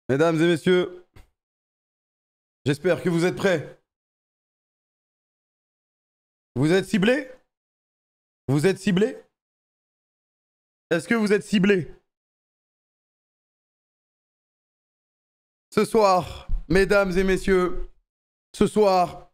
Mesdames et messieurs, j'espère que vous êtes prêts. Vous êtes ciblés? Vous êtes ciblés? Est-ce que vous êtes ciblés? Ce soir, mesdames et messieurs, ce soir,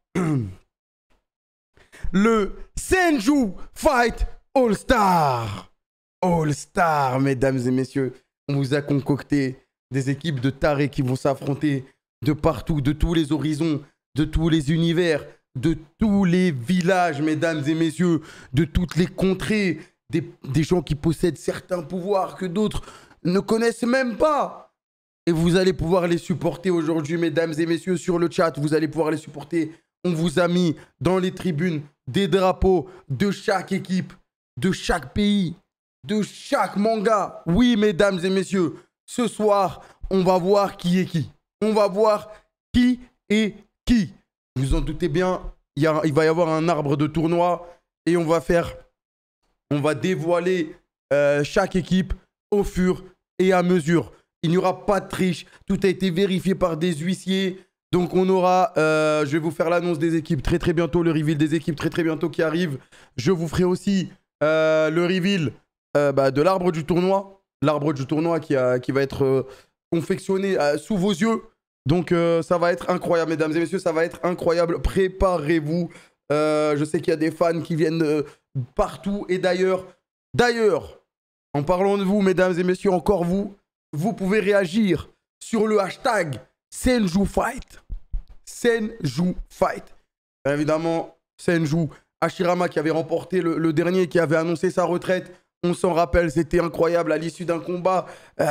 le Senju Fight All-Star. All-Star, mesdames et messieurs. On vous a concocté des équipes de tarés qui vont s'affronter de partout, de tous les horizons, de tous les univers, de tous les villages, mesdames et messieurs, de toutes les contrées, des gens qui possèdent certains pouvoirs que d'autres ne connaissent même pas. Et vous allez pouvoir les supporter aujourd'hui, mesdames et messieurs, sur le chat. Vous allez pouvoir les supporter. On vous a mis dans les tribunes des drapeaux de chaque équipe, de chaque pays, de chaque manga. Oui, mesdames et messieurs, ce soir, on va voir qui est qui. On va voir qui est qui. Vous en doutez bien, il va y avoir un arbre de tournoi et on va dévoiler chaque équipe au fur et à mesure. Il n'y aura pas de triche. Tout a été vérifié par des huissiers. Donc on aura, je vais vous faire l'annonce des équipes très très bientôt, le reveal des équipes très très bientôt qui arrive. Je vous ferai aussi le reveal de l'arbre du tournoi. L'arbre du tournoi qui va être confectionné sous vos yeux. Donc ça va être incroyable, mesdames et messieurs, ça va être incroyable. Préparez-vous. Je sais qu'il y a des fans qui viennent partout. Et d'ailleurs, en parlant de vous, mesdames et messieurs, encore vous pouvez réagir sur le hashtag SenjuFight. SenjuFight. Bien évidemment, Senju, Hashirama qui avait remporté le dernier, qui avait annoncé sa retraite. On s'en rappelle, c'était incroyable à l'issue d'un combat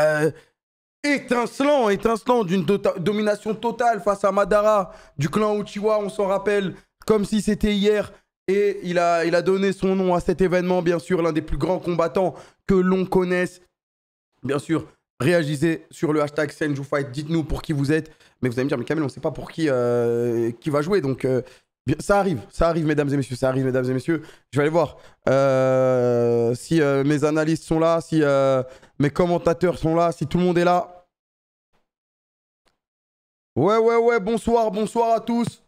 étincelant d'une domination totale face à Madara du clan Uchiwa. On s'en rappelle comme si c'était hier. Et il a donné son nom à cet événement, bien sûr, l'un des plus grands combattants que l'on connaisse. Bien sûr, réagissez sur le hashtag SenjuFight. Dites-nous pour qui vous êtes. Mais vous allez me dire, mais Kamel, on ne sait pas pour qui va jouer. Donc, ça arrive, mesdames et messieurs. Ça arrive, mesdames et messieurs. Je vais aller voir si mes analystes sont là, si mes commentateurs sont là, si tout le monde est là. Ouais, bonsoir à tous.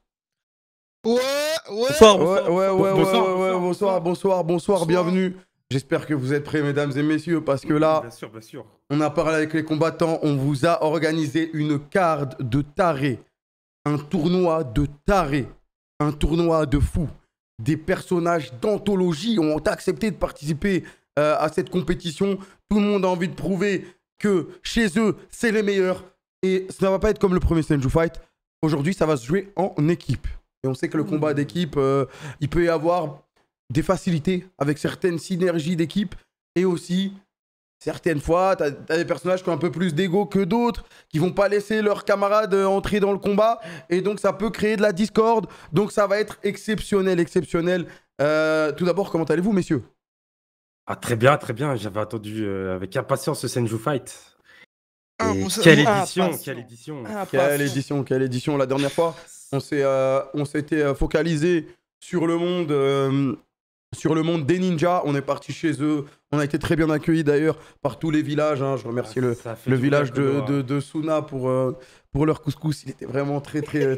Bonsoir, bienvenue. J'espère que vous êtes prêts, mesdames et messieurs, parce que là, bien sûr. on a parlé avec les combattants, on vous a organisé une card de tarés, un tournoi de tarés, un tournoi de fous. Des personnages d'anthologie ont accepté de participer à cette compétition. Tout le monde a envie de prouver que chez eux, c'est les meilleurs. Et ça ne va pas être comme le premier Senju Fight. Aujourd'hui, ça va se jouer en équipe. Et on sait que le combat d'équipe, il peut y avoir des facilités avec certaines synergies d'équipe. Et aussi, certaines fois, tu as des personnages qui ont un peu plus d'ego que d'autres, qui vont pas laisser leurs camarades entrer dans le combat. Et donc, ça peut créer de la discorde. Donc, ça va être exceptionnel. Tout d'abord, comment allez-vous, messieurs? Ah, très bien. J'avais attendu avec impatience ce Senju Fight. Et quelle édition. La dernière fois, on s'était focalisé sur le monde des ninjas. On est parti chez eux. On a été très bien accueillis d'ailleurs par tous les villages. Hein. Je remercie le village de Suna pour leur couscous. Il était vraiment très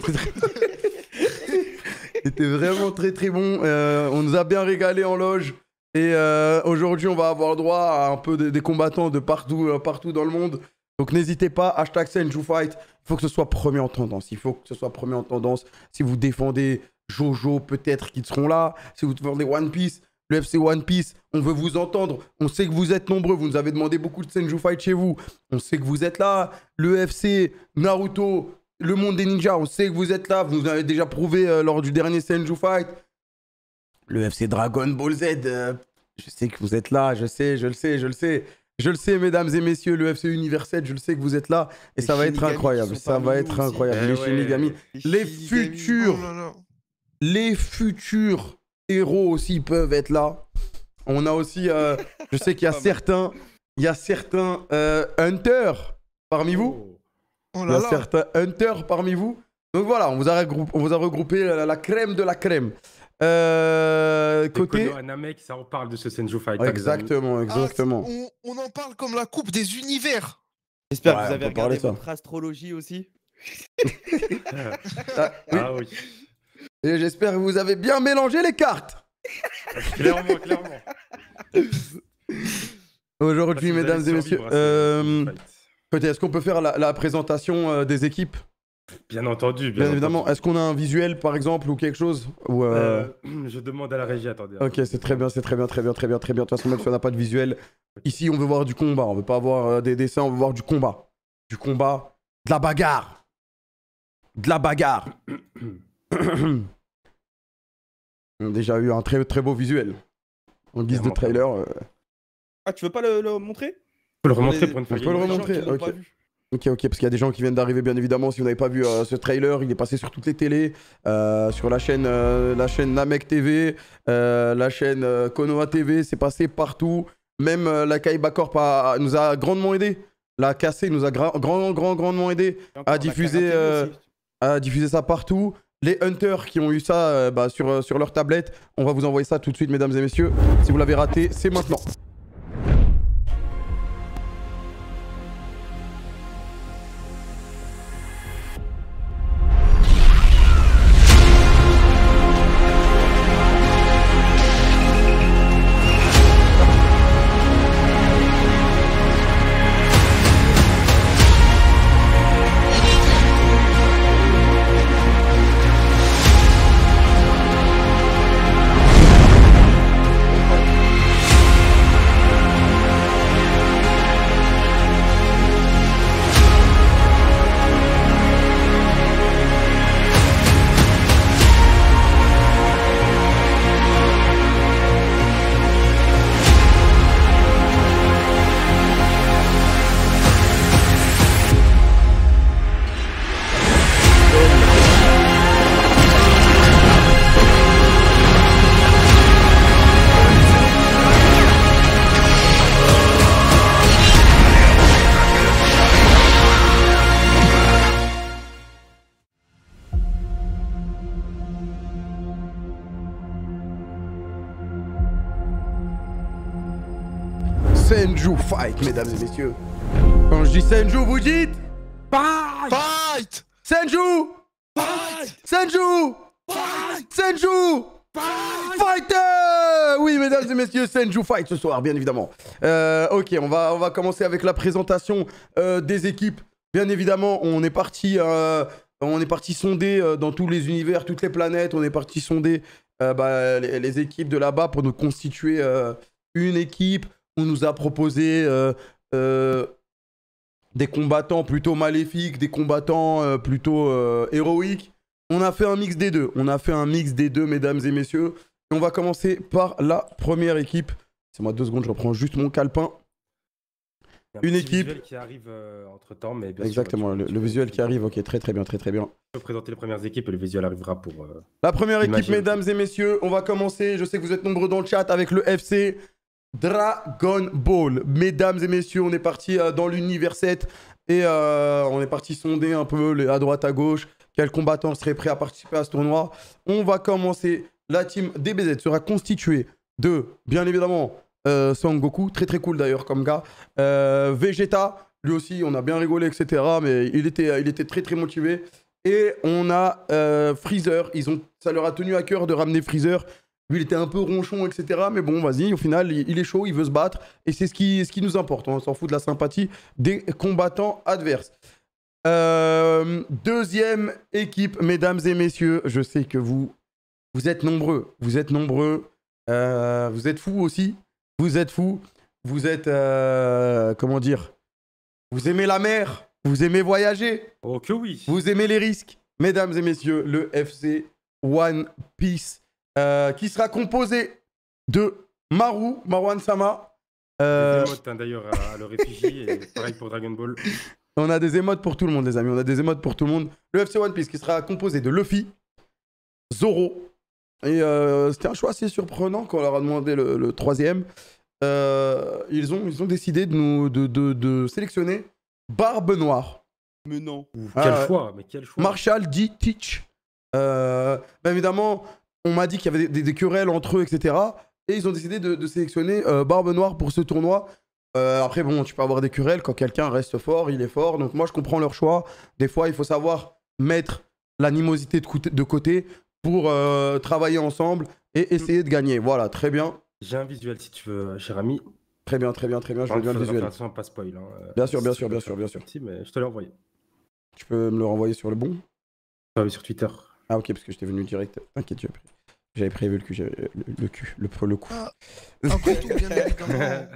C'était vraiment très bon. On nous a bien régalé en loge. Et aujourd'hui, on va avoir droit à un peu des combattants de partout dans le monde. Donc n'hésitez pas, hashtag SenjuFight. Il faut que ce soit premier en tendance. Si vous défendez Jojo, peut-être qu'ils seront là. Si vous défendez One Piece, le FC One Piece, on veut vous entendre. On sait que vous êtes nombreux. Vous nous avez demandé beaucoup de SenjuFight chez vous. On sait que vous êtes là. Le FC, Naruto, le monde des ninjas, on sait que vous êtes là. Vous nous avez déjà prouvé lors du dernier SenjuFight. Le FC Dragon Ball Z, je sais que vous êtes là. Je le sais, mesdames et messieurs, le FC Universel, je le sais que vous êtes là. Et ça va être incroyable. Les Shinigami. Les futurs héros aussi peuvent être là. On a aussi, je sais qu'il y a certains hunters parmi vous. Certains hunters parmi vous. Donc voilà, on vous a regroupé la crème de la crème. Côté Namek, ça reparle de ce Senju Fight. Exactement. On en parle comme la coupe des univers. J'espère Ouais, que vous on avez peut parler regardé de ça. votre astrologie aussi. Ah, oui. Ah oui. Et j'espère que vous avez bien mélangé les cartes. Clairement, clairement. Aujourd'hui, Si vous allez mesdames et messieurs, survivre à ce Senju Fight. écoutez, est-ce qu'on peut faire la présentation des équipes? Bien entendu, Bien évidemment. entendu. Est-ce qu'on a un visuel, par exemple, ou quelque chose ou Je demande à la régie, attendez. Ok, c'est très bien, c'est très bien, très bien, très bien, très bien. De toute façon, même si on n'a pas de visuel, ici, on veut voir du combat. On veut pas voir des dessins, on veut voir du combat. Du combat, de la bagarre. De la bagarre. On a déjà eu un très, très beau visuel. En guise de trailer. Ah, tu veux pas le montrer? On peut le remontrer pour une fois. On peut le remontrer, ok. Ok, parce qu'il y a des gens qui viennent d'arriver, bien évidemment. Si vous n'avez pas vu ce trailer, il est passé sur toutes les télés, sur la chaîne Namek TV, la chaîne Konoha TV, c'est passé partout. Même la Kaiba Corp nous a grandement aidé. La KC nous a grandement aidé à diffuser ça partout. Les hunters qui ont eu ça sur leur tablette, on va vous envoyer ça tout de suite, mesdames et messieurs. Si vous l'avez raté, c'est maintenant. Senju Fight, mesdames et messieurs. Quand je dis Senju, vous dites Fight! Senju! Fight! Senju! Fight! Senju! Fighter! Oui, mesdames et messieurs, Senju Fight ce soir, bien évidemment. Ok, on va commencer avec la présentation des équipes. Bien évidemment, on est parti sonder dans tous les univers, toutes les planètes. On est parti sonder les équipes de là-bas pour nous constituer une équipe. On nous a proposé des combattants plutôt maléfiques, des combattants plutôt héroïques. On a fait un mix des deux. Mesdames et messieurs. Et on va commencer par la première équipe. C'est moi 2 secondes, je reprends juste mon calepin. Une équipe. Visuel qui arrive entre temps, mais bien Exactement, sûr, le visuel qui arrive. Ok, très bien. Je peux présenter les premières équipes et le visuel arrivera pour. La première équipe, imagine. mesdames et messieurs, on va commencer. Je sais que vous êtes nombreux dans le chat avec le FC Dragon Ball. Mesdames et messieurs, on est parti dans l'univers 7 et on est parti sonder un peu à droite, à gauche, quels combattants seraient prêts à participer à ce tournoi. On va commencer. La team DBZ sera constituée de, bien évidemment, Son Goku, très cool d'ailleurs comme gars. Vegeta, lui aussi, on a bien rigolé, etc. Mais il était très motivé. Et on a Freezer. Ça leur a tenu à cœur de ramener Freezer. Lui, il était un peu ronchon, etc. Mais bon, vas-y, au final, il est chaud, il veut se battre. Et c'est ce qui nous importe. On s'en fout de la sympathie des combattants adverses. Deuxième équipe, mesdames et messieurs. Je sais que vous êtes nombreux. Vous êtes fous aussi. Vous êtes fous. Vous êtes... comment dire? Vous aimez la mer. Vous aimez voyager. Oh que oui. Vous aimez les risques. Mesdames et messieurs, le FC One Piece. Qui sera composé de Marwan Sama. Des émotes d'ailleurs à le réfugié et pareil pour Dragon Ball. On a des émotes pour tout le monde, les amis. On a des émotes pour tout le monde. Le FC One Piece qui sera composé de Luffy, Zoro. Et c'était un choix assez surprenant quand on leur a demandé le troisième. Ils ont décidé de sélectionner Barbe Noire. Mais non. Quel choix, mais quel choix. Marshall D. Teach. Évidemment, on m'a dit qu'il y avait des querelles entre eux, etc. Et ils ont décidé de sélectionner Barbe Noire pour ce tournoi. Après, bon, tu peux avoir des querelles quand quelqu'un reste fort, il est fort. Donc, moi, je comprends leur choix. Des fois, il faut savoir mettre l'animosité de côté pour travailler ensemble et essayer de gagner. Voilà, très bien. J'ai un visuel si tu veux, cher ami. Très bien, très bien, très bien. Je veux bien le visuel. Attention, pas spoil. Hein. Bien sûr, bien Si sûr, tu bien veux sûr, faire bien sûr. petit, mais je te l'ai envoyé. Tu peux me le renvoyer sur le bon? Sur Twitter. Ah, ok, parce que j'étais venu direct. T'inquiète, j'avais prévu le cul, le cul, le coup. Après tout, bien évidemment.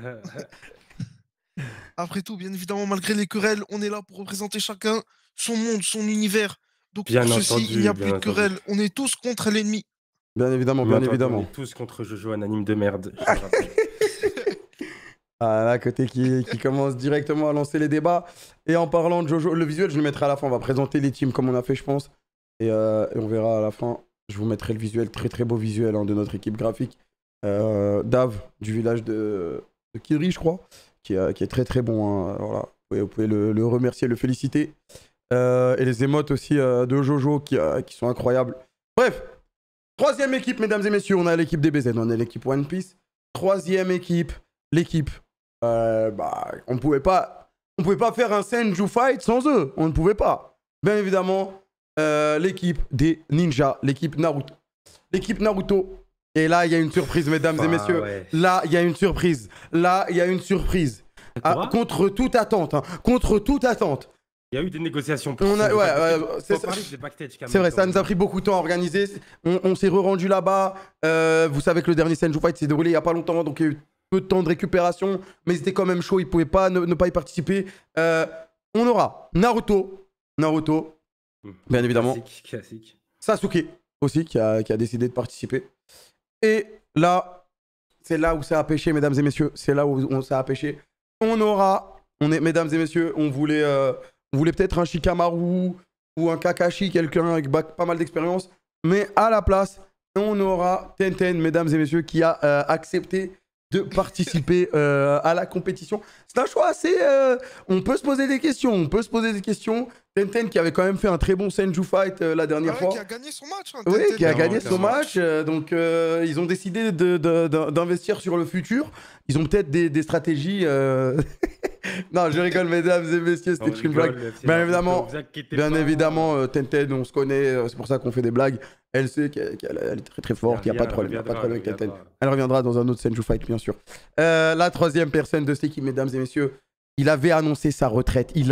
Après tout, bien évidemment, malgré les querelles, on est là pour représenter chacun son monde, son univers. Donc Bien pour ceci, entendu, il n'y a bien plus de entendu. querelle. On est tous contre l'ennemi. Bien évidemment, Mais bien attends, évidemment. On est tous contre Jojo, un anime de merde. Je le rappelle. Ah, là, côté qui commence directement à lancer les débats. Et en parlant de Jojo, le visuel, je le mettrai à la fin. On va présenter les teams comme on a fait, je pense. Et on verra à la fin. Je vous mettrai le visuel, très très beau visuel hein, de notre équipe graphique. Dave, du village de Kiri, je crois, qui est très très bon. Hein. Alors là, vous pouvez le remercier, le féliciter. Et les émotes aussi de Jojo qui sont incroyables. Bref, troisième équipe, mesdames et messieurs, on a l'équipe DBZ, on a l'équipe One Piece. Troisième équipe, l'équipe. On pouvait pas faire un Senju Fight sans eux. On ne pouvait pas. Bien évidemment, l'équipe des ninjas, l'équipe Naruto. L'équipe Naruto. Et là, il y a une surprise, mesdames et messieurs. Ouais. Là, il y a une surprise. Là, il y a une surprise. Contre toute attente. Hein. Contre toute attente. Il y a eu des négociations. C'est vrai, ça nous a pris beaucoup de temps à organiser. On s'est re-rendu là-bas. Vous savez que le dernier Senju Fight s'est déroulé il n'y a pas longtemps, donc il y a eu peu de temps de récupération, mais c'était quand même chaud, ils ne pouvaient pas ne pas y participer. On aura Naruto, bien évidemment. Classique. Sasuke aussi, qui a décidé de participer. Et là, c'est là où ça a pêché, mesdames et messieurs. C'est là où ça a pêché. Mesdames et messieurs, on voulait peut-être un Shikamaru ou un Kakashi, quelqu'un avec pas mal d'expérience. Mais à la place, on aura Tenten, mesdames et messieurs, qui a accepté de participer à la compétition. C'est un choix assez... on peut se poser des questions. Tenten qui avait quand même fait un très bon Senju Fight la dernière fois. Qui a gagné son match. Hein, oui, qui a gagné clairement. son match. Donc ils ont décidé d'investir sur le futur. Ils ont peut-être des stratégies... Non, je rigole, mesdames et messieurs, c'était une blague. Bien évidemment, Tenten, on se connaît, c'est pour ça qu'on fait des blagues. Elle sait qu'elle est très très forte, il n'y a pas de problème. Avec Tenten. Elle reviendra dans un autre Senju Fight, bien sûr. La troisième personne de cette équipe, mesdames et messieurs, il avait annoncé sa retraite. Et il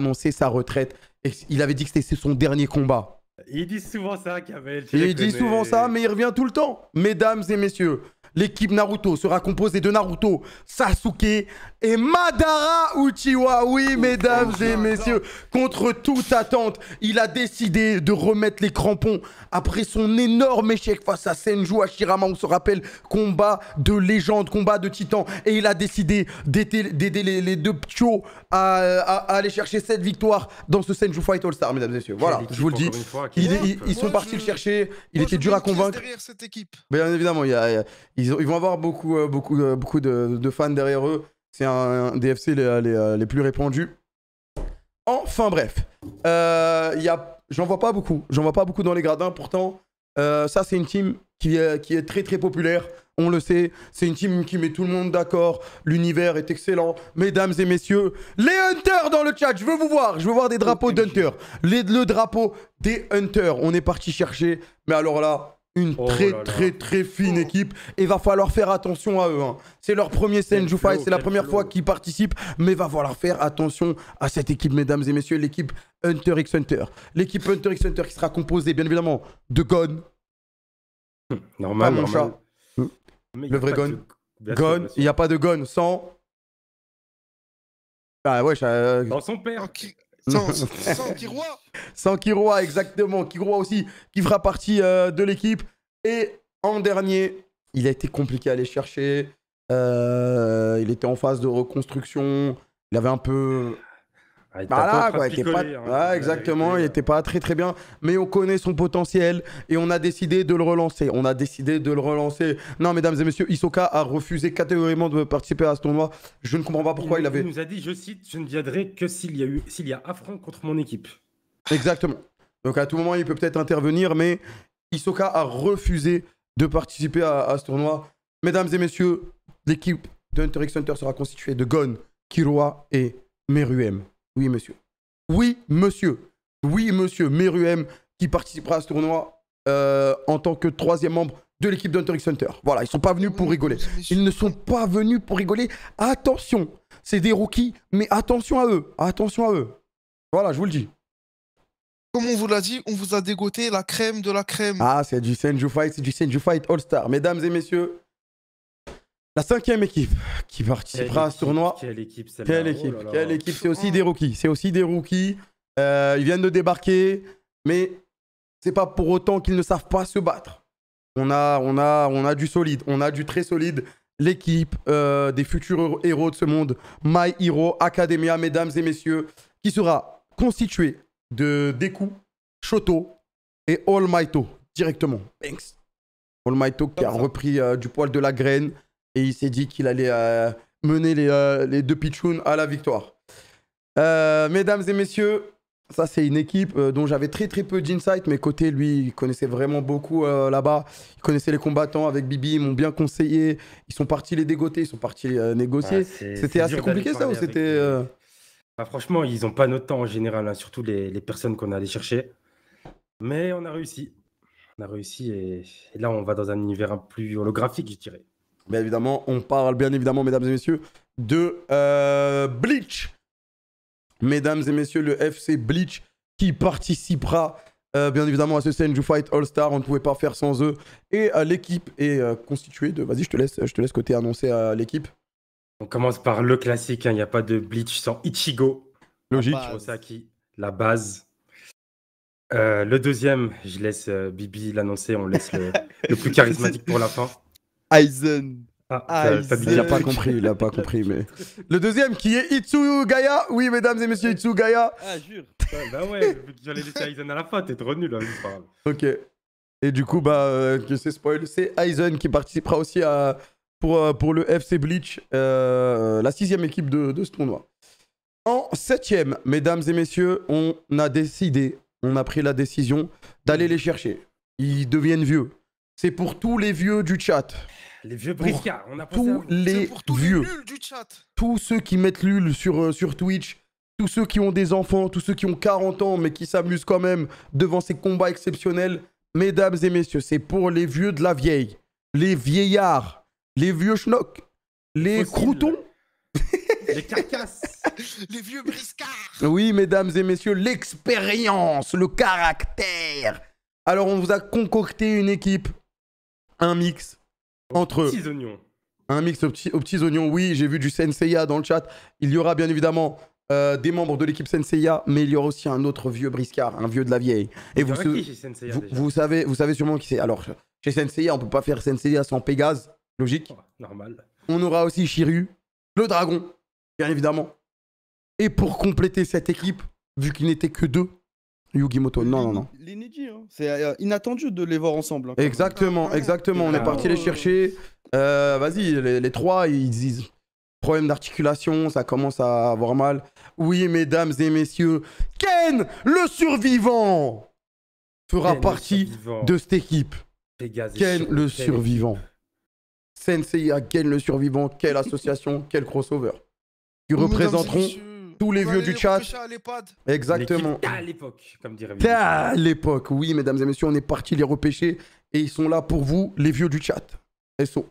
avait dit que c'était son dernier combat. Ils disent souvent ça, Kamel. Il dit souvent ça, mais il revient tout le temps. Mesdames et messieurs, l'équipe Naruto sera composée de Naruto, Sasuke et Madara Uchiwa. Oui, mesdames et messieurs, contre toute attente, il a décidé de remettre les crampons après son énorme échec face à Senju Hashirama. On se rappelle, combat de légende, combat de titan. Et il a décidé d'aider les deux Pcho à aller chercher cette victoire dans ce Senju Fight All-Star, mesdames et messieurs. Voilà, je vous le dis. Ils sont partis le chercher. Il était dur à convaincre. derrière cette équipe. Bien évidemment, ils vont avoir beaucoup de fans derrière eux. C'est un DFC les plus répandus. Enfin bref, j'en vois pas beaucoup. J'en vois pas beaucoup dans les gradins. Pourtant, ça c'est une team qui est très très populaire. On le sait, c'est une team qui met tout le monde d'accord. L'univers est excellent. Mesdames et messieurs, les Hunters dans le chat, je veux vous voir. Je veux voir des drapeaux d'Hunters. Le drapeau des Hunters. On est parti chercher. Mais alors là, une très fine équipe. Et va falloir faire attention à eux. Hein. C'est leur premier Senju Fight. C'est la première fois qu'ils participent. Mais va falloir faire attention à cette équipe, mesdames et messieurs. L'équipe Hunter x Hunter. L'équipe Hunter x Hunter qui sera composée, bien évidemment, de Gon. Normal, mon chat. Le vrai Gon. Gon. Il n'y a pas de Gon sans... Ah ouais, dans son père. Sans Kiroa. Sans Kiroa, exactement. Kiroa aussi, qui fera partie de l'équipe. Et en dernier, il a été compliqué à aller chercher. Il était en phase de reconstruction. Il avait un peu... Voilà, quoi, il était pas... Ouais, exactement, il était pas très bien. Mais on connaît son potentiel et on a décidé de le relancer. Non, mesdames et messieurs, Hisoka a refusé catégoriquement de participer à ce tournoi. Je ne comprends pas pourquoi il avait... Il nous a dit, je cite, je ne viendrai que s'il y a affront contre mon équipe. Exactement. Donc à tout moment, il peut peut-être intervenir, mais Hisoka a refusé de participer à ce tournoi. Mesdames et messieurs, l'équipe d'Hunter x Hunter sera constituée de Gon, Killua et Meruem. Oui, monsieur. Oui, monsieur. Oui, monsieur. Meruem qui participera à ce tournoi en tant que 3e membre de l'équipe d'Hunter x Hunter. Voilà, ils sont pas venus pour rigoler. Ils ne sont pas venus pour rigoler. Attention, c'est des rookies, mais attention à eux. Attention à eux. Voilà, je vous le dis. Comme on vous l'a dit, on vous a dégoté la crème de la crème. Ah, c'est du Senju Fight, c'est du Senju Fight All-Star. Mesdames et messieurs, la 5e équipe qui participera à ce tournoi. Quelle équipe celle-là? Quelle équipe, quelle équipe. C'est aussi des rookies. C'est aussi des rookies. Ils viennent de débarquer, mais c'est pas pour autant qu'ils ne savent pas se battre. On a du solide, on a du très solide. L'équipe des futurs héros de ce monde, My Hero Academia, mesdames et messieurs, qui sera constituée de Deku, Shoto et All Mighto directement. Thanks. All Mighto qui a repris du poil de la graine et il s'est dit qu'il allait mener les 2 pitchouns à la victoire. Mesdames et messieurs, ça c'est une équipe dont j'avais très peu d'insight, mais côté lui, il connaissait vraiment beaucoup là-bas. Il connaissait les combattants avec Bibi, ils m'ont bien conseillé. Ils sont partis les dégoter, ils sont partis négocier. Ouais, c'était assez compliqué ça ou c'était... Bah, franchement, ils n'ont pas notre temps en général, hein, surtout les personnes qu'on a allé chercher. Mais on a réussi. On a réussi et là, on va dans un univers un peu plus holographique, je dirais. Bien évidemment, on parle bien évidemment, mesdames et messieurs, de Bleach. Mesdames et messieurs, le FC Bleach qui participera bien évidemment à ce Senju Fight All-Star. On ne pouvait pas faire sans eux. Et l'équipe est constituée de... Vas-y, je te laisse côté annoncer l'équipe. On commence par le classique, hein, il n'y a pas de Bleach sans Ichigo. Logique. Kurosaki, la base. Le deuxième, je laisse Bibi l'annoncer, on laisse le plus charismatique pour la fin. Aizen. Il n'a pas compris, il n'a pas compris. Mais... Le deuxième qui est Itsugaya. Oui, mesdames et messieurs, Itsugaya. Ah, jure. Bah ouais, j'allais laisser Aizen à la fin, t'es trop nul là. Ok. Et du coup, que c'est spoil, c'est Aizen qui participera aussi pour le FC Bleach, la 6e équipe de ce tournoi. En 7e, mesdames et messieurs, on a pris la décision d'aller les chercher. Ils deviennent vieux. C'est pour tous les vieux du chat. Les vieux briscards, on a pensé tous les pour tous vieux. les nuls du chat. Tous ceux qui mettent l'ul sur Twitch, tous ceux qui ont des enfants, tous ceux qui ont 40 ans mais qui s'amusent quand même devant ces combats exceptionnels. Mesdames et messieurs, c'est pour les vieux de la vieille, les vieillards, les vieux schnocks, les croutons. Les carcasses. Les vieux briscards. Oui, mesdames et messieurs, l'expérience, le caractère. Alors, on vous a concocté une équipe, un mix entre... Petits oignons. Un mix aux petits oignons, oui, j'ai vu du Senseiya dans le chat. Il y aura bien évidemment des membres de l'équipe Senseiya, mais il y aura aussi un autre vieux briscard, un vieux de la vieille. Et vous savez sûrement qui c'est. Alors, chez Senseiya, on peut pas faire Senseiya sans Pégase, logique. Oh, normal. On aura aussi Shiryu, le dragon, bien évidemment. Et pour compléter cette équipe, vu qu'il n'était que 2, Yugimoto. Non. Les Neji, hein. C'est inattendu de les voir ensemble. Hein, exactement. On est parti les chercher. Vas-y, les 3, ils disent problème d'articulation, ça commence à avoir mal. Oui, mesdames et messieurs, Ken, le survivant, fera partie de cette équipe. Ken, le survivant. Senseiya, Ken, le survivant. Quelle association, quel crossover. Qui représenteront tous les vieux du chat. Exactement. À l'époque, comme dirait. À l'époque, oui, mesdames et messieurs, on est parti les repêcher et ils sont là pour vous, les vieux du chat. SO.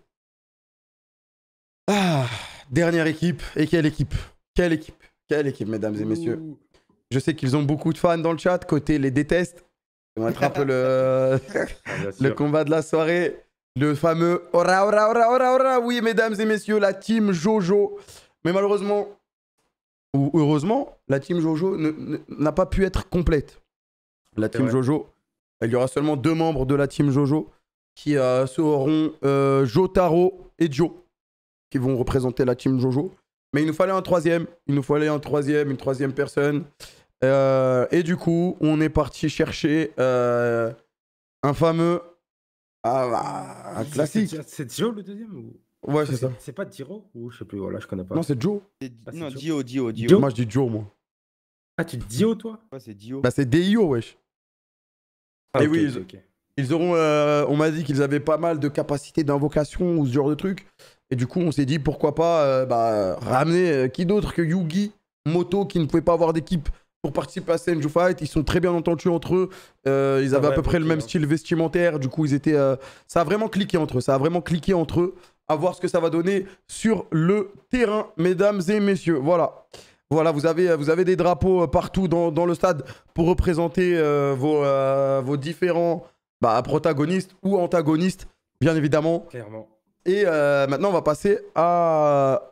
Ah, dernière équipe. Et quelle équipe? Quelle équipe, mesdames et messieurs. Je sais qu'ils ont beaucoup de fans dans le chat. Côté les détestent. On va être un peu le combat de la soirée. Le fameux ora ora ora ora ora. Oui, mesdames et messieurs, la team Jojo. Mais malheureusement, ou heureusement, la team Jojo n'a pas pu être complète. La team Jojo, il y aura seulement 2 membres de la team Jojo qui seront Jotaro et Joe qui vont représenter la team Jojo. Mais il nous fallait un troisième. Une troisième personne. Et du coup, on est parti chercher un fameux... un classique. C'est Joe le deuxième ou... Ouais, c'est ça. C'est pas Jiro ou je sais plus, voilà, je connais pas. Non, c'est Joe. Non, Dio. Moi, je dis Joe, moi. Ah, tu dis Dio, toi? Ouais, c'est Dio. Bah, c'est Dio, wesh. Ah, et okay, oui, ils auront... on m'a dit qu'ils avaient pas mal de capacités d'invocation ou ce genre de trucs. Et du coup, on s'est dit pourquoi pas ramener qui d'autre que Yugi, Moto, qui ne pouvait pas avoir d'équipe pour participer à Senju Fight. Ils sont très bien entendus entre eux. Ils avaient à peu près le même style vestimentaire. Du coup, ils étaient. Ça a vraiment cliqué entre eux. Ça a vraiment cliqué entre eux. À voir ce que ça va donner sur le terrain, mesdames et messieurs. Voilà. Voilà, vous avez des drapeaux partout dans le stade pour représenter vos différents protagonistes ou antagonistes, bien évidemment. Clairement. Et maintenant, on va passer à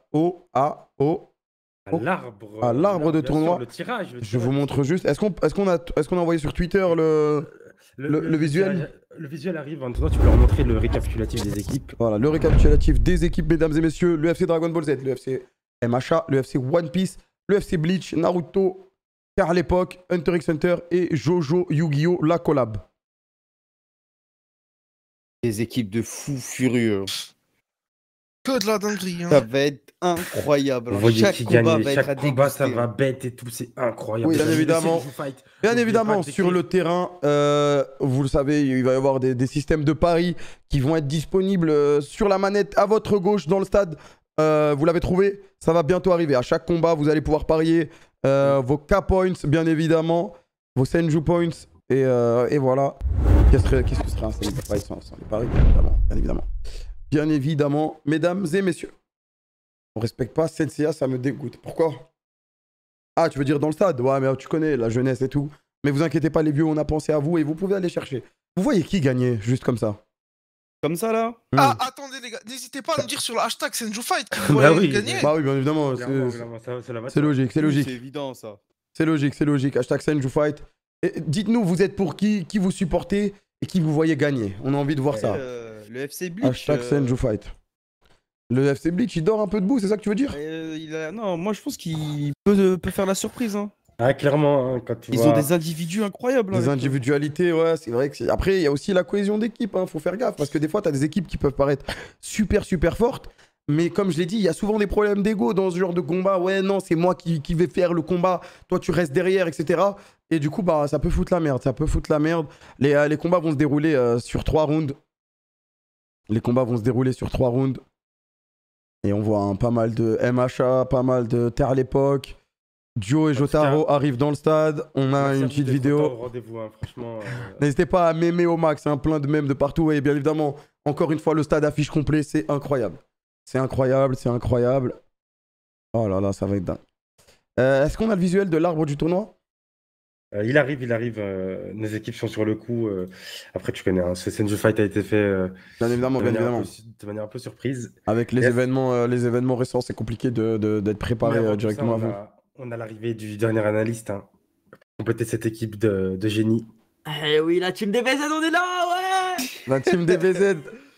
l'arbre de bien tournoi. sûr, le tirage. Je vous montre juste. Est-ce qu'on a envoyé sur Twitter le visuel? Le visuel arrive. En tout cas, tu peux leur montrer le récapitulatif des équipes. Voilà, le récapitulatif des équipes, mesdames et messieurs. Le FC Dragon Ball Z, le FC MHA, le FC One Piece, le FC Bleach, Naruto, Car à l'époque, Hunter x Hunter et Jojo Yu-Gi-Oh! La collab. Des équipes de fous furieux. Que de la dinguerie. Hein. Ça va être incroyable. Vous voyez Chaque qui combat gagne, va être à chaque combat, ça déguster. va bête et tout, c'est incroyable. Oui, bien évidemment. Bien évidemment, sur le terrain, vous le savez, il va y avoir des systèmes de paris qui vont être disponibles sur la manette à votre gauche dans le stade. Vous l'avez trouvé, ça va bientôt arriver. À chaque combat, vous allez pouvoir parier vos K-points, bien évidemment, vos Senju points, et voilà. Qu'est-ce que sera un Senju fight sans les paris, bien évidemment. Bien évidemment, mesdames et messieurs. On respecte pas Senseiya, ça me dégoûte. Pourquoi? Ah, tu veux dire dans le stade? Ouais, mais tu connais la jeunesse et tout. Mais vous inquiétez pas, les vieux, on a pensé à vous et vous pouvez aller chercher. Vous voyez qui gagnait, juste comme ça? Comme ça, là? Ah, attendez, les gars, n'hésitez pas à me dire sur le hashtag Senju Fight qui Bah voulait oui. gagner. Bah oui, bien évidemment. C'est logique, c'est Oui, logique. C'est évident, ça. C'est logique, c'est logique. Hashtag Senju Fight. Et dites-nous, vous êtes pour qui vous supportez et qui vous voyez gagner. On a envie de voir ça. Le FC Bleach. Hashtag Senju Fight. Le FC Bleach, il dort un peu debout, c'est ça que tu veux dire? Non, moi je pense qu'il peut faire la surprise. Hein. Ah, clairement, hein, quand tu Ils vois... ont des individus incroyables. Des avec eux. individualités, ouais, c'est vrai que après, il y a aussi la cohésion d'équipe, hein, faut faire gaffe, parce que des fois, tu as des équipes qui peuvent paraître super fortes, mais comme je l'ai dit, il y a souvent des problèmes d'ego dans ce genre de combat. Ouais, non, c'est moi qui vais faire le combat, toi tu restes derrière, etc. Et du coup, bah, ça peut foutre la merde, ça peut foutre la merde. Les combats vont se dérouler sur 3 rounds. Les combats vont se dérouler sur 3 rounds. Et on voit pas mal de MHA, pas mal de Terre à l'époque. Dio et Jotaro arrivent dans le stade. On a une petite vidéo. Rendez-vous, hein, franchement. N'hésitez pas à mémer au max, hein, plein de mèmes de partout. Et bien évidemment, encore une fois, le stade affiche complet, c'est incroyable. C'est incroyable, c'est incroyable. Oh là là, ça va être dingue. Est-ce qu'on a le visuel de l'arbre du tournoi? Il arrive. Nos équipes sont sur le coup. Après, tu connais, hein, ce Senju Fight a été fait Bien évidemment, bien évidemment. de manière un peu surprise. Avec les événements récents, c'est compliqué d'être préparé directement avant. On a l'arrivée du dernier analyste, hein, pour compléter cette équipe de génie. Eh oui, la team DBZ, on est là, ouais. La team DBZ,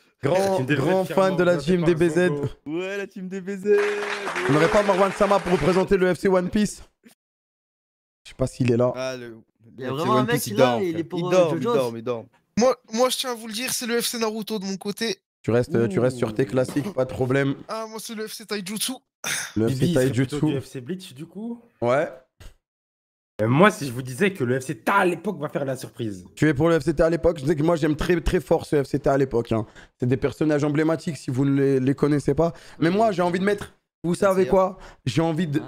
grand fan de la team DBZ. Ouais, la team DBZ. On n'aurait pas Marwan Sama pour représenter le FC One Piece? Je sais pas s'il est là. Ah, Il y a vraiment un mec qui là, il est pour Jojo's. il dort. Moi, je tiens à vous le dire, c'est le FC Naruto de mon côté. Tu restes sur tes classiques, pas de problème. Ah, moi, c'est le FC Taijutsu. Le FC Bibi, c'est plutôt Taijutsu. du FC Bleach, du coup. Ouais. Moi, si je vous disais que le FC Ta à l'époque va faire la surprise. Tu es pour le FCT à l'époque? Je sais que moi j'aime très fort ce FCT à l'époque. Hein. C'est des personnages emblématiques si vous ne les connaissez pas. Mais moi j'ai envie de mettre. Vous savez quoi? J'ai envie de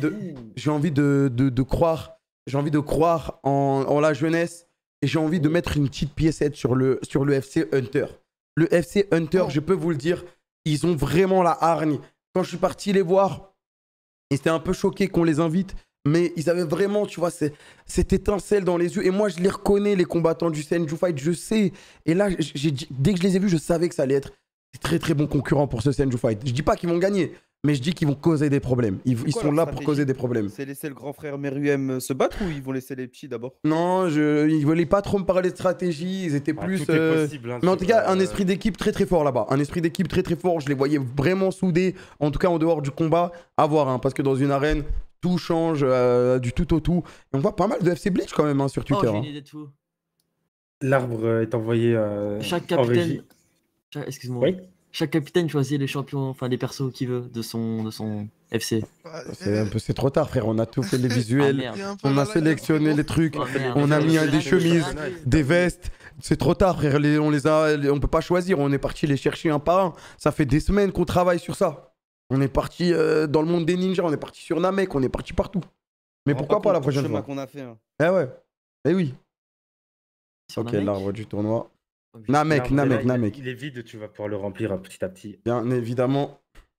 croire. J'ai envie de croire en la jeunesse. Et j'ai envie de mettre une petite piécette sur le FC Hunter. Le FC Hunter, je peux vous le dire, ils ont vraiment la hargne. Quand je suis parti les voir, ils étaient un peu choqués qu'on les invite. Mais ils avaient vraiment, tu vois, cette étincelle dans les yeux. Et moi, je les reconnais, les combattants du Senju Fight, je sais. Et là, dès que je les ai vus, je savais que ça allait être très bons concurrents pour ce Senju Fight. Je dis pas qu'ils vont gagner, mais je dis qu'ils vont causer des problèmes. Ils sont là pour causer des problèmes. C'est laisser le grand frère Meruem se battre ou ils vont laisser les petits d'abord? Non, ils voulaient pas trop me parler de stratégie. Ils étaient plus. Tout est possible, hein, mais en tout cas, un esprit d'équipe très fort là-bas. Un esprit d'équipe très fort. Je les voyais vraiment soudés. En tout cas, en dehors du combat, à voir. Hein, parce que dans une arène, tout change du tout au tout. Et on voit pas mal de FC Bleach quand même hein, sur Twitter. Oh, j'ai une idée de tout. L'arbre est envoyé Chaque en régie. capitaine. Excuse-moi. Oui. Chaque capitaine choisit les champions, enfin les persos qu'il veut de son FC. C'est trop tard, frère. On a tout fait les visuels. On a sélectionné les trucs. Oh, merde. On a mis des chemises, des vestes. C'est trop tard, frère. On peut pas choisir. On est parti les chercher un par un. Ça fait des semaines qu'on travaille sur ça. On est parti dans le monde des ninjas. On est parti sur Namek. On est parti partout. Mais pourquoi pas la prochaine fois qu'on a fait, hein. Eh ouais. Eh oui. Sur Ok, Namek. l'arbre du tournoi. Namek. Il est vide, tu vas pouvoir le remplir petit à petit. Bien évidemment.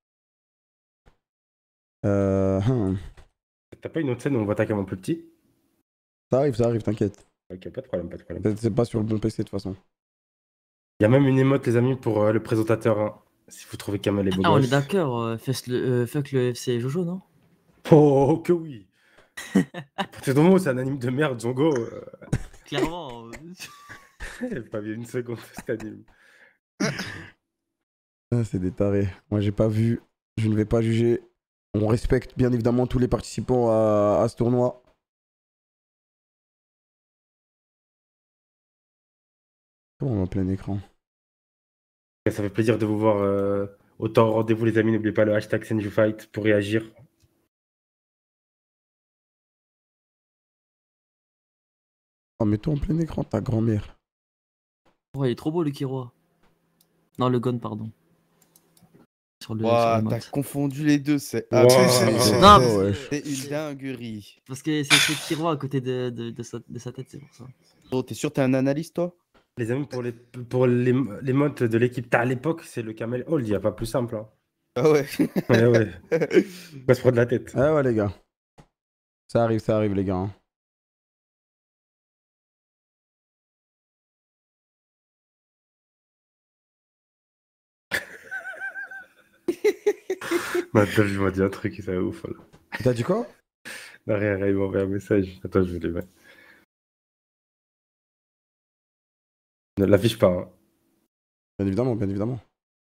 T'as pas une autre scène où on voit ta cam en plus petit? Ça arrive, t'inquiète. Ok, pas de problème. C'est pas sur le bon PC de toute façon. Il y a même une émote, les amis, pour le présentateur. Hein, si vous trouvez Kamel est beau Ah, on gosse. est d'accord, fuck le FC Jojo, non? Oh, que oui. Pour tes mots, c'est un anime de merde, Zongo. Clairement. J'ai pas vu une seconde cet anime. Ah, c'est des tarés. Moi, j'ai pas vu. Je ne vais pas juger. On respecte bien évidemment tous les participants à ce tournoi. Comment on va plein écran? Ça fait plaisir de vous voir autant au rendez-vous, les amis. N'oubliez pas le hashtag SenjuFight pour réagir. Oh, mets-toi en plein écran, ta grand-mère. Oh, il est trop beau le Kiro. Non, le Gon, pardon. Sur le T'as emote. confondu les deux, c'est Wow. Non, c'est une dinguerie. parce que c'est Kiro à côté de sa tête, c'est pour ça. Oh, t'es sûr t'es un analyste, toi? Les amis, pour les modes de l'équipe, à l'époque, c'est le Camel Hold. Il n'y a pas plus simple. Hein. Ah ouais. Ouais. On va se prendre la tête. Ah ouais, les gars. Ça arrive, les gars. Hein. Maintenant, je m'a dit un truc, ça va ouf. Là. T'as dit quoi? Non, rien, il m'a envoyé un message. Attends, je vais les mettre. Ne l'affiche pas. Hein. Bien évidemment.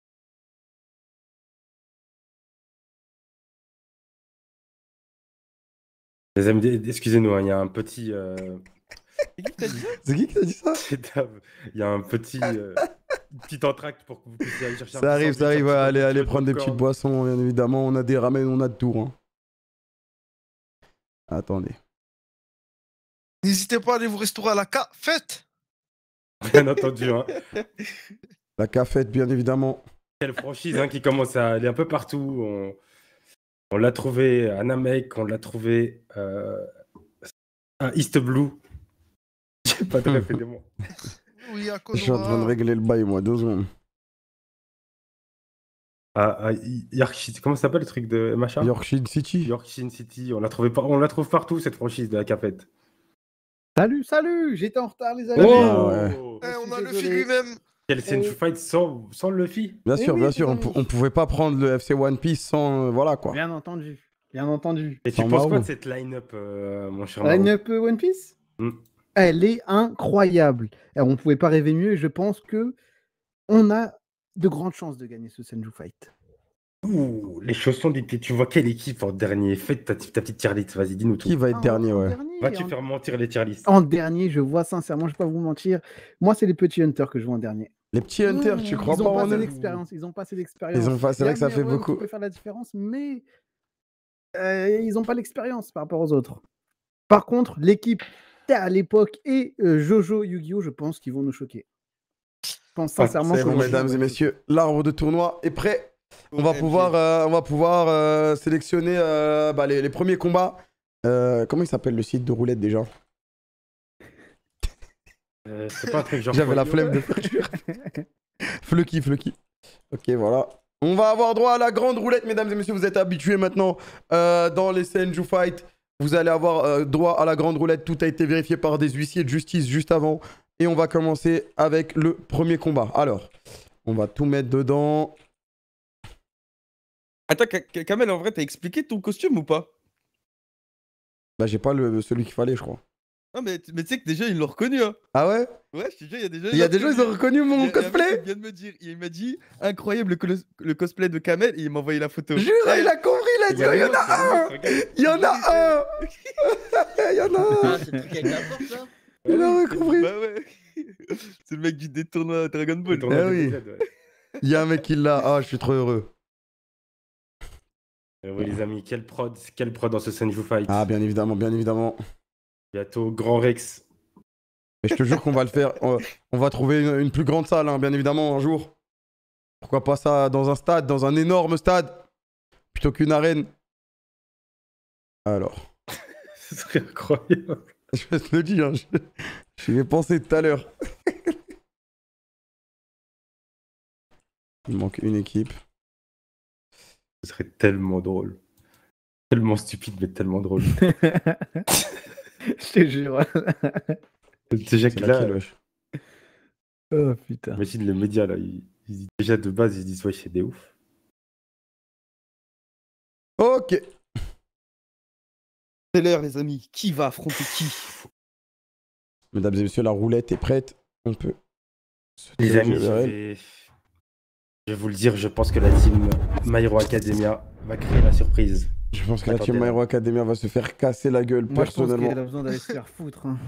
Les amis, excusez-nous, hein, il y a un petit. C'est qui t'a dit ça? C'est Dave. Il y a un petit entracte pour que vous puissiez aller chercher un Ça petit arrive, sandwich, ouais, un petit allez peu de prendre des popcorn. petites boissons, bien évidemment. On a des ramen, on a de tout. Hein. Attendez. N'hésitez pas à aller vous restaurer à la fête. Bien entendu. Hein. La cafette, bien évidemment. Quelle franchise hein, qui commence à aller un peu partout. On l'a trouvé à Namek, on l'a trouvé à East Blue. J'ai pas de ref, aidez-moi. Oui, à Je suis en train de Konoha. régler le bail, moi, 2 secondes. Comment ça s'appelle le truc de machin? Yorkshire City. Yorkshire City. On la trouve partout cette franchise de la cafette. Salut, j'étais en retard les amis. Ah ouais. On a le désolé. fil lui-même. Quel Senju Fight sans le Luffy? Bien Eh sûr, oui, bien les sûr. amis. On pouvait pas prendre le FC One Piece sans. Voilà quoi. Bien entendu, bien entendu. Et tu Sans penses quoi Mao. de cette line-up, mon cher La Mao? line-up One Piece, Mm. elle est incroyable. Et on pouvait pas rêver mieux et je pense que on a de grandes chances de gagner ce Senju Fight. Ouh, les chaussons d'été. Tu vois quelle équipe en dernier? Fais ta petite tier list. Vas-y, dis-nous tout. Qui va être dernier, ouais. Va-tu faire mentir les tier lists? En dernier, je vois sincèrement, je vais pas vous mentir. Moi, c'est les petits Hunters que je vois en dernier. Les petits Hunters, tu crois Ils pas ont pas en assez eux? d'expérience. Ils ont pas assez d'expérience. Ils ont pas- c'est Il y vrai a que ça fait Meruem beaucoup. qui peut faire la différence, mais ils ont pas l'expérience par rapport aux autres. Par contre, l'équipe à l'époque et Jojo Yu-Gi-Oh, je pense qu'ils vont nous choquer. Je pense sincèrement C'est que bon, Jojo mesdames va et nous messieurs, l'arbre de tournoi est prêt. On va pouvoir sélectionner les premiers combats. Comment il s'appelle le site de roulette déjà? C'est pas un truc genre. J'avais la Folio. flemme de faire. Flucky. Ok, voilà. On va avoir droit à la grande roulette, mesdames et messieurs. Vous êtes habitués maintenant dans les Senju Fight. Vous allez avoir droit à la grande roulette. Tout a été vérifié par des huissiers de justice juste avant. Et on va commencer avec le premier combat. Alors, on va tout mettre dedans. Attends, Kamel, en vrai, t'as expliqué ton costume ou pas? Là, j'ai pas celui qu'il fallait, je crois. Non, mais tu sais que déjà, ils l'ont reconnu, hein. Ah ouais? Ouais, je te jure, il y a des gens. Il y a des gens, ils ont reconnu mon Il y a un mec cosplay? qui vient de me dire, il m'a dit, incroyable le cosplay de Kamel, et il m'a envoyé la photo. Jure, il a compris, il a dit, il y en a un! Il y en a un! Il y en a un! Ah, c'est le truc avec la porte là? Il a compris. Bah ouais. C'est le mec du détournement Dragon Ball. Ah oui. Il y a un mec qui l'a. Ah, je suis trop heureux. Oui, les amis, quelle prod dans ce Senju Fight. Ah, bien évidemment, bien évidemment. Bientôt, Grand Rex. Mais je te jure qu'on va le faire. On va trouver une plus grande salle, hein, bien évidemment, un jour. Pourquoi pas ça dans un stade, dans un énorme stade, plutôt qu'une arène. Alors. Ce serait incroyable. Je te le dis, hein, je vais penser tout à l'heure. Il manque une équipe. Ce serait tellement drôle. Tellement stupide, mais tellement drôle. Je te jure. Déjà que C'est là, laquelle, wesh? Oh putain. imagine les médias, là, déjà de base, ils se disent, ouais, c'est des ouf. Ok. C'est l'heure, les amis. Qui va affronter qui? Mesdames et messieurs, la roulette est prête. On peut. se Les diriger amis, vers elle. je vais vous le dire, je pense que la team My Hero Academia va créer la surprise. Je pense que la team Attendez, My Hero Academia va se faire casser la gueule, Moi, je pense personnellement. qu'il a besoin d'aller se faire foutre. Hein.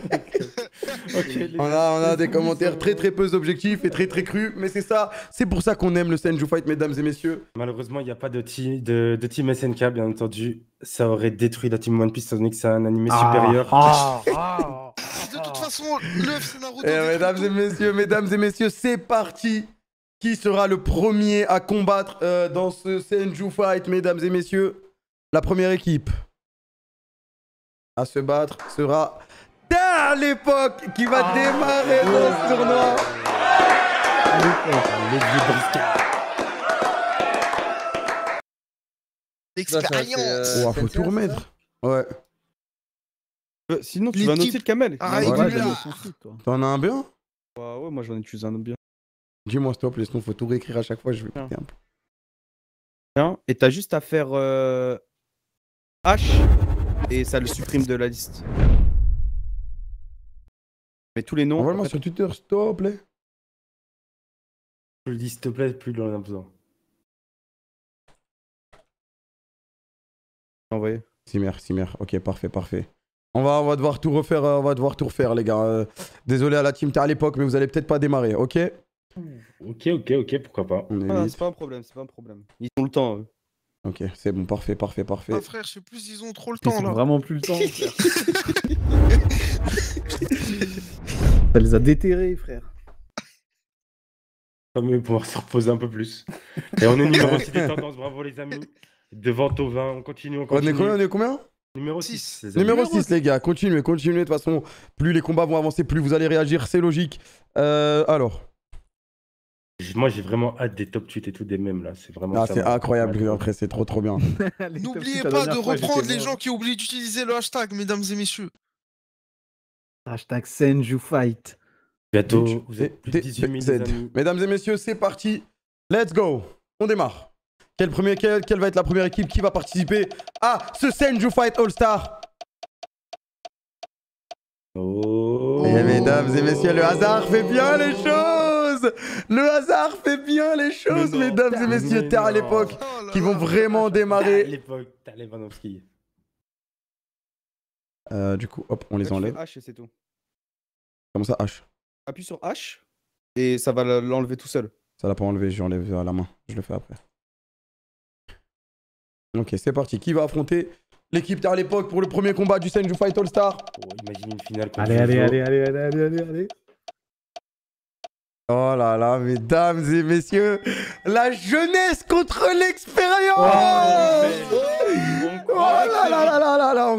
On a des commentaires très peu objectifs et très crus, mais c'est ça, c'est pour ça qu'on aime le Senju Fight, mesdames et messieurs. Malheureusement, il n'y a pas de team SNK, bien entendu. Ça aurait détruit la team One Piece, étant donné que c'est un animé supérieur. De toute façon, le FC Naruto. Mesdames et messieurs, c'est parti. Qui sera le premier à combattre dans ce Senju Fight, mesdames et messieurs? La première équipe à se battre sera à l'époque qui va démarrer dans ce tournoi. L'expérience. Oh, faut tout remettre. Ouais. Sinon, tu vas noter le camel. Ah, Ouais, écoute, Ouais, là. donne son site, toi. T'en as un bien? ouais, moi j'en ai utilisé un autre bien. Dis-moi, s'il te plaît, sinon faut tout réécrire à chaque fois, je vais péter un peu. Bien. Et t'as juste à faire H et ça le supprime de la liste. Mais tous les noms. Envoie-le-moi en fait, sur Twitter, s'il te plaît. Plus le dis, s'il te plaît, plus il en a besoin. envoyé. Simer. Ok, parfait. On va devoir tout refaire, les gars. Désolé à la team, t'es à l'époque, mais vous allez peut-être pas démarrer, ok? Ok, pourquoi pas. On Ah, évite. c'est pas un problème. Ils ont le temps, eux. Ok, c'est bon, parfait. Ah, frère, je sais plus, ils ont trop le Ils temps ont là. vraiment plus le temps, frère. Ça les a déterrés, frère. Tant mieux pouvoir se reposer un peu plus. Et on est numéro 6 des tendances, bravo les amis. Devant Tovin, on continue. On est combien? Numéro Six. 6. Les amis. Numéro 6, les gars, continuez. De toute façon, plus les combats vont avancer, plus vous allez réagir, c'est logique. Alors. Moi, j'ai vraiment hâte des top tweets et tout des mêmes là. C'est vraiment Ah, ça, c'est moi. incroyable, Ouais. après, c'est trop bien. N'oubliez pas de reprendre les gens qui oublient d'utiliser le hashtag, mesdames et messieurs. Hashtag Senju Fight. Bientôt, vous êtes plus de 18 000 les amis. Mesdames et messieurs, c'est parti. Let's go. On démarre. Quelle va être la première équipe qui va participer à ce Senju Fight All-Star? Oh. Et mesdames et messieurs, le hasard fait bien les choses. Mais non. Mesdames et messieurs, Mais terre à non. l'époque, Oh là qui vont là. vraiment À démarrer. l'époque, t'as les Vanovski. Du coup, hop, on les Là, tu enlève. fais H et c'est tout. Comment ça, H? Appuie sur H et ça va l'enlever tout seul. Ça l'a pas enlevé, j'enlève à la main. Je le fais après. Ok, c'est parti. Qui va affronter l'équipe terre à l'époque pour le premier combat du Senju Fight All-Star? Oh, imagine une finale contre Allez. Oh là là, mesdames et messieurs, la jeunesse contre l'expérience! Oh là là là là là là,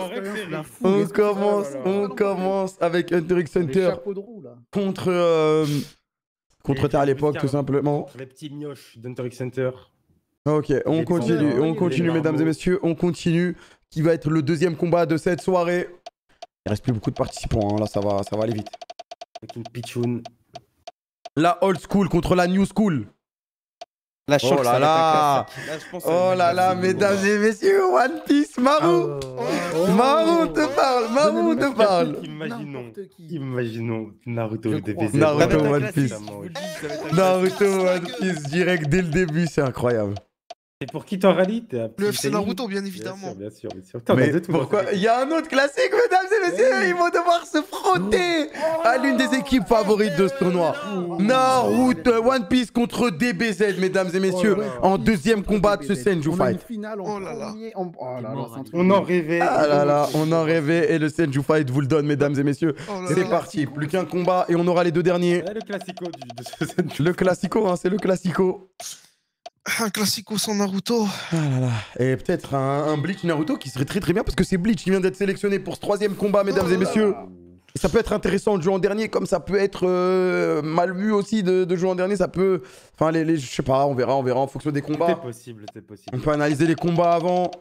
on commence avec Hunter x Hunter Chapeau de roue, là. contre Terre à l'époque, tout simplement. Les petits mioches d'Hunter x Hunter. Ok, on continue, les mesdames et marmots. messieurs, on continue. Qui va être le deuxième combat de cette soirée. Il reste plus beaucoup de participants, hein, là ça va aller vite. Avec une pitchoun. La old school contre la new school. Là, je sens Oh que là ça va être là. un classique. Là, je pense que ça va Oh être là un là, classique. mesdames et messieurs, One Piece, Maru! Maru te parle! Imaginons Naruto Je DBZ. crois. Naruto, Ça va être un One classique, Piece. je vous le dis, ça va être un Naruto classique. One Piece direct dès le début, c'est incroyable. Et pour qui t'en rallies? Le FC Naruto, bien évidemment. Bien sûr, bien sûr. Putain, on a Mais de tout, pourquoi? moi. Il y a un autre classique, mesdames et messieurs. Ils vont devoir se frotter à l'une des équipes favorites de ce tournoi. Naruto One Piece contre DBZ, mesdames et messieurs, en deuxième combat de ce Senju On a une Fight. finale en Oh là là. premier. Oh là là, c'est un truc On de en ouf. rêvait. Ah là là, on en rêvait et le Senju Fight vous le donne, mesdames et messieurs. Oh là C'est là. parti, plus qu'un combat et on aura les deux derniers. Ouais, le classico de ce Senju. Le classico, hein, c'est le classico. Un classico sans Naruto. Ah là là. Et peut-être un Bleach Naruto qui serait très très bien parce que c'est Bleach qui vient d'être sélectionné pour ce troisième combat, mesdames et messieurs. Et ça peut être intéressant de jouer en dernier, comme ça peut être mal vu aussi de jouer en dernier. Ça peut. Enfin, je sais pas, on verra en fonction des C'était combats. possible, c'était possible. On peut analyser les combats avant.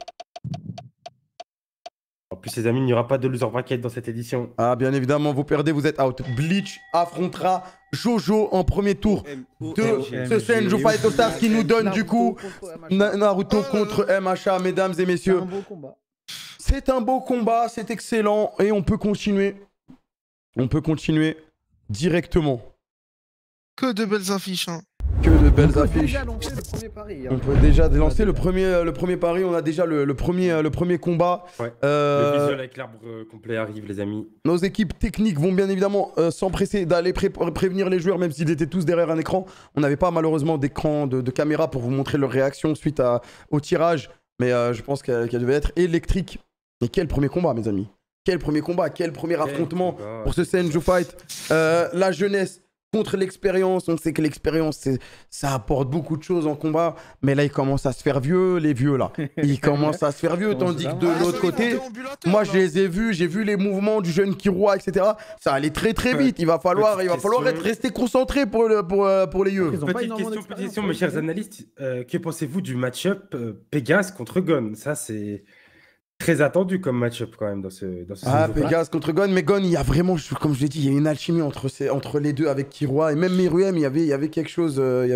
En plus, les amis, il n'y aura pas de loser bracket dans cette édition. Ah, bien évidemment, vous perdez, vous êtes out. Bleach affrontera Jojo en premier tour de ce Senju Fight All Stars qui nous donne du coup Naruto contre MHA, mesdames et C'est un messieurs. beau combat. C'est un beau combat, c'est excellent et on peut continuer. On peut continuer directement. Que de belles affiches. Hein. Que de On belles peut affiches. déjà lancer le premier pari. On hein. peut déjà lancer le premier pari. On a déjà le premier combat. Ouais. Euh, Le visuel avec l'arbre complet arrive, les amis. Nos équipes techniques vont bien évidemment s'empresser d'aller prévenir les joueurs, même s'ils étaient tous derrière un écran. On n'avait pas malheureusement d'écran de caméra pour vous montrer leur réaction suite au tirage. Mais je pense qu'elle devait être électrique. Et quel premier combat, mes amis. Quel premier combat, quel premier affrontement pour ce Senju Fight. La jeunesse contre l'expérience. On sait que l'expérience, ça apporte beaucoup de choses en combat. Mais là, ils commencent à se faire vieux, les vieux là. Ils commencent à se faire vieux, tandis que de Ah, l'autre ça, les côté... déambulateurs, Moi, là. je les ai vus, j'ai vu les mouvements du jeune Kiroa, etc. Ça allait très très vite. Il va falloir Petite rester concentré pour les yeux. Ils ont pas Petite énormément question, d'expérience, mes chers ouais. analystes. Que pensez-vous du match-up Pégase contre Gon? Ça, c'est très attendu comme match-up quand même dans ce Ah, Senju Fight. Pégase contre Gon. Mais Gon, il y a vraiment, comme je l'ai dit, il y a une alchimie entre les deux avec Kiroa. Et même Meruem, il y avait quelque chose.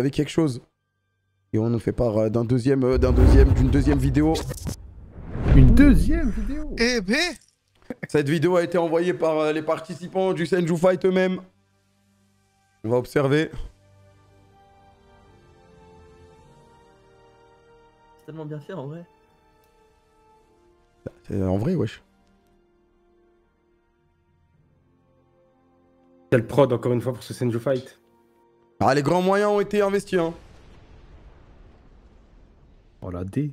Et on nous fait part d'une deuxième vidéo. Une deuxième vidéo. Eh ben, Cette vidéo a été envoyée par les participants du Senju Fight eux-mêmes. On va observer. C'est tellement bien fait en vrai. C'est en vrai, wesh. Quel prod encore une fois pour ce Senju Fight. Ah, les grands moyens ont été investis, hein. Oh la D.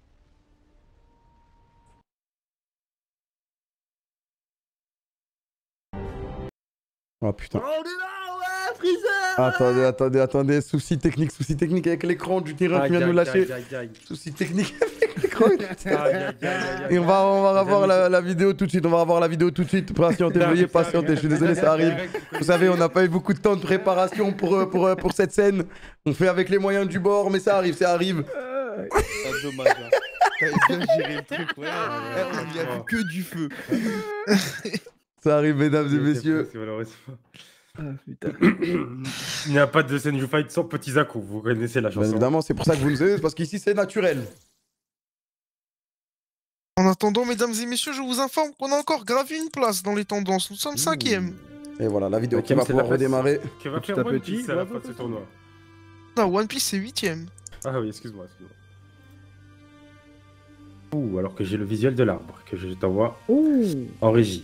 Oh putain. Oh, on est là, ouais, Freezer. Attendez. Souci technique avec l'écran du tireur qui vient de nous lâcher. Souci technique avec l'écran. Et on va revoir la vidéo tout de suite. Patientez, veuillez patienter. Je suis désolé, ça arrive. Vous savez, on n'a pas eu beaucoup de temps de préparation pour cette scène. On fait avec les moyens du bord, mais ça arrive. C'est dommage. Hein. T'avais bien géré le truc, ouais. On y a vu que du feu. Ça arrive, mesdames et messieurs. Ah, putain. Il n'y a pas de Senju Fight sans petits à-coups. Vous connaissez la Bien chanson. évidemment, c'est pour ça que vous le savez, parce qu'ici c'est naturel. en attendant, mesdames et messieurs, je vous informe qu'on a encore gravé une place dans les tendances. Nous sommes 5e. Et voilà, la vidéo qui Cinquième, va c'est pouvoir la place. redémarrer. Que va Petit faire à One petit, Piece à la oiseau fin de ce petit. tournoi? Non, One Piece, c'est 8e. Ah oui, excuse-moi. Ouh, alors que j'ai le visuel de l'arbre que je t'envoie Oh. en régie.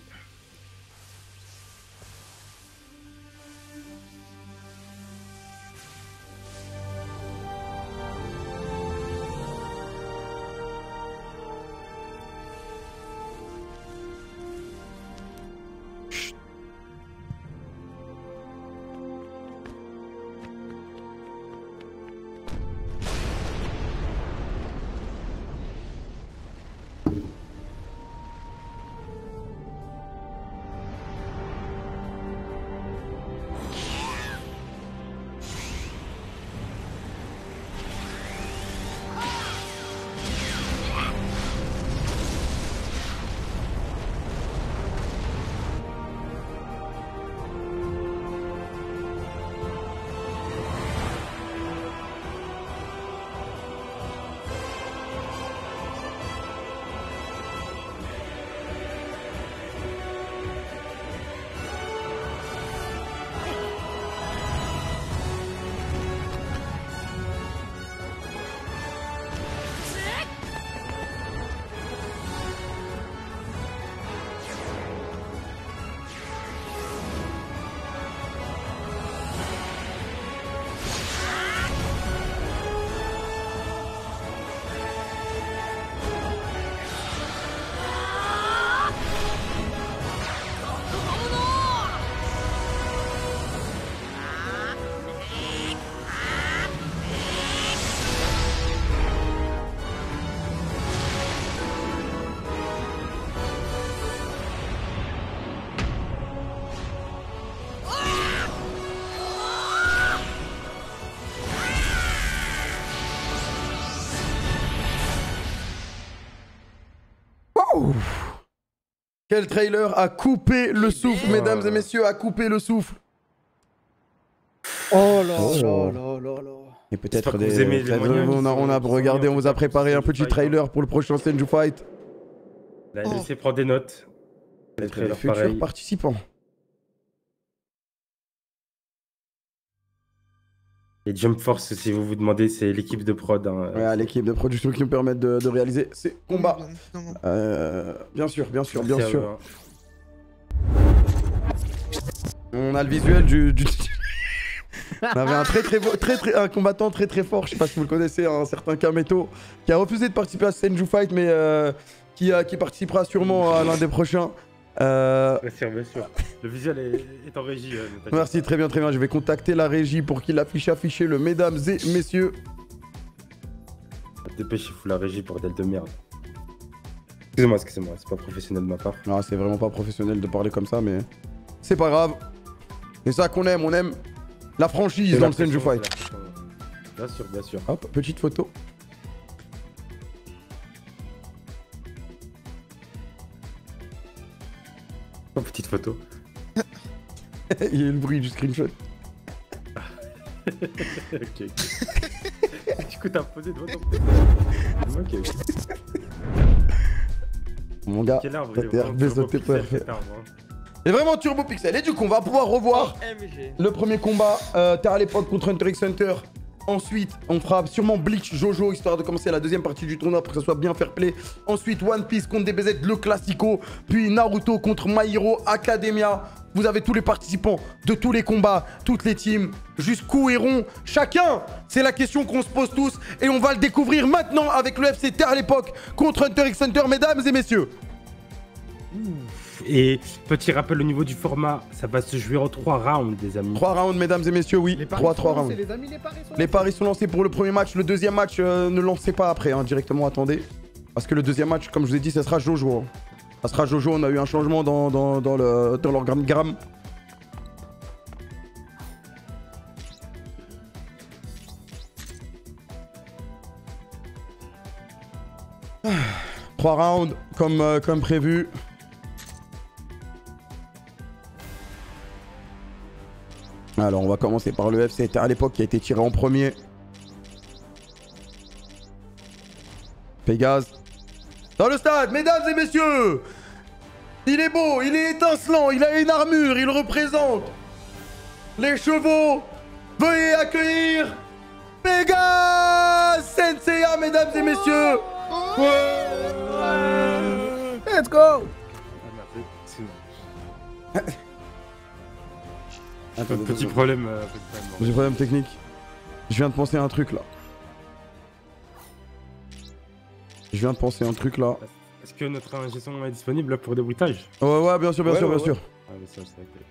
Quel trailer a coupé le souffle, mesdames et messieurs, a coupé le souffle. Oh là là là là là. Et peut-être J'espère que vous aimez les moyens on a qui sont regardé, mis on en vous a fait préparé pour un petit Senju Fight, trailer pour le prochain Senju Fight. Là, laissez prendre des notes. Les Les trailers futurs pareils. participants. Et Jump Force, si vous vous demandez, c'est l'équipe de prod. Hein. Ouais, l'équipe de production qui nous permettent de réaliser ces combats. Bien sûr, bien sûr, bien Merci à sûr. eux, hein. On a le visuel du... On avait un combattant très fort, je sais pas si vous le connaissez, un certain Kameto, qui a refusé de participer à ce Senju Fight, mais qui participera sûrement à l'un des prochains. Bien sûr, bien sûr. Le visuel est en régie. Ne t'inquiète Merci, très bien. Je vais contacter la régie pour qu'il affiche le mesdames et messieurs. pas. Dépêchez-vous la régie, bordel de merde. Excusez-moi, c'est pas professionnel de ma part. Non, c'est vraiment pas professionnel de parler comme ça, mais c'est pas grave. C'est ça qu'on aime, on aime la franchise C'est dans la le Senju pression, Fight. c'est la pression. Bien sûr, bien sûr. Hop, petite photo. Oh, petite photo. Il y a eu le bruit du screenshot. Ok. Du coup, t'as posé devant ton PC. Ok. Mon gars, Quel arbre, t'as il est vraiment RB turbo sauté pixel, pour cet arbre, hein. Il est vraiment turbo pixel. Et du coup, on va pouvoir revoir le premier combat. Terre à l'époque contre Hunter x Hunter. Ensuite, on fera sûrement Bleach Jojo, histoire de commencer la deuxième partie du tournoi pour que ça soit bien fair play. Ensuite, One Piece contre DBZ, le classico. Puis Naruto contre My Hero Academia. Vous avez tous les participants de tous les combats, toutes les teams. Jusqu'où iront chacun? C'est la question qu'on se pose tous. Et on va le découvrir maintenant avec le FC Terre à l'époque contre Hunter x Hunter, mesdames et messieurs. Et petit rappel au niveau du format, ça va se jouer en 3 rounds, les amis. 3 rounds, mesdames et messieurs, oui. Les paris 3 sont lancés, rounds. les amis, les paris sont Les lancés. paris sont lancés pour le premier match. Le deuxième match, ne lancez pas après, hein, directement, attendez. Parce que le deuxième match, comme je vous ai dit, ça sera Jojo. Hein. Ça sera Jojo, on a eu un changement dans l'organigramme. Ah, 3 rounds, comme prévu. Alors, on va commencer par le FC Terre à l'époque qui a été tiré en premier. Pégase. Dans le stade, mesdames et messieurs. Il est beau, il est étincelant, il a une armure, il représente les chevaux. Veuillez accueillir Pégase Senseiya, mesdames et messieurs. Let's go. Petit problème. J'ai problème technique. Je viens de penser à un truc là. Est-ce que notre ingé son est disponible là, pour des bruitages? Ouais, bien sûr, bien sûr. Ah, mais ça, c'est vrai que-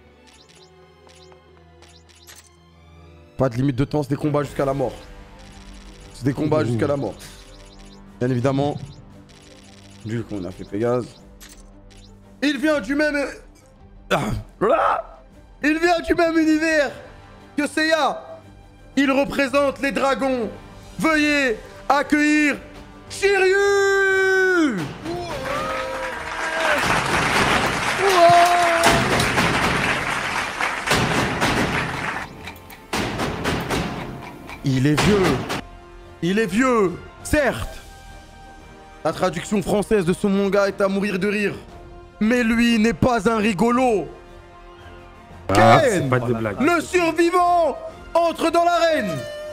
Pas de limite de temps, c'est des combats jusqu'à la mort. C'est des combats jusqu'à la mort. Bien évidemment. Du coup, on a fait Pégase. Il vient du même... Il vient du même univers que Seiya. Il représente les dragons. Veuillez accueillir Shiryu. Il est vieux. Il est vieux, certes. La traduction française de ce manga est à mourir de rire. Mais lui n'est pas un rigolo. Ah, Ken, c'est pas de blague. le survivant, entre dans l'arène.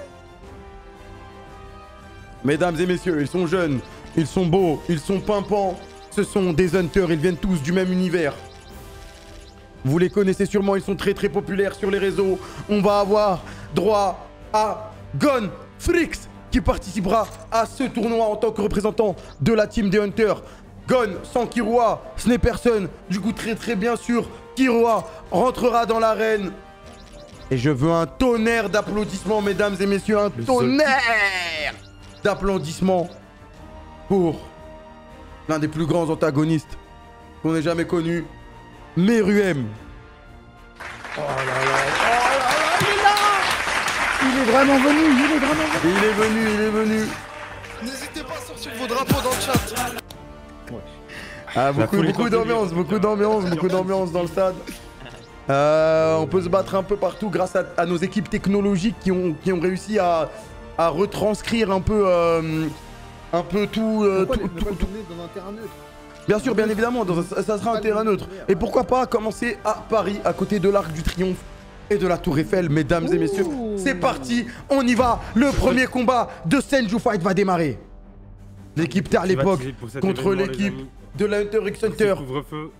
Mesdames et messieurs, ils sont jeunes, ils sont beaux, ils sont pimpants. Ce sont des hunters, ils viennent tous du même univers. Vous les connaissez sûrement, ils sont très populaires sur les réseaux. On va avoir droit à Gon Frix qui participera à ce tournoi en tant que représentant de la team des Hunters. Gon sans Killua, ce n'est personne. Du coup, très bien sûr, Killua rentrera dans l'arène. Et je veux un tonnerre d'applaudissements, mesdames et messieurs, un tonnerre d'applaudissements pour l'un des plus grands antagonistes qu'on ait jamais connu, Meruem. Oh là là, il est là. Il est vraiment venu, Il est venu. N'hésitez pas à sortir vos drapeaux dans le chat. Ah, La foule est beaucoup en d'ambiance, délire. beaucoup d'ambiance dans le stade. On peut se battre un peu partout grâce à nos équipes technologiques qui ont réussi à retranscrire un peu tout. Pourquoi tout- ne pas tout- tourner dans un terrain neutre? Bien sûr, bien évidemment, ça sera un terrain neutre. Et pourquoi pas commencer à Paris, à côté de l'Arc du Triomphe et de la Tour Eiffel, mesdames et messieurs. Ouh. C'est parti, on y va. Le premier combat de Senju Fight va démarrer. L'équipe Terre à l'époque Privatisé pour cet contre événement, les l'équipe amis. de la Hunter X C'est Hunter. couvre-feu.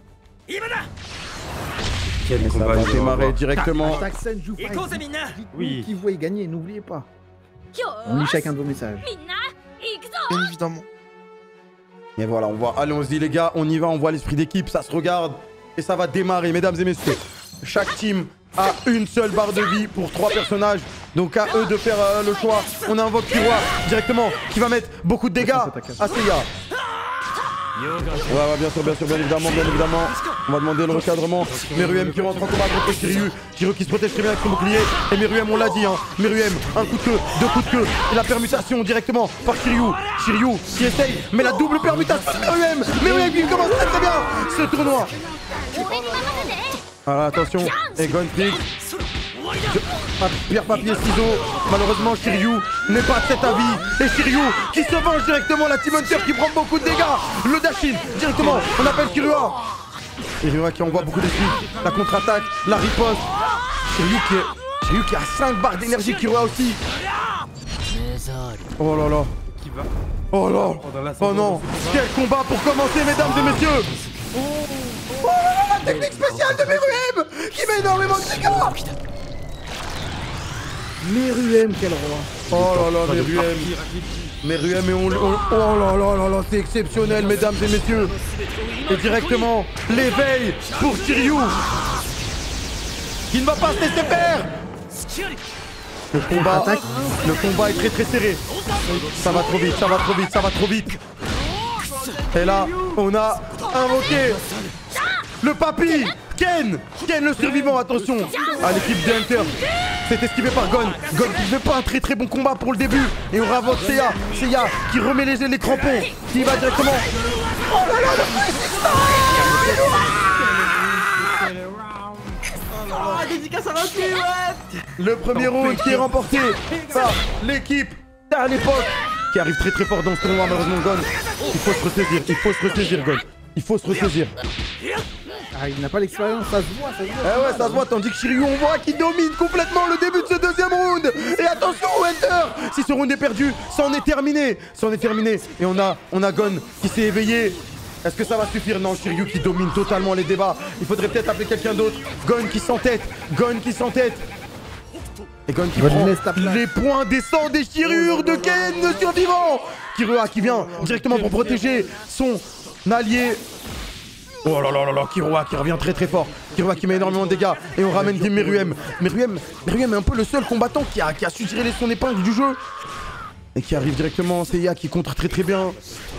Quel Ça combat va nous allons démarrer avoir. directement. Hashtag Senju Fight. Dites-nous Oui. qui vous voyez gagner, n'oubliez pas. On lit chacun de vos messages. Bien évidemment. Et voilà, allons-y les gars, on y va, on voit l'esprit d'équipe, ça se regarde et ça va démarrer, mesdames et messieurs. Chaque team a une seule barre de vie pour 3 personnages, donc à eux de faire le choix. On invoque Kiroi directement, qui va mettre beaucoup de dégâts à Seiya. Ouais, bien sûr, bien évidemment. On va demander le recadrement. Meruem qui rentre en combat contre Shiryu. Shiryu qui se protège très bien avec son bouclier. Et Meruem, on l'a dit, hein. Meruem, un coup de queue, 2 coups de queue. Et la permutation directement par Shiryu. Shiryu qui essaye, mais la double permutation de Meruem qui commence très bien ce tournoi. Voilà, attention. Et Gon Freak. Pierre, papier, ciseaux. Malheureusement, Shiryu n'est pas de cet avis. Et Shiryu qui se venge directement. La Team Hunter qui prend beaucoup de dégâts. Le Dashin directement. On appelle Kirua. Kirua qui envoie beaucoup d'esprit. La contre-attaque, la riposte. Shiryu qui a 5 barres d'énergie. Kirua aussi. Oh là là. Qui va Oh là. Oh non. Quel combat pour commencer, mesdames et messieurs. Oh là là, la technique spéciale de Meruem qui met énormément de dégâts. Meruem, quel roi. Oh là là, Meruem et oh là là, c'est exceptionnel, mesdames et messieurs. Et directement, l'éveil pour Shiryu. Qui ne va pas se laisser faire. Le combat est très serré. Ça va trop vite. Et là, on a invoqué le papy, Ken le survivant, attention à l'équipe de Hunter. C'est esquivé par Gon qui fait pas un très bon combat pour le début. Et on invoque Seiya qui remet les crampons, qui va directement. Oh là là, dédicace à Rocky, ouais. le premier round qui est remporté par l'équipe à l'époque, qui arrive très fort dans ce tournoi. Malheureusement, Gon, il faut se ressaisir, Gon. Il faut se ressaisir. Ah, il n'a pas l'expérience, ça se voit. Eh ouais, ça se voit, tandis que Shiryu, on voit qu'il domine complètement le début de ce deuxième round. Et attention, Hunter, si ce round est perdu, c'en est terminé. Et on a Gon qui s'est éveillé. Est-ce que ça va suffire? Non, Shiryu qui domine totalement les débats. Il faudrait peut-être appeler quelqu'un d'autre. Gon qui s'entête. Et Gon qui prend les points des sangs des chirures de Ken, le survivant. Kirua qui vient directement pour protéger son allié. Oh là là, Kirua qui revient très fort. Kirua qui met énormément de dégâts. Et on ramène des Meruem. Meruem est un peu le seul combattant qui a su tirer son épingle du jeu. Et qui arrive directement, Seiya qui contre très bien.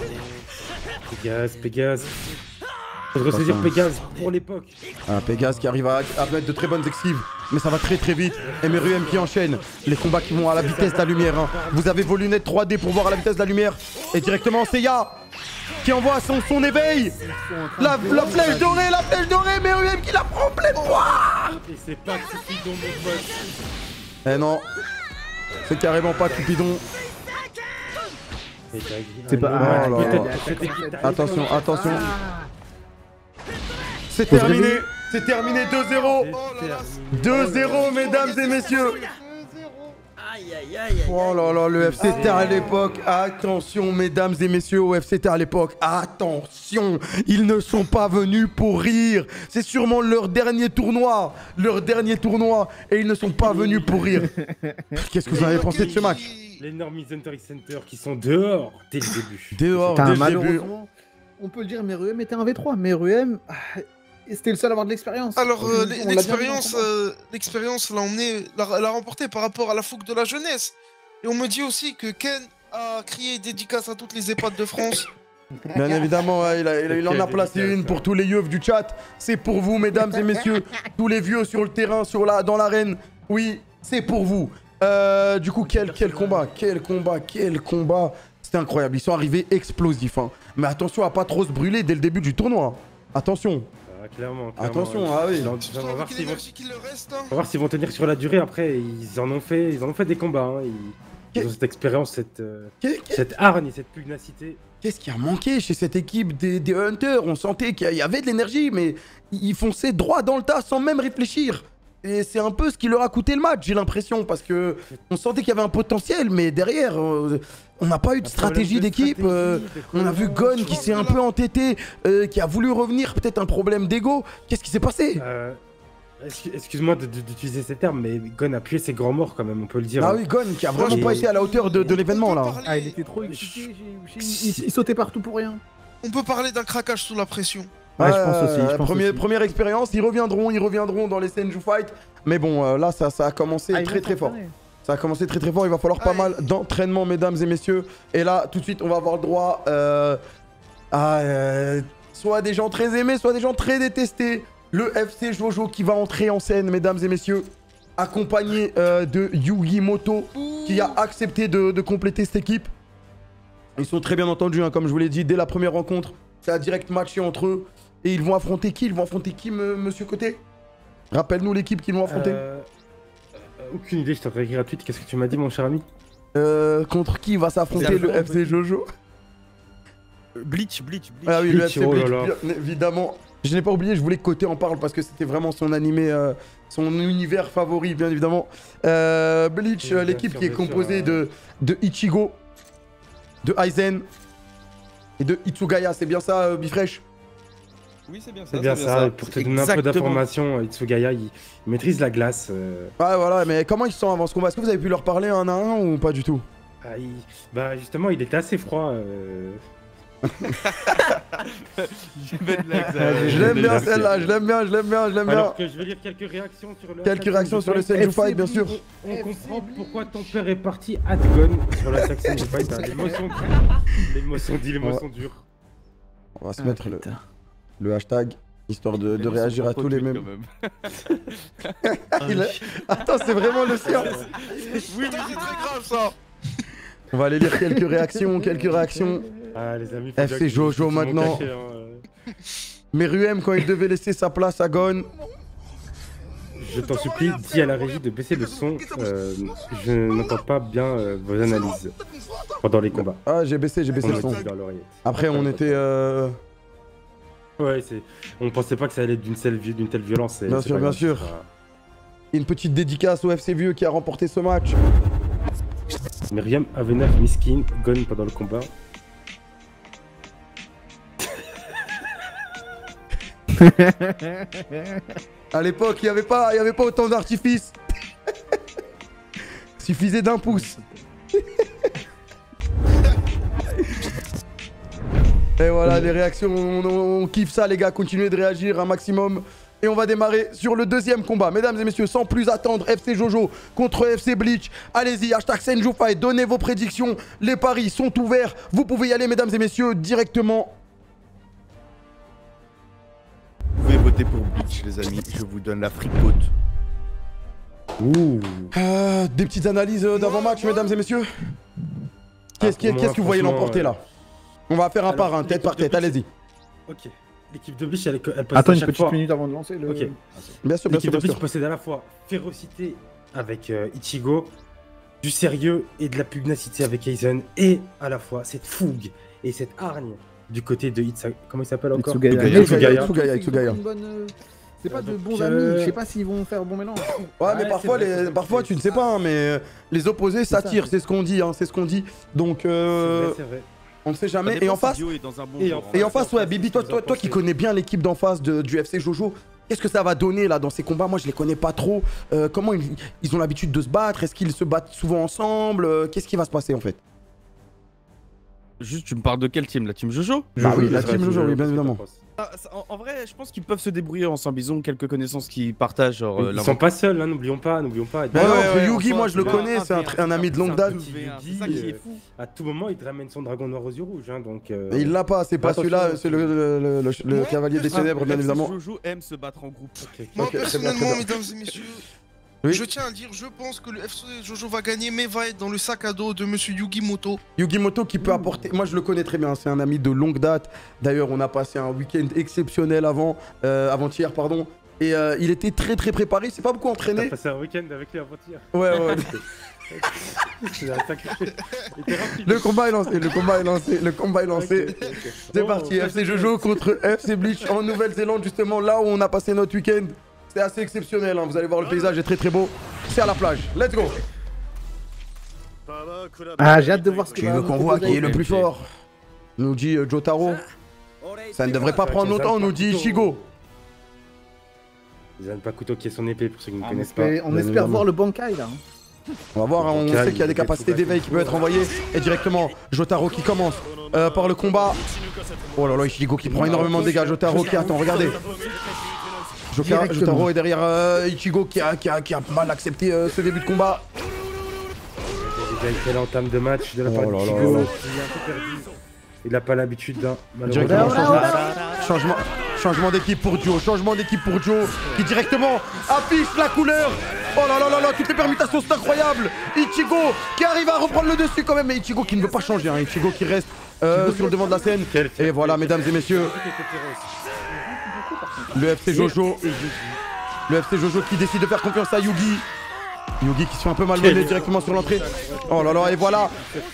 Pégase. Faut ressaisir Pégase pour l'époque. Ah, Pégase qui arrive à mettre de très bonnes esquives. Mais ça va très vite. Et Meruem qui enchaîne les combats qui vont à la vitesse de la lumière. Hein. Vous avez vos lunettes 3D pour voir à la vitesse de la lumière. Et directement Seiya qui envoie son éveil. La flèche dorée, Meruem qui la prend en pleine poire. Et c'est pas Cupidon, mon pote. Eh non, c'est carrément pas Cupidon. C'est pas. Ah, Oh là là. Attention. C'est Faut se terminé. réveiller. C'est terminé 2-0. 2-0, mesdames et messieurs. Oh là là, le FC Terre à l'époque. Attention, mesdames et messieurs, au FC Terre à l'époque. Attention, ils ne sont pas venus pour rire. C'est sûrement leur dernier tournoi. Et ils ne sont pas venus pour rire. Qu'est-ce que vous avez pensé de ce match? L'énorme Hunter X Hunter qui sont dehors dès le début. Dehors, Putain, dès le début. malheureusement, on peut le dire, Meruem était un V3. Meruem, c'était le seul à avoir de l'expérience. Alors, On l'a bien vu dans le combat. l'expérience l'a remporté par rapport à la fougue de la jeunesse. Et on me dit aussi que Ken a crié dédicace à toutes les EHPAD de France. Bien évidemment, ouais, il en a placé une pour tous les yeux du chat. C'est pour vous, mesdames et messieurs. Tous les vieux sur le terrain, dans l'arène. Oui, c'est pour vous. Du coup, quel combat. C'était incroyable. Ils sont arrivés explosifs. Hein. Mais attention à pas trop se brûler dès le début du tournoi. Attention. Clairement. Attention, ah oui. On Surtout va voir avec s'ils vont... l'énergie qu'il leur reste. Hein. on va voir s'ils vont tenir sur la durée. Après, ils en ont fait des combats. Hein. Ils ont cette expérience, cette hargne, cette pugnacité. Qu'est-ce qui a manqué chez cette équipe des Hunters? On sentait qu'il y avait de l'énergie, mais ils fonçaient droit dans le tas sans même réfléchir. Et c'est un peu ce qui leur a coûté le match, j'ai l'impression, parce que on sentait qu'il y avait un potentiel, mais derrière, on n'a pas eu de stratégie d'équipe. On a vu Gon qui s'est un peu entêté, qui a voulu revenir, peut-être un problème d'ego. Qu'est-ce qui s'est passé? Excuse-moi d'utiliser ces termes, mais Gon a appuyé ses grands morts quand même, on peut le dire. Ah oui, Gon qui a vraiment pas été à la hauteur de l'événement là. Ah, il était trop excité, il sautait partout pour rien. On peut parler d'un craquage sous la pression. Ouais, je pense aussi. Première expérience, ils reviendront dans les Senju Fight. Mais bon, là, ça a commencé très fort. Ça a commencé très fort, il va falloir pas mal d'entraînement, mesdames et messieurs. Et là, tout de suite, on va avoir le droit à soit des gens très aimés, soit des gens très détestés. Le FC Jojo qui va entrer en scène, mesdames et messieurs, accompagné de Yugi Moto, qui a accepté de compléter cette équipe. Ils sont très bien entendus, hein, comme je vous l'ai dit, dès la première rencontre. Ça a direct matché entre eux. Et ils vont affronter qui? Monsieur Côté? Rappelle-nous l'équipe qu'ils vont affronter. Aucune idée, je t'aurais écrit à tweet. Qu'est-ce que tu m'as dit, mon cher ami? Contre qui va s'affronter le FC Jojo? Bleach. Ah oui, le FC oh Bleach, là là. bien évidemment. Je n'ai pas oublié, je voulais que Côté en parle parce que c'était vraiment son animé, son univers favori, bien évidemment. Bleach, l'équipe qui est composée de Ichigo, de Aizen et de Itsugaya. C'est bien ça, Bifresh? Oui, c'est bien ça. C'est bien ça. Pour te donner un peu d'informations, Itsugaya, il maîtrise la glace. Ouais, voilà, mais comment ils se sentent avant ce combat? Est-ce que vous avez pu leur parler un à un ou pas du tout? Bah, justement, il était assez froid. Je l'aime bien celle-là, je l'aime bien. Alors que je vais lire quelques réactions sur le... Quelques réactions sur le Senju Fight, bien sûr. On comprend pourquoi ton père est parti à Gon sur la Senju Fight. L'émotion dure. On va se mettre le hashtag, histoire de réagir à tous les mêmes. Attends, c'est vraiment le sien. Oui, c'est très grave ça. On va aller lire quelques réactions. Ah, les amis, FC Jojo maintenant. Meruem quand il devait laisser sa place à Gon. Je t'en supplie, dis à la régie de baisser le son. Je n'entends pas bien vos analyses pendant les combats. Ah, j'ai baissé le son. Après, on était... Ouais, on pensait pas que ça allait être d'une telle violence. Bien sûr. Une petite dédicace au FC Vieux qui a remporté ce match. Myriam Avena Miskin, Gon pendant le combat. À l'époque, il y avait pas autant d'artifices. Suffisait d'un pouce. Et voilà, les réactions, on kiffe ça les gars, continuez de réagir un maximum. Et on va démarrer sur le deuxième combat. Mesdames et messieurs, sans plus attendre, FC Jojo contre FC Bleach. Allez-y, hashtag Senju Fight, donnez vos prédictions. Les paris sont ouverts. Vous pouvez y aller, mesdames et messieurs, directement. Vous pouvez voter pour Bleach, les amis. Je vous donne la fricote. Ouh. Des petites analyses d'avant-match, mesdames et messieurs. Qu'est-ce que vous voyez l'emporter là? On va faire un par un, tête par tête, allez-y. Ok. L'équipe de Bleach, elle possède Attends à une chaque petite fois... minute avant de lancer le... Ok. Bien sûr, L'équipe de Bleach possède à la fois férocité avec Ichigo, du sérieux et de la pugnacité avec Aizen, et à la fois cette fougue et cette hargne du côté de comment il s'appelle encore? Itsugaya. C'est pas de bons amis, je sais pas s'ils vont faire bon mélange. Ouais, mais parfois tu ne sais pas, hein, mais les opposés s'attirent, c'est ce qu'on dit, hein, c'est ce qu'on dit. Donc, C'est vrai. on ne sait jamais. Et en face, ouais, Bibi, toi qui connais bien l'équipe d'en face du FC Jojo, qu'est-ce que ça va donner là dans ces combats? Moi, je les connais pas trop. Comment ils ont l'habitude de se battre? Est-ce qu'ils se battent souvent ensemble? Qu'est-ce qui va se passer en fait? Juste, tu me parles de quelle team? La team Jojo? Bah oui, la team Jojo, oui, bien évidemment. En vrai, je pense qu'ils peuvent se débrouiller ensemble. Ils ont quelques connaissances qu'ils partagent. Genre, Ils sont pas seuls, hein, n'oublions pas. Yugi, moi je le connais, c'est un ami de longue date. C'est ça qui est fou. À tout moment, il te ramène son dragon noir aux yeux rouges, hein, donc... Il l'a pas, c'est pas celui-là, c'est le cavalier des ténèbres, bien évidemment. Jojo aime se battre en groupe. Moi, Ok, très bien, personnellement, très bien. mesdames et messieurs, Oui. Je tiens à le dire, je pense que le FC Jojo va gagner, mais va être dans le sac à dos de monsieur Yugimoto. Yugimoto qui peut apporter. Moi, je le connais très bien. C'est un ami de longue date. D'ailleurs, on a passé un week-end exceptionnel avant-hier, pardon. Et il était très très préparé. Il s'est pas beaucoup T'as entraîné. passé un week-end avec lui avant-hier. Ouais. C'est un sacré. Il était rapide. Le combat est lancé. Ok. C'est Bon, parti. on FC Jojo contre FC Bleach en Nouvelle-Zélande, justement là où on a passé notre week-end. C'est assez exceptionnel. Hein. Vous allez voir, le paysage est très très beau. C'est à la plage. Let's go. Ah, j'ai hâte de voir ce que Qui va est le nous convoi proposer. qui est le plus fort? Nous dit Jotaro. Ça ne devrait pas prendre longtemps, nous dit Ichigo. Izan Pakuto qui est son épée pour ceux qui ne Ah, connaissent pas. on Bien espère évidemment. voir le Bankai là. On va voir, hein, on Calme, sait qu'il y a des il capacités est tout d'éveil qui peuvent être envoyées. Et directement, Jotaro qui commence par le combat. Oh là là, Ichigo qui prend énormément de dégâts. Jotaro qui attend, regardez. Directement. Jotaro est derrière Ichigo qui a mal accepté ce début de combat. Déjà une telle entame de match de la part Oh là là d'Ichigo, là là. qui est un peu perdu. Il n'a pas l'habitude d'un. Directement, Malheureusement. changement d'équipe pour Joe. Changement d'équipe pour Joe qui directement affiche la couleur. Oh là là là là, toutes les permutations, c'est incroyable. Ichigo qui arrive à reprendre le dessus quand même. Mais Ichigo qui ne veut pas changer. Hein. Ichigo qui reste sur le devant de la scène. Et voilà, mesdames et messieurs, le FC Jojo. Le FC Jojo qui décide de faire confiance à Yugi. Yugi qui se fait un peu malmener directement sur l'entrée. Oh là là, et voilà.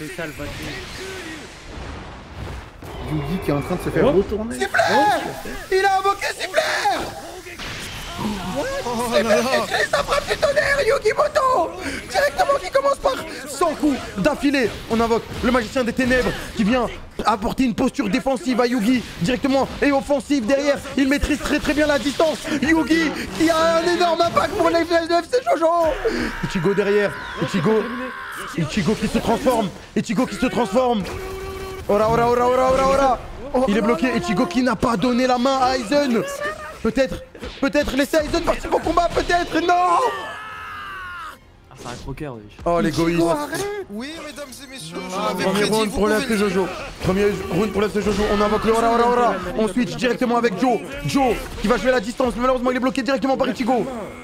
Yugi qui est en train de se faire Oh. retourner. Il a invoqué Siffler. Oh là là. Ça frappe du tonnerre, Yugimoto. Directement qui commence par 100 coups d'affilée. On invoque le magicien des ténèbres qui vient apporter une posture défensive à Yugi directement et offensive derrière. Il maîtrise très très bien la distance. Yugi qui a un énorme impact pour les FC Jojo. Ichigo derrière. Ichigo qui se transforme. Ichigo qui se transforme. Ora. Il est bloqué. Ichigo qui n'a pas donné la main à Aizen. Peut-être laisser Aizen participer au combat. Peut-être. Non. Ah, c'est un croqueur, wesh. Oh l'égoïste. Oui, mesdames et messieurs, je Premier l'avais prédit, round vous pour le pouvez FC le dire. Jojo. Premier round pour le FC Jojo. On invoque le Ora. On switch directement avec Joe. Joe qui va jouer la distance. Mais malheureusement, il est bloqué directement par Ichigo.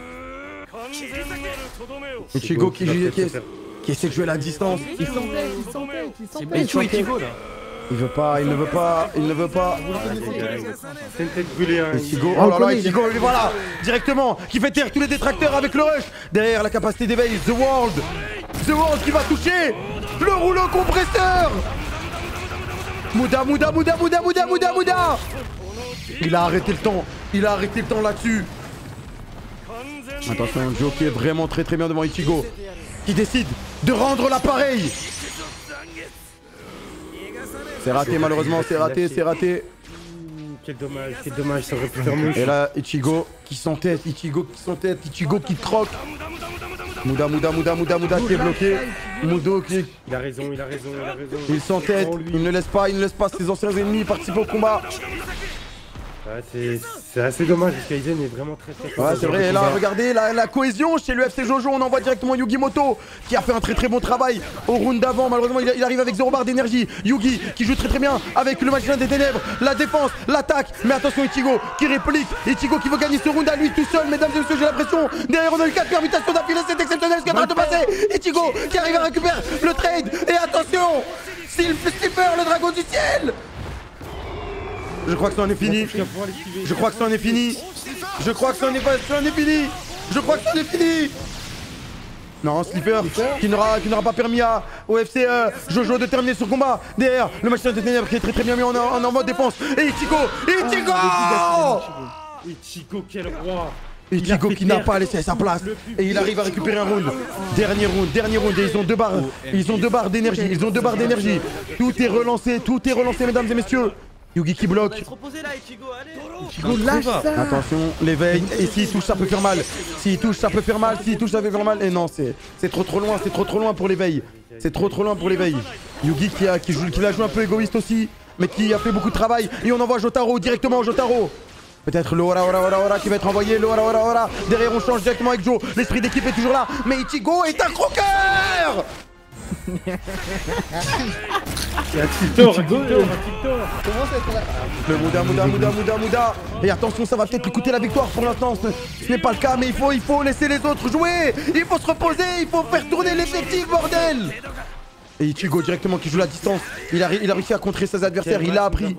Ichigo qui essaie de jouer la distance. Il s'entête. C'est Bleach ou Ichigo là? Il ne veut pas. C'est une tête brûlée, hein. Ichigo, On oh là là, connaît, Ichigo, et voilà, directement, qui fait taire tous les détracteurs avec le rush. Derrière la capacité d'éveil, The World qui va toucher le rouleau compresseur. Muda. Il a arrêté le temps là-dessus. Attention, Joe qui est vraiment très très bien devant Ichigo, qui décide de rendre l'appareil. C'est raté, malheureusement, c'est raté. Quel dommage, ça aurait pu faire mouche. Et là, Ichigo qui s'entête, Ichigo qui croque. Muda qui est bloqué. Mudo qui... Il a raison. Il s'entête, Oh, lui. il ne laisse pas ses anciens ennemis participer au combat. Ouais, c'est assez dommage parce qu'Aizen est vraiment très fort. Ouais, c'est vrai, et là, regardez la cohésion chez le FC Jojo. On envoie directement Yugimoto qui a fait un très très bon travail au round d'avant. Malheureusement, il arrive avec 0 barre d'énergie. Yugi qui joue très très bien avec le magicien des ténèbres. La défense, l'attaque. Mais attention, Ichigo qui réplique. Ichigo qui veut gagner ce round à lui tout seul. Mesdames et messieurs, j'ai l'impression. Derrière, on a eu 4 permutations d'affilée. C'est exceptionnel ce qui est en train de passer. Ichigo qui arrive à récupérer le trade. Et attention, Slipper, le dragon du ciel. Je crois que ça en est fini. Je crois que ça en est fini. Non, Slipper qui n'aura pas permis au FC Jojo de terminer son combat. Derrière, le magicien des ténèbres qui est très très bien mis en mode défense. Et Ichigo. Ichigo, quel roi. Ichigo qui n'a pas laissé sa place. Et il arrive à récupérer un round. Dernier round. Et ils ont 2 barres. Ils ont 2 barres d'énergie. Tout est relancé, mesdames et messieurs. Yugi qui bloque. Ichigo lâche ça. Attention, l'éveil. Et s'il touche, ça peut faire mal. S'il touche, ça peut faire mal. Et non, c'est trop loin pour l'éveil. Yugi qui l'a joué un peu égoïste aussi, mais qui a fait beaucoup de travail. Et on envoie Jotaro directement. Peut-être le Ora qui va être envoyé. Derrière, on change directement avec Joe. L'esprit d'équipe est toujours là. Mais Ichigo est un croqueur. Il y a un tiltor, un tiltor. Comment ça être là? Le Mouda. Et attention, ça va peut-être lui coûter la victoire pour l'instant. Ce n'est pas le cas, mais il faut laisser les autres jouer. Il faut se reposer, il faut faire tourner l'effectif, bordel. Et Ichigo directement qui joue la distance. Il a réussi à contrer ses adversaires, il a appris.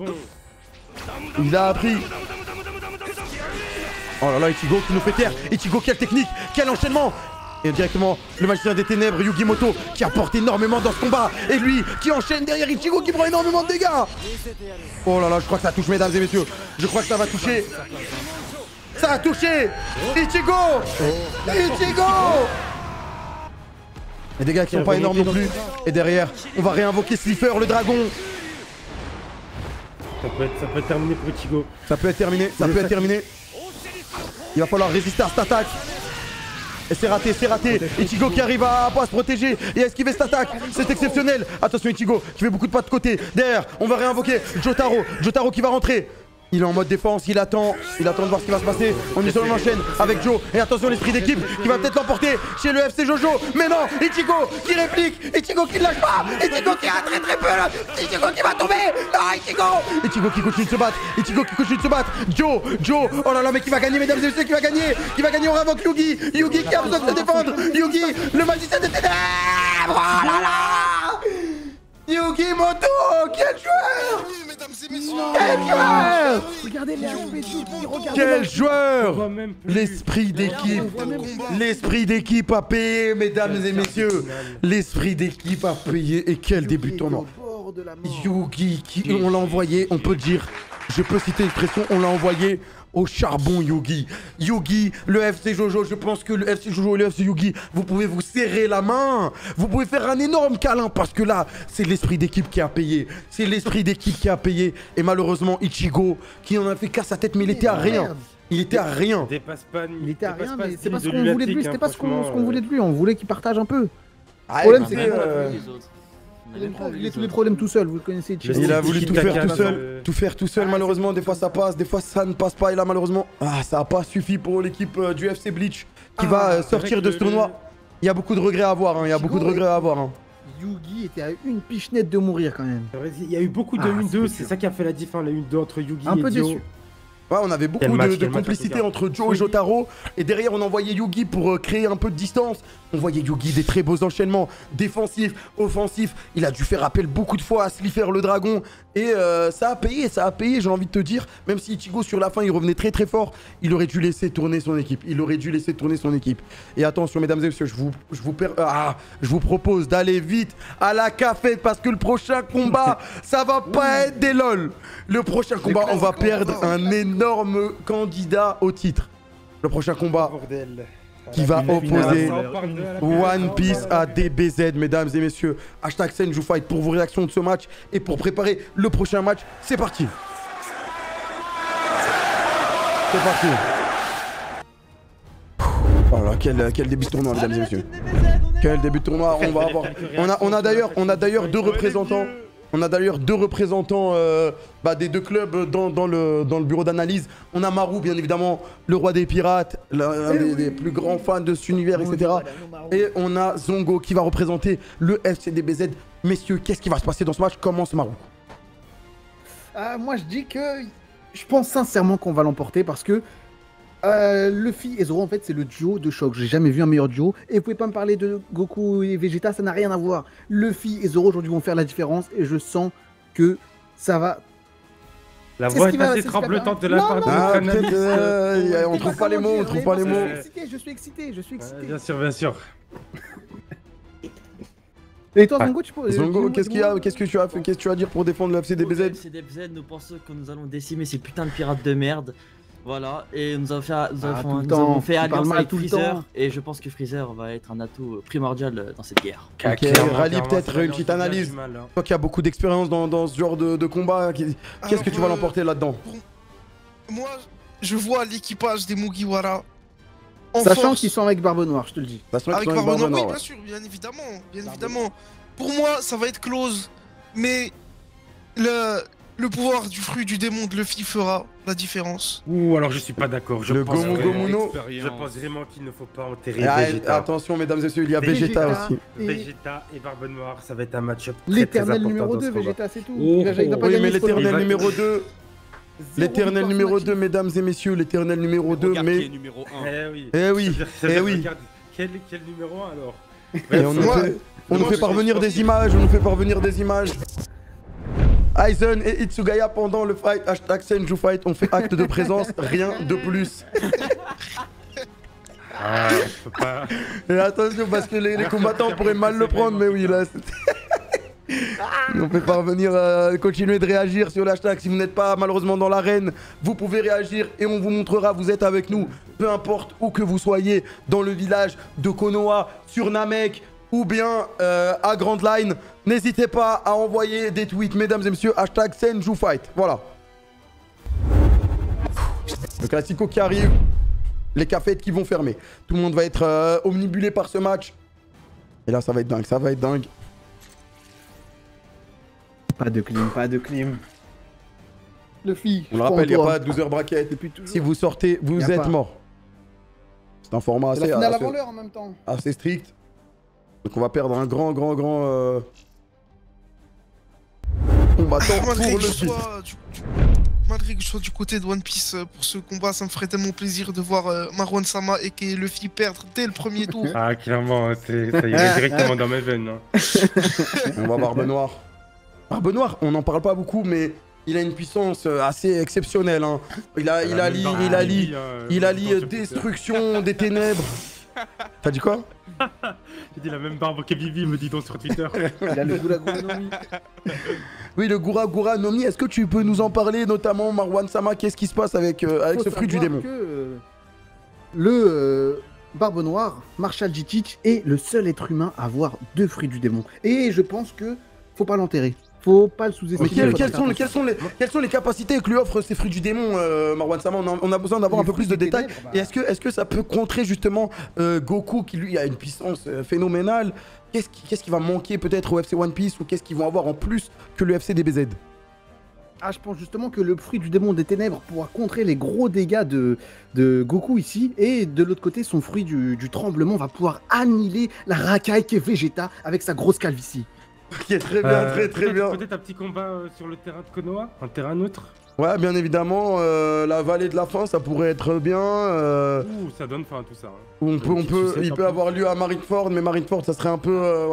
Oh là là, Ichigo qui nous fait taire. Ichigo, quelle technique, quel enchaînement. Et directement, le magicien des ténèbres, Yugimoto, qui apporte énormément dans ce combat. Et lui, qui enchaîne derrière Ichigo, qui prend énormément de dégâts. Oh là là, je crois que ça touche, mesdames et messieurs. Je crois que ça va toucher. Ça a touché. Ichigo. Les dégâts qui sont pas énormes non plus. Et derrière, on va réinvoquer Slifer, le dragon. Ça peut être terminé pour Ichigo. Ça peut être terminé. Il va falloir résister à cette attaque. Et c'est raté. Ichigo qui arrive à pas se protéger et à esquiver cette attaque. C'est exceptionnel. Attention Ichigo qui fait beaucoup de pas de côté. Derrière, on va réinvoquer Jotaro qui va rentrer. Il est en mode défense, il attend de voir ce qui va se passer. On enchaîne avec Joe. Et attention, l'esprit d'équipe qui va peut-être l'emporter chez le FC Jojo. Mais non, Ichigo qui réplique. Ichigo qui ne lâche pas. Ichigo qui a très peu. Ichigo qui va tomber. Non, Ichigo qui continue de se battre. Joe. Oh là là, mais qui va gagner, mesdames et messieurs, qui va gagner, on réinvoque Yugi. Yugi qui a besoin de se défendre. Yugi, le magicien des ténèbres. Oh là là. Yugimoto, quel joueur! Oui, mesdames et messieurs. Quel joueur! Regardez les aspects, Quel joueur! voit même plus. L'esprit d'équipe a payé, mesdames et messieurs. L'esprit d'équipe a payé. Et quel début de tournoi. Yugi, on l'a envoyé, on peut dire, je peux citer l'expression, on l'a envoyé au charbon Yugi. Yugi, le FC Jojo, je pense que le FC Jojo et le FC Yugi, vous pouvez vous serrer la main. Vous pouvez faire un énorme câlin parce que là, c'est l'esprit d'équipe qui a payé. Et malheureusement, Ichigo, qui en a fait qu'à sa tête, mais il était à rien. Il était à rien, mais c'est pas ce qu'on voulait de lui, c'était pas ce qu'on voulait de lui, on voulait qu'il partage un peu. Le problème, c'est que... Il a tous les problèmes tout seul, vous le connaissez. Il a voulu tout faire tout seul, malheureusement, des fois ça passe, des fois ça ne passe pas, et là malheureusement, ça n'a pas suffi pour l'équipe du FC Bleach qui va sortir de ce tournoi. Il y a beaucoup de regrets à avoir, Yugi était à une pichenette de mourir quand même. Il y a eu beaucoup de 1-2, c'est ça qui a fait la différence, la 1-2 entre Yugi un et peu Dio. déçu. Ouais, on avait beaucoup de complicité entre Joe et Jotaro. Et derrière, on envoyait Yugi pour créer un peu de distance. On voyait Yugi des très beaux enchaînements défensifs, offensifs. Il a dû faire appel beaucoup de fois à Slifer le dragon. Et ça a payé, j'ai envie de te dire. Même si Ichigo, sur la fin, il revenait très très fort, il aurait dû laisser tourner son équipe. Et attention, mesdames et messieurs, je vous propose d'aller vite à la cafette parce que le prochain combat, ça va pas être des lol. Le prochain combat, on va perdre un énorme candidat au titre. Le prochain combat qui va opposer One Piece à DBZ, mesdames et messieurs. Hashtag Senjufight pour vos réactions de ce match et pour préparer le prochain match. C'est parti. Voilà, quel début de tournoi, mesdames et messieurs. Quel début de tournoi on va avoir. On a d'ailleurs deux représentants. On a d'ailleurs deux représentants des deux clubs dans le bureau d'analyse. On a Maru, bien évidemment, le roi des pirates, l'un des plus grands fans de cet univers, etc. Et on a Zongo qui va représenter le FCDBZ. Messieurs, qu'est-ce qui va se passer dans ce match? Commence Maru. Moi, je dis que je pense sincèrement qu'on va l'emporter parce que Luffy et Zoro, en fait, c'est le duo de choc. J'ai jamais vu un meilleur duo. Et vous pouvez pas me parler de Goku et Vegeta, ça n'a rien à voir. Luffy et Zoro aujourd'hui vont faire la différence et je sens que ça va. La voix est assez tremblotante de la part de on trouve pas les mots, Je suis excité. Bien sûr. Et toi, Zongo, qu'est-ce que tu as à dire pour défendre le FCDBZ? Le FCDBZ, nous pensons que nous allons décimer ces putains de pirates de merde. Voilà, et nous avons fait alliance avec Freezer, et je pense que Freezer va être un atout primordial dans cette guerre. Ok, Rally, peut-être une petite analyse. Toi qui as beaucoup d'expérience dans ce genre de combat, qu'est-ce que tu vas l'emporter là-dedans? Moi, je vois l'équipage des Mugiwara. Sachant qu'ils sont avec Barbe Noire, je te le dis. Avec Barbe Noire, oui, bien sûr, bien évidemment. Pour moi, ça va être close. Mais le pouvoir du fruit du démon de Luffy fera la différence. Ouh, alors je suis pas d'accord. Le Gomu Gomuno. Je pense vraiment qu'il ne faut pas enterrer Ah, Vegeta. attention, mesdames et messieurs, il y a Vegeta aussi. Vegeta et Barbe Noire, ça va être un match-up très L'éternel important numéro dans 2, ce combat. Vegeta, c'est tout. Oh, Il doit pas Oui, gagner mais ce combat. l'éternel va- numéro 2. L'éternel numéro 2, mesdames et messieurs, l'éternel numéro 2, Regarde qui est mais. numéro 1. Eh oui. Eh oui, Ça veut eh dire, oui. regarde, quel numéro 1 alors? Et on nous Moi- fait, on nous moi, fait je parvenir suis des images, on nous fait parvenir des images. Aizen et Itsugaya pendant le fight, hashtag Senju Fight, on fait acte de présence, rien de plus. Ah, je peux pas. Et attention parce que les combattants pourraient mal le prendre, mais oui là. On fait parvenir, continuer de réagir sur l'hashtag. Si vous n'êtes pas malheureusement dans l'arène, vous pouvez réagir et on vous montrera, vous êtes avec nous, peu importe où que vous soyez, dans le village de Konoha, sur Namek ou bien à Grand Line. N'hésitez pas à envoyer des tweets, mesdames et messieurs, hashtag Senju Fight. Voilà. Le classico qui arrive, les cafés qui vont fermer. Tout le monde va être omnibulé par ce match. Et là, ça va être dingue, ça va être dingue. Pas de clim, pas de clim. Luffy, On le rappelle, il n'y a pas de 12 heures bracket. Depuis toujours. Si vous sortez, vous Y a êtes pas. mort. C'est un format C'est la assez, finale assez, avant l'heure en même temps. assez strict. Donc on va perdre un grand combattant Malgré pour que, le malgré que je sois du côté de One Piece pour ce combat, ça me ferait tellement plaisir de voir Marwan Sama et que Luffy perdre dès le premier tour. Ah, clairement, ça irait directement dans mes veines. Hein. On va Barbe Noire. Barbe Noire, on n'en parle pas beaucoup, mais il a une puissance assez exceptionnelle. Hein. Il allie destruction des ténèbres. T'as dit quoi? J'ai dit la même barbe que Vivi, me dit donc sur Twitter. Il a le Gura Gura Nomi. Oui, le Gura Gura Nomi, est-ce que tu peux nous en parler, notamment Marwan Sama? Qu'est-ce qui se passe avec ce fruit du démon? Le Barbe Noire, Marshall G-Teach, est le seul être humain à avoir 2 fruits du démon. Et je pense que faut pas l'enterrer. Faut pas le Mais sous-estimer. quelles sont les capacités que lui offrent ces fruits du démon, Marwan Sama? On a besoin d'avoir un peu plus de détails. Et est-ce que ça peut contrer justement Goku qui lui a une puissance phénoménale? Qu'est-ce qui va manquer peut-être au FC One Piece, ou qu'est-ce qu'ils vont avoir en plus que le FC DBZ? Ah, je pense justement que le fruit du démon des ténèbres pourra contrer les gros dégâts de Goku ici. Et de l'autre côté, son fruit du tremblement va pouvoir annihiler la racaille qu'est Vegeta avec sa grosse calvitie. Ok, très bien, très bien. Peut-être un petit combat sur le terrain de Konoha, un terrain neutre. Ouais, bien évidemment, la vallée de la faim, ça pourrait être bien. Ouh, ça donne faim tout ça. Hein. Il peut avoir lieu à Marineford, mais Marineford, ça serait un peu...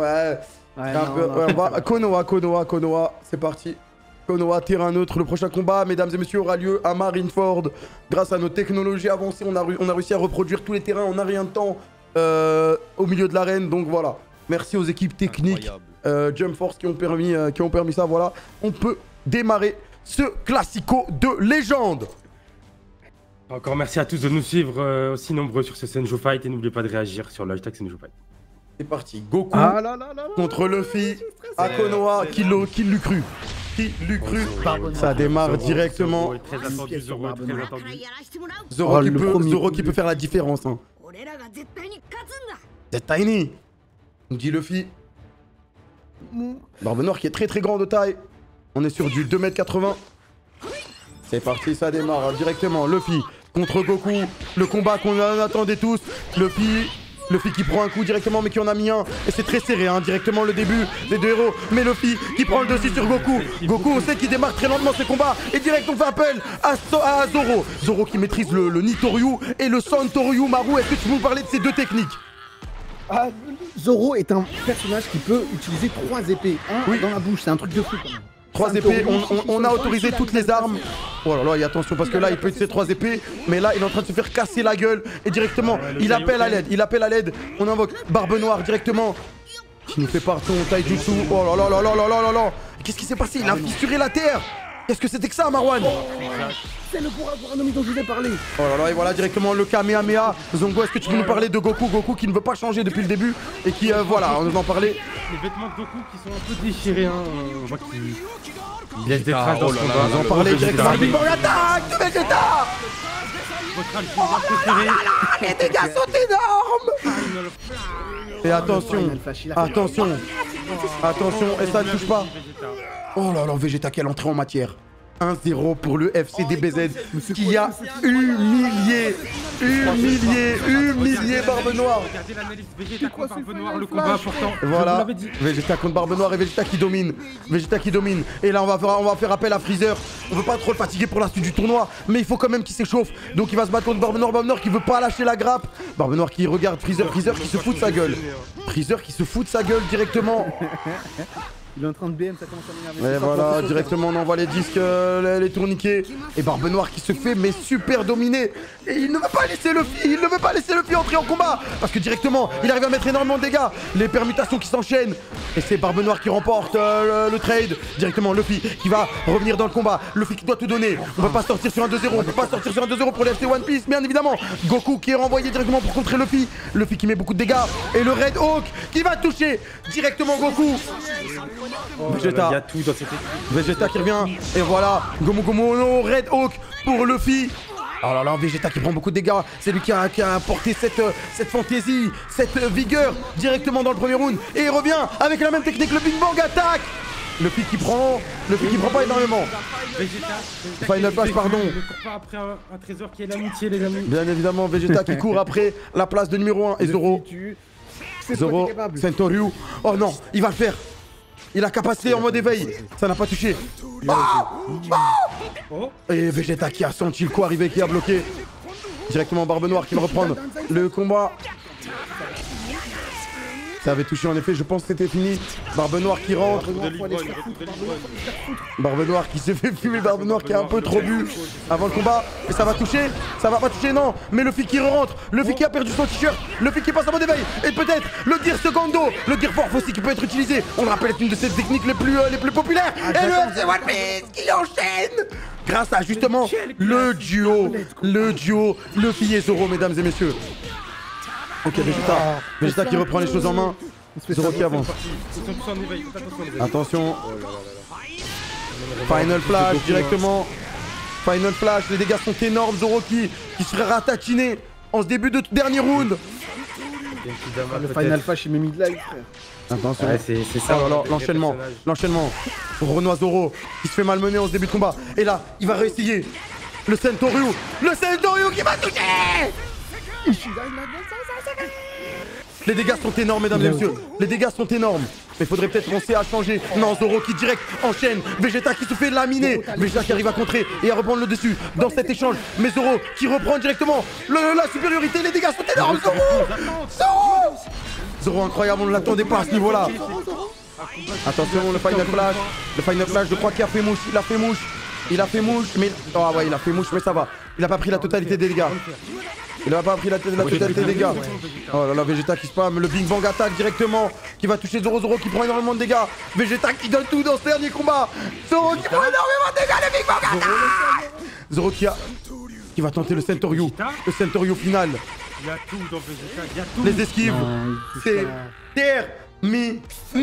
Konoha, c'est parti. Konoha, terrain neutre. Le prochain combat, mesdames et messieurs, aura lieu à Marineford. Grâce à nos technologies avancées, on a réussi à reproduire tous les terrains en un rien de temps au milieu de l'arène. Donc voilà, merci aux équipes techniques Jump Force qui ont permis ça. Voilà, on peut démarrer ce classico de légende. Encore merci à tous de nous suivre aussi nombreux sur ce Senju Fight et n'oubliez pas de réagir sur le hashtag Senju Fight. C'est parti, Goku contre Luffy à Konoha, qui l'eût cru? Qui l'eût cru? Ça démarre directement. Très attendu, Zoro, très attendu. Zoro qui peut faire la différence. Hein. C'est Tiny, nous dit Luffy. Barbe Noire qui est très grand de taille. On est sur du 2,80 m. C'est parti, ça démarre directement. Luffy contre Goku. Le combat qu'on attendait tous. Luffy qui prend un coup directement, mais qui en a mis un. Et c'est très serré, hein, directement le début des deux héros. Mais Luffy qui prend le dessus sur Goku. Goku, on sait qu'il démarre très lentement ce combat. Et direct, on fait appel à Zoro. Zoro qui maîtrise le Nitoryu et le Santoryu Maru. Est-ce que tu peux nous parler de ces deux techniques? Zoro est un personnage qui peut utiliser 3 épées. Dans la bouche, c'est un truc de fou. 3 épées, on a autorisé toutes les armes. Oh là là, et attention parce que là il peut utiliser 3 épées, mais là il est en train de se faire casser la gueule. Et directement, il appelle à l'aide, on invoque Barbe Noire directement. Qui nous fait part son taijutsu. Oh là là là là là là là. Qu'est-ce qui s'est passé? Il a fissuré la terre. Qu'est-ce que c'était que ça, Marwan? C'est le Gura Gura Nomi dont je vous ai parlé. Oh là là, et voilà directement le Kamehameha. Zongo, est-ce que tu peux nous parler de Goku? Goku qui ne veut pas changer depuis le début et qui, voilà, on nous en parlait. Les vêtements de Goku qui sont un peu déchirés, hein. On voit qu'il laisse des traces dans ce combat. On en parlait directement. L'attaque de Vegeta. Votre alpha préféré. Les dégâts sont énormes. Et attention, et ça ne touche pas. Oh là là, Vegeta, quelle entrée en matière. 1-0 pour le FC DBZ qui a humilié Barbe Noire. Regardez l'analyse Vegeta contre Barbe Noire, le combat important. Voilà, Vegeta contre Barbe Noire et Vegeta qui domine. Et là, on va faire appel à Freezer. On veut pas trop le fatiguer pour la suite du tournoi, mais il faut quand même qu'il s'échauffe. Donc il va se battre contre Barbe Noire qui veut pas lâcher la grappe. Barbe Noire qui regarde Freezer qui se fout de sa gueule. Freezer qui se fout de sa gueule directement. Il est en train de BM, ça commence à m'énerver. Et voilà, directement on envoie les disques, les tourniquets. Et Barbe Noire qui se fait mais super dominer. Et il ne veut pas laisser Luffy, entrer en combat. Parce que directement, il arrive à mettre énormément de dégâts. Les permutations qui s'enchaînent. Et c'est Barbe Noire qui remporte le trade. Directement Luffy qui va revenir dans le combat. Luffy qui doit tout donner. On ne peut pas sortir sur un 2-0. On ne peut pas sortir sur un 2-0 pour le FC One Piece, bien évidemment. Goku qui est renvoyé directement pour contrer Luffy. Luffy qui met beaucoup de dégâts. Et le Red Hawk qui va toucher directement Goku. Vegeta. Il y a tout dans cette équipe. Vegeta qui revient. Et voilà, Gomu Gomu no Red Hawk pour Luffy. Oh là là, Vegeta qui prend beaucoup de dégâts. C'est lui qui a apporté cette fantaisie, cette vigueur directement dans le premier round. Et il revient avec la même technique, le Big Bang attaque. Luffy qui prend pas énormément. Vegeta Final Flash, pardon. Ne court pas après un trésor qui est l'amitié, les amis. Bien évidemment, Vegeta qui court après la place de numéro 1. Et Zoro, Sentoryu. Oh non, il va le faire. Il a capacité en mode éveil. Ça n'a pas touché. Et Vegeta qui a senti le coup arriver, qui a bloqué. Directement Barbe Noire qui va reprendre le combat. Ça avait touché en effet, je pense que c'était fini. Barbe Noire qui rentre. Barbe Noire qui se fait fumer, Barbe Noire qui a un peu trop bu avant le combat. Et ça va toucher, ça va pas toucher, non. Mais Luffy qui rentre, Luffy qui a perdu son t-shirt, Luffy qui passe en mode éveil. Et peut-être le Gear Secondo, le Gear Force aussi qui peut être utilisé. On le rappelle, c'est une de ces techniques les plus populaires. Et le FC One Piece qui enchaîne grâce à justement le duo Luffy et Zoro, mesdames et messieurs. Ok, Vegeta qui reprend les choses en main. Zoro qui avance. Attention. Final Flash directement. Final Flash, les dégâts sont énormes. Zoro qui serait ratatiné en ce début de dernier round. Le Final Flash il m'a mis de live, frère. Attention. Ouais, c'est ça. Alors, l'enchaînement. Renoir Zoro qui se fait malmener en ce début de combat. Et là, il va réessayer. Le Sentoryu qui va toucher. Les dégâts sont énormes, mesdames et messieurs. Les dégâts sont énormes. Mais il faudrait peut-être penser à changer. Non, Zoro qui direct enchaîne. Vegeta qui se fait laminer. Vegeta qui arrive à contrer et à reprendre le dessus dans cet échange. Mais Zoro qui reprend directement la supériorité. Les dégâts sont énormes. Zoro incroyable, on ne l'attendait pas à ce niveau-là. Attention, le Final Flash. Le Final Flash, je crois qu'il a fait mouche. Il a fait mouche, mais... Oh ouais, il a fait mouche, mais ça va. Il a pas pris la totalité des dégâts. Il a pas pris la totalité des dégâts. Oh là là, Vegeta qui spam, le Big Bang attaque directement, qui va toucher Zoro qui prend énormément de dégâts. Vegeta qui donne tout dans ce dernier combat. Zoro qui prend énormément de dégâts, le Big Bang attaque. Zoro qui va tenter le Sentoryu final. Il y a tout dans Vegeta, il y a tout. Les esquives, c'est terminé.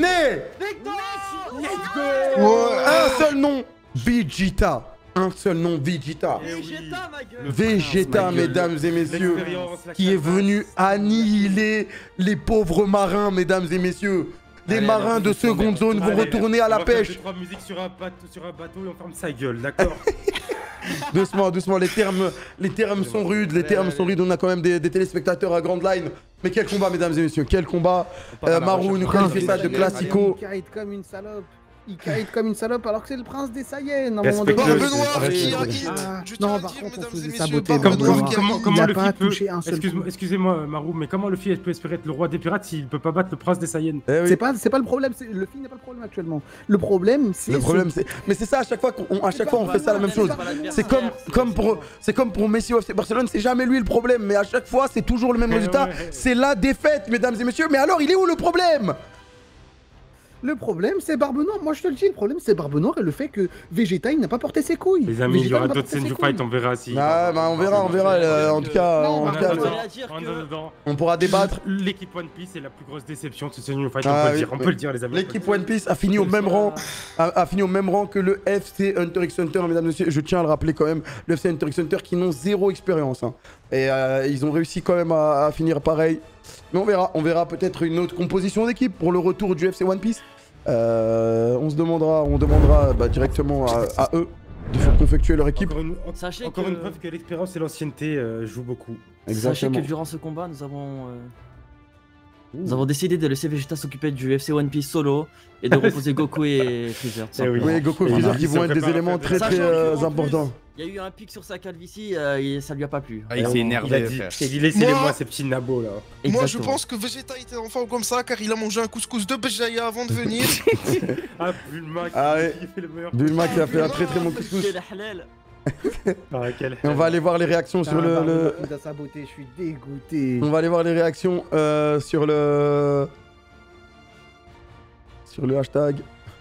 Un seul nom, Vegeta. Un seul nom, Vegeta. Vegeta, mesdames et messieurs, qui est venu annihiler les pauvres marins, mesdames et messieurs. Les marins de seconde zone vont retourner à la pêche. 3 musiques sur un bateau et on ferme sa gueule, d'accord. Doucement, les termes sont rudes, on a quand même des téléspectateurs à grande line. Mais quel combat, mesdames et messieurs, quel combat. Marou nous qualifie ça de classico. Il kite comme une salope alors que c'est le prince des Saiyans. Barbe Noire qui hit. Non, par contre, on faisait saboter. Comment le pas peut... touché un seul. Excusez-moi, Marou, mais comment Luffy peut espérer être le roi des pirates s'il peut pas battre le prince des Saiyans? C'est pas le problème. Luffy n'est pas le problème actuellement. Le problème, c'est. Mais c'est ça, à chaque fois on fait ça la même chose. C'est comme pour Messi au FC Barcelone, c'est jamais lui le problème, mais à chaque fois c'est toujours le même résultat. C'est la défaite, mesdames et messieurs. Mais alors, il est où le problème? Le problème, c'est Barbe Noire. Moi, je te le dis, le problème, c'est Barbe Noire et le fait que Vegeta, il n'a pas porté ses couilles. Les amis, il y aura d'autres scènes du fight, on verra si. Ah, bah on verra. En tout cas, on pourra débattre. L'équipe One Piece est la plus grosse déception de ce scène du fight, on peut le dire, les amis. L'équipe One Piece a fini au même rang, que le FC Hunter x Hunter, mesdames et messieurs. Je tiens à le rappeler quand même, le FC Hunter x Hunter qui n'ont zéro expérience. Et ils ont réussi quand même à finir pareil. Mais on verra peut-être une autre composition d'équipe pour le retour du FC One Piece. On demandera directement à eux. confectuer leur équipe. Sachez Encore que- une preuve que l'expérience et l'ancienneté jouent beaucoup. Sachez Exactement. que durant ce combat, nous avons décidé de laisser Vegeta s'occuper du FC One Piece solo et de reposer Goku et Freezer. tout Eh oui. simplement. Oui, Goku et Et Freezer ils qui se vont être des préparent à éléments faire très des- très Sachant qu'en importants. Il y a eu un pic sur sa calvitie et ça lui a pas plu. Ah, il s'est Il a énervé, dit, frère. il a dit laissez-les Moi- moi ces petits nabos là. Moi, je Exactement. pense que Vegeta était en forme comme ça car il a mangé un couscous de Béjaïa avant de venir. Ah, Bulma Ah ouais. qui fait le meilleur. Bulma qui a fait un très très bon couscous. Quel halal. Ah, quel- Et on va aller voir les réactions sur le... Il a sa beauté, je suis dégoûté. On va aller voir les réactions sur le... Sur le hashtag.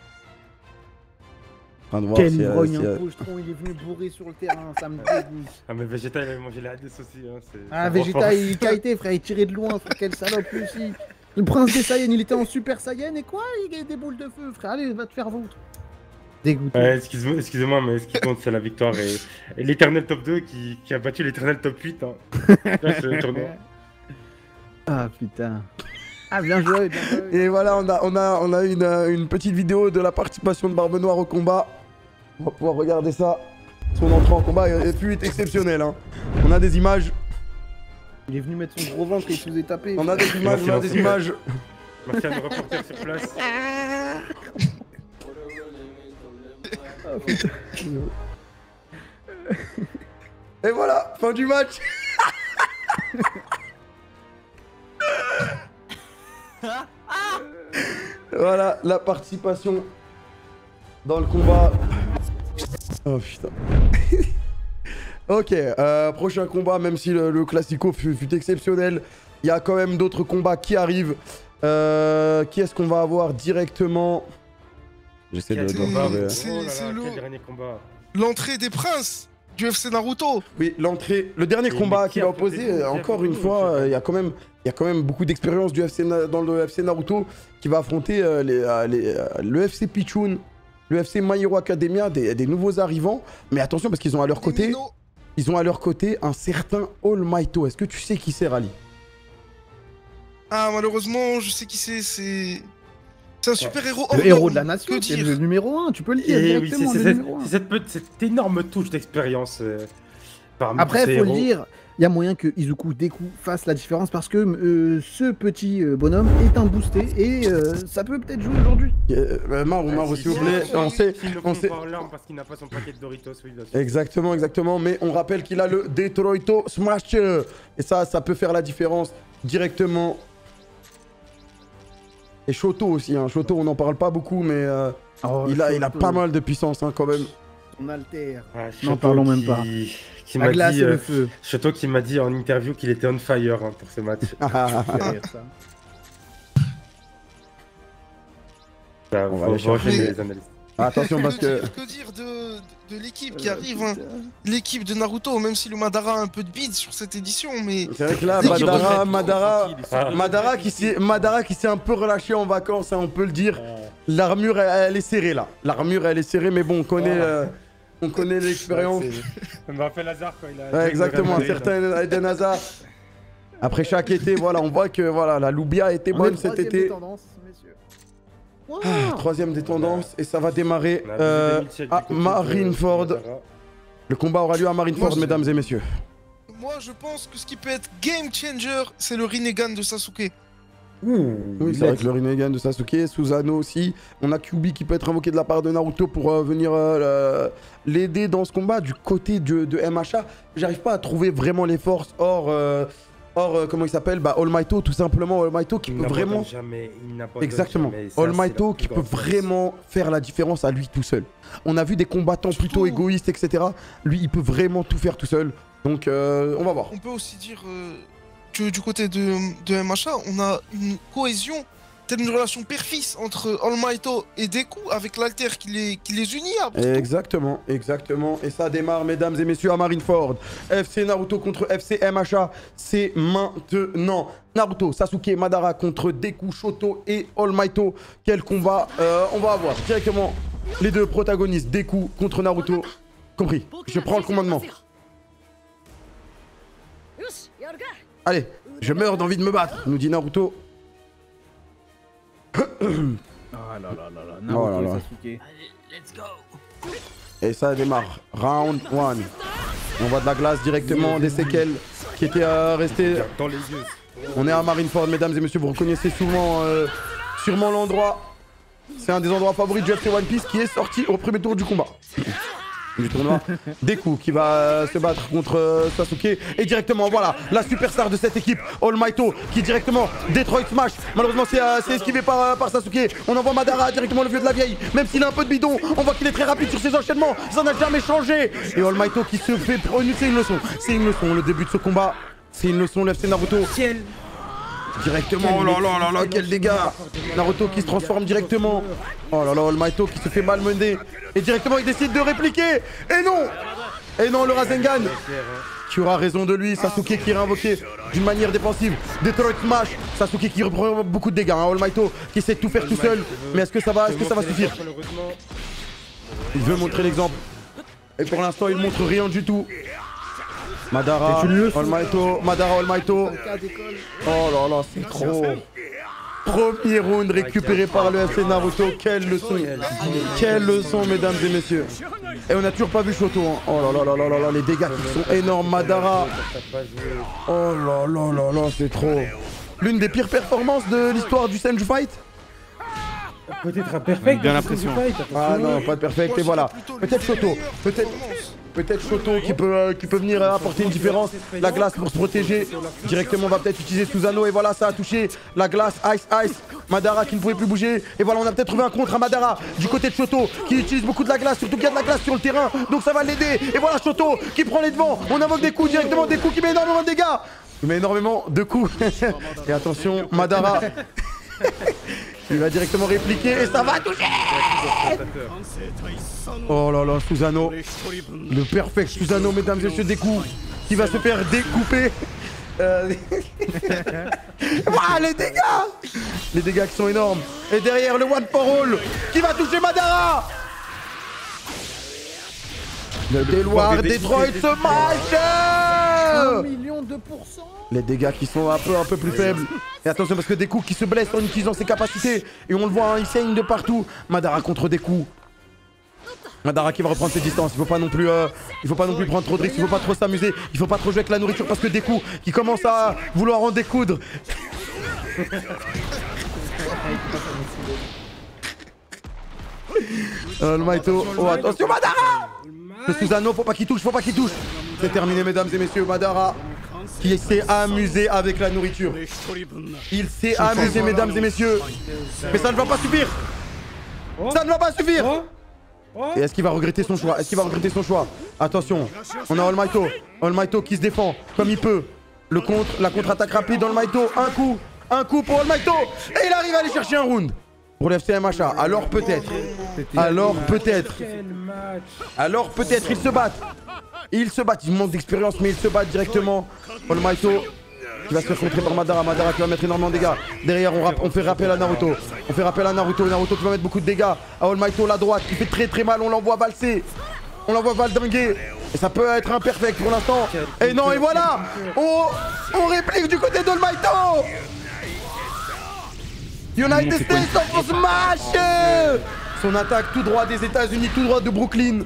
En train de voir Quel si, ivrogne, si, un pochetron, il est venu bourrer sur le terrain, ça me dégoûte. Ah, mais Vegeta il avait mangé la Hades aussi. Hein, Ah, Vegeta, il kitait, frère, il tirait de loin, frère, quelle salope lui aussi. Le prince des Saiyans, il était en Super Saiyan et quoi? Il a des boules de feu, frère, allez, va te faire voutre. Dégoûté. Ouais, excusez-moi, mais ce qui compte, c'est la victoire et l'éternel top 2 qui a battu l'éternel top 8. Hein. Là, c'est le tournoi. Ah putain. Ah, bien joué, bien joué. Et voilà, on a une petite vidéo de la participation de Barbe Noire au combat. On va pouvoir regarder ça. Son entrée en combat est exceptionnelle. Hein. On a des images. Il est venu mettre son gros ventre et il se faisait taper. On a des images, on a des images. Merci à nos reporters sur place. Et voilà, fin du match. Voilà, la participation dans le combat. Oh putain. Ok, prochain combat, même si le Classico fut exceptionnel, il y a quand même d'autres combats qui arrivent. Qui est-ce qu'on va avoir directement? J'essaie de combat, retrouver. ouais. C'est Oh là là, le- quel dernier combat. L'entrée des princes du FC Naruto. Oui, l'entrée, le dernier Et combat mais qui qui a va fait opposer, des- encore qui a une fait fois, des- il y a quand même beaucoup d'expérience du dans le FC Naruto qui va affronter le FC Pichun, le FC My Hero Academia, des nouveaux arrivants. Mais attention parce qu'ils ont à leur côté, Mino. un certain All Mighto. Est-ce que tu sais qui c'est, Rally? Ah, malheureusement, je sais qui c'est. C'est un super-héros hors Le héros norme. de la nation, Que c'est dire le numéro 1, tu peux le dire Et oui, directement, c'est le numéro 1. cette énorme touche d'expérience. Parmi Après, ces faut le héros. dire, il y a moyen que Izuku Deku fasse la différence parce que ce petit bonhomme est un boosté et ça peut peut-être jouer aujourd'hui. Maru, s'il vous plaît, on sait, S'il ne on fond sait. pas en larmes parce qu'il n'a pas son paquet de Doritos, oui, bien sûr. Exactement, mais on rappelle qu'il a le Detroito Smash. Et ça peut faire la différence directement. Et Shoto aussi, hein. Shoto, on n'en parle pas beaucoup, mais il a pas mal de puissance hein, quand même. On altère. Ah, N'en Shoto parlons même pas. Qui La m'a glace dit, et le feu. Shoto qui m'a dit en interview qu'il était on fire hein, pour ce match. Ça fait rire, ça. Bah, On va faut aller chercher. enchaîner les analystes. Attention parce que... Que dire de l'équipe qui arrive hein. L'équipe de Naruto, même si le Madara a un peu de bide sur cette édition, mais. C'est vrai que là, L'équipe Madara qui s'est un peu relâché en vacances, hein, on peut le dire. L'armure, elle est serrée là. L'armure, elle est serrée, mais bon, on connaît l'expérience. Ça m'a fait Lazare quand il a. Ouais, exactement, un certain Eden Hazard. Après chaque été, voilà, on voit que voilà, la Loubia était On est bonne cet troisième été. des tendances, messieurs. Wow. Troisième des tendances, et ça va démarrer On a vu des milkshakes à du côté de Marineford. Madara. Le combat aura lieu à Marineford, Moi, mesdames et messieurs. Moi, je pense que ce qui peut être game changer, c'est le Rinnegan de Sasuke. Oui, c'est vrai que le Rinnegan de Sasuke, Susanoo aussi. On a Kyuubi qui peut être invoqué de la part de Naruto pour venir l'aider dans ce combat. Du côté de MHA, j'arrive pas à trouver vraiment les forces hors comment il s'appelle, All Mighto, tout simplement. All Mighto qui Il peut n'abandonne vraiment... jamais, il n'abandonne Exactement. jamais, ça, All c'est Mighto la qui plus peut grande force. vraiment faire la différence à lui tout seul. On a vu des combattants plutôt égoïstes, etc. Lui, il peut vraiment tout faire tout seul. Donc, on va voir. On peut aussi dire que du côté de MHA, on a une cohésion, telle une relation père-fils entre All Mighto et Deku avec l'alter qui les unit. Exactement. Et ça démarre, mesdames et messieurs, à Marineford. FC Naruto contre FC MHA, c'est maintenant. Naruto, Sasuke, Madara contre Deku, Shoto et All Mighto. Quel combat on va avoir directement les deux protagonistes, Deku contre Naruto. Compris, je prends le commandement. Allez, je meurs d'envie de me battre, nous dit Naruto. Ah là là là là, Naruto Oh là là. et Sasuke. Allez, let's go. Et ça démarre. Round 1. On voit de la glace directement, des séquelles qui étaient restées Dans les yeux. On est à Marineford, mesdames et messieurs, vous reconnaissez souvent, sûrement l'endroit. C'est un des endroits favoris du FC One Piece qui est sorti au premier tour du combat. Du tournoi. Deku qui va se battre contre Sasuke. Et directement, voilà, la superstar de cette équipe, All Might-O, qui directement Detroit Smash. Malheureusement, c'est esquivé par Sasuke. On envoie Madara directement, le vieux de la vieille. Même s'il a un peu de bidon, on voit qu'il est très rapide sur ses enchaînements. Ça n'a jamais changé. Et All Might-O qui se fait... C'est une leçon. C'est une leçon, le début de ce combat. C'est une leçon, le FC Naruto. Directement, oh là là là là, quel dégât. Naruto qui se transforme directement. Oh là là, All Might-O qui se fait malmener. Et directement, il décide de répliquer. Et non. Et non, le Rasengan. Tu auras raison de lui. Sasuke qui est réinvoqué d'une manière défensive. Detroit Smash. Sasuke qui reprend beaucoup de dégâts. Hein. All Might-O qui essaie de tout faire tout seul. Mais est-ce que ça va suffire? Il veut montrer l'exemple. Et pour l'instant, il montre rien du tout. Madara, All Might-O, Madara, All Might-O. Oh là là, c'est trop. Premier round récupéré par le FC Naruto. Quelle leçon. Quelle leçon, mesdames et messieurs. Et on n'a toujours pas vu Shoto. Hein. Oh là là là là là, les dégâts qui sont énormes. Madara. Oh là là là là, c'est trop. L'une des pires performances de l'histoire du Senju Fight. Peut-être un perfect. Bien l'impression. Ah non, pas de perfect. Et voilà. Peut-être Shoto. Peut-être Shoto qui peut venir apporter une différence. La glace pour se protéger. Directement, on va peut-être utiliser Susanoo. Et voilà, ça a touché la glace. Ice. Madara qui ne pouvait plus bouger. Et voilà, on a peut-être trouvé un contre à Madara du côté de Shoto qui utilise beaucoup de la glace. Surtout qu'il y a de la glace sur le terrain. Donc ça va l'aider. Et voilà, Shoto qui prend les devants. On invoque des coups directement. Des coups qui met énormément de dégâts. Il met énormément de coups. Et attention, Madara. Il va directement répliquer et ça va toucher. Oh là là, Susanoo. Le perfect Susanoo, mesdames et messieurs, des coups. Qui va se faire découper. Ah, les dégâts. Les dégâts qui sont énormes. Et derrière le one for all qui va toucher Madara. Le déloir Detroit Smash. 1 million de pourcents. Les dégâts qui sont un peu plus faibles. Et attention parce que Deku qui se blesse en utilisant ses capacités. Et on le voit, hein, il saigne de partout. Madara contre Deku. Madara qui va reprendre ses distances. Il faut pas non plus prendre trop de risques. Il faut pas trop s'amuser. Il faut pas trop jouer avec la nourriture parce que Deku qui commence à vouloir en découdre. All Might-O. Oh attention Madara. Le Susanoo, faut pas qu'il touche. C'est terminé mesdames et messieurs. Madara qui s'est amusé avec la nourriture. Il s'est amusé mesdames et messieurs. Mais ça ne va pas suffire. Ça ne va pas suffire. Et est-ce qu'il va regretter son choix? Attention, on a All Might-O. All Might-O qui se défend comme il peut. La contre-attaque rapide All Might-O. Un coup pour All Might-O. Et il arrive à aller chercher un round. Pour le FC MHA. Alors peut-être ils se battent. Ils manquent d'expérience mais ils se battent directement. All Might-O qui va se faire contrer par Madara. Madara qui va mettre énormément de dégâts. Derrière on fait rappel à Naruto. Naruto qui va mettre beaucoup de dégâts. À All Might-O la droite qui fait très mal. On l'envoie valser. On l'envoie valdinguer. Et ça peut être imperfect pour l'instant. Et non, et voilà. On réplique du côté d'All Might-O. United States of Smash. Son attaque tout droit des États-Unis, tout droit de Brooklyn.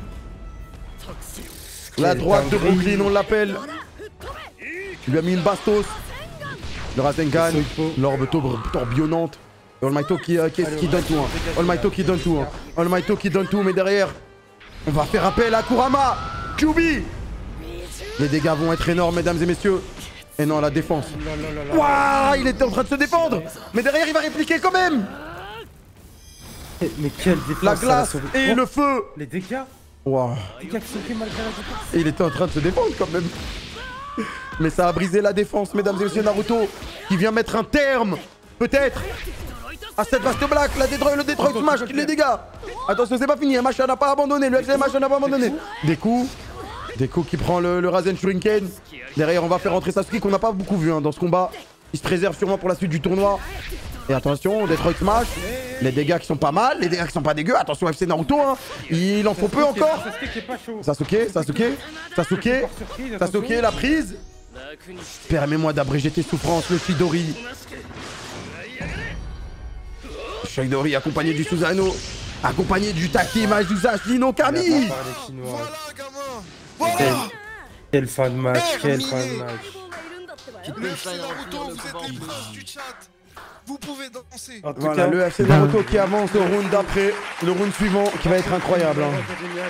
La droite de Brooklyn, on l'appelle. Il lui a mis une bastos. Le Rasengan, l'orbe tourbillonnante. All Might-O qui donne tout. All Might-O qui donne tout, mais derrière, on va faire appel à Kurama. QB. Les dégâts vont être énormes, mesdames et messieurs. Et non, la défense. Waouh, il était en train de se défendre. Mais derrière, il va répliquer quand même. Mais quelle défense. La glace et le feu. Les dégâts. Waouh. Les dégâts qui sont faits malgré la défense. Et il était en train de se défendre quand même. Mais ça a brisé la défense, mesdames et messieurs. Naruto qui vient mettre un terme, peut-être, à cette vaste blague. Le Detroit Smash, les dégâts. Attention, c'est pas fini. MHA n'a pas abandonné. Le FC MHA n'a pas abandonné. Deku qui prend le Rasen Shuriken. Derrière, on va faire rentrer Sasuke qu'on n'a pas beaucoup vu hein, dans ce combat. Il se préserve sûrement pour la suite du tournoi. Et attention, Detroit Smash. Les dégâts qui sont pas mal, les dégâts qui sont pas dégueux. Attention, FC Naruto. Hein. Il en faut peu encore. Sasuke, la prise. Permets-moi d'abréger tes souffrances, le Chidori. Chidori accompagné du Susanoo. accompagné du Take Majusashi no Kami. Il a pas parlé chinois. Voilà, gamin. Voilà. Quelle fin de match, quelle fin de Terminé. match. Le FC Naruto, vous êtes les princes du chat. Vous pouvez danser. En tout Voilà, cas, le FC Naruto qui avance au round d'après, le round suivant qui va être incroyable. Hein.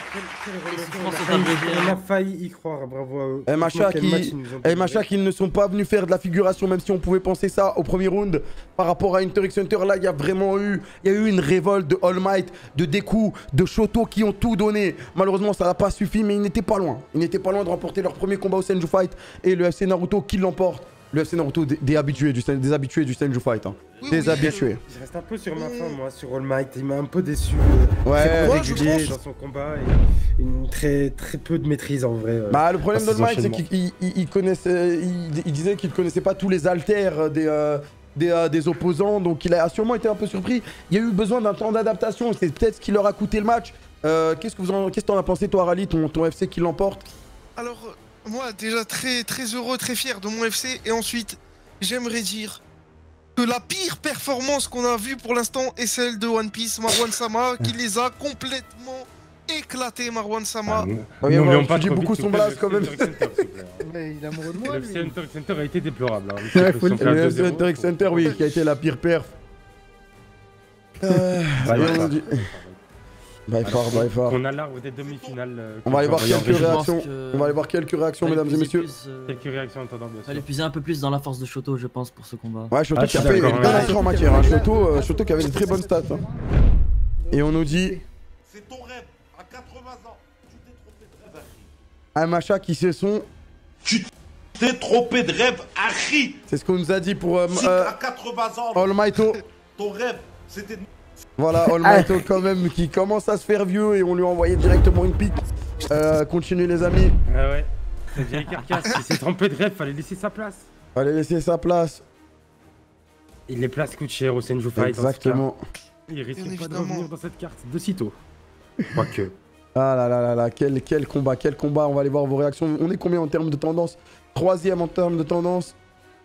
on a failli y croire, bravo à eux. Et Macha Franchement, quel match qui, ils nous ont et délivré. Macha qui ne sont pas venus faire de la figuration, même si on pouvait penser ça au premier round par rapport à Inter X Hunter. Là, il y a vraiment eu une révolte de All Might, de Deku, de Shoto qui ont tout donné. Malheureusement, ça n'a pas suffi, mais ils n'étaient pas loin. Ils n'étaient pas loin de remporter leur premier combat au Senju Fight et le FC Naruto qui l'emporte. Le FC Naruto des habitués du Senju Fight. Hein. Oui, Des oui, habitués. Je reste un peu sur ma fin, moi, sur All Might. Il m'a un peu déçu. Ouais, Très moi, je régulier pense- dans son combat et une très peu de maîtrise en vrai. Bah, le problème dans d'All ses Might, c'est enchaînements. qu'il connaissait, il disait qu'il connaissait pas tous les haltères des opposants, donc il a sûrement été un peu surpris. Il y a eu besoin d'un temps d'adaptation, c'est peut-être ce qui leur a coûté le match. Qu'est-ce que t'en as pensé, toi, Rally, ton FC qui l'emporte? Alors, moi, déjà très heureux, très fier de mon FC. Et ensuite, j'aimerais dire que la pire performance qu'on a vue pour l'instant est celle de One Piece, Marwan Sama, qui les a complètement éclatés, Marwan Sama. Oui, N'oublions tu pas dis trop beaucoup vite son que blast, quand même. Mais il est amoureux de moi, Le lui. FC Center a été déplorable. Hein. Ouais, faut le Son Le 4-2-0. FC Inter X Hunter, oui, qui a été la pire perf. By Et far. on dit- By far, by far. On a l'arbre des demi-finales. On va aller voir quelques Je pense réactions. que- On va aller voir quelques réactions, fallait mesdames et puiser messieurs. plus, Quelques réactions en attendant, bien fallait sûr. puiser un peu plus dans la force de Shoto, je pense, pour ce combat. Ouais, Shoto Ah, qui a je suis fait une d'accord, bonne ouais. entrée en matière. Hein. Shoto qui avait des très bonnes stats. Hein. Et on nous dit C'est ton rêve. À 80 ans, tu t'es trompé de rêve, un Macha qui se sont. Tu t'es trompé de rêve, Harry. C'est ce qu'on nous a dit pour Si à 80 ans, All Mighto. ton rêve, c'était... Voilà, All Mighto quand même qui commence à se faire vieux et on lui a envoyé directement une pique. Continuez les amis. Ah ouais. Cette vieille carcasse, il s'est trompé de rêve, fallait laisser sa place. Allez laisser sa place. Et les places coûtent cher au Senju Fight. Exactement. Il risque Bien pas de évidemment. revenir dans cette carte de sitôt. Quoique. Ah là là là là, quel combat, quel combat. On va aller voir vos réactions. On est combien en termes de tendance? 3ème en termes de tendance.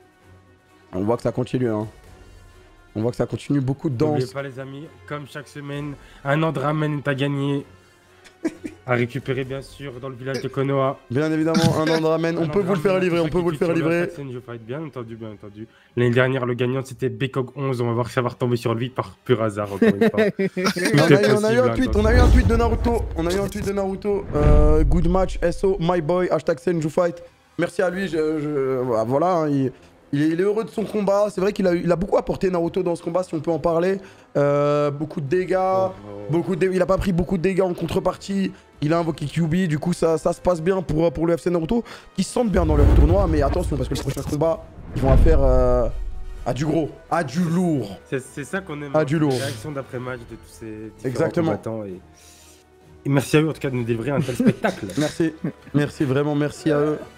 On voit que ça continue, hein. On voit que ça continue, beaucoup de N'oubliez danse. pas les amis, comme chaque semaine, un an de ramen est à gagner. À récupérer bien sûr dans le village de Konoha. Bien évidemment, un an de ramen. On peut vous le faire livrer, on peut vous le faire livrer. Je fight, bien entendu, bien entendu. L'année dernière, le gagnant c'était Bekog 11. On va voir si ça va retomber sur lui par pur hasard. Encore une fois. On a eu un tweet, on a eu un tweet de Naruto. On a eu un tweet de Naruto. Good match, SO, my boy, hashtag Senju Fight. Merci à lui. Voilà, hein, il est heureux de son combat. C'est vrai qu'il a beaucoup apporté Naruto dans ce combat, si on peut en parler. Beaucoup de dégâts. Il a pas pris beaucoup de dégâts en contrepartie. Il a invoqué Kyuubi. Du coup, ça se passe bien pour le FC Naruto. Qui se sentent bien dans leur tournoi. Mais attention, parce que le prochain combat, ils vont faire à du gros, à du lourd. C'est ça qu'on aime. Ah, du lourd. Les réactions d'après-match de tous ces différents Exactement. combattants. Et merci à eux en tout cas de nous délivrer un tel spectacle. Merci. Merci, vraiment, merci à eux.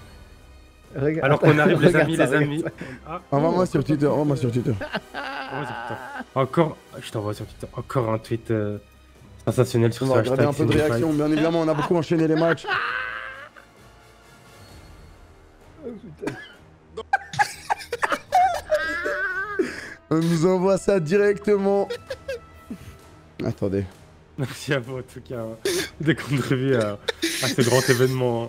Alors qu'on arrive, les Regarde amis, ça, les amis. Ah, Envoie-moi sur Twitter. Envoie-moi sur Twitter. envoie sur Twitter. Encore, je t'envoie sur Twitter. Encore un tweet sensationnel sur On ce va regarder hashtag un peu de Senju réaction. Fight. Bien évidemment, on a beaucoup enchaîné les matchs. On nous envoie ça directement. Attendez. Merci à vous en tout cas de contribuer à ce grand événement.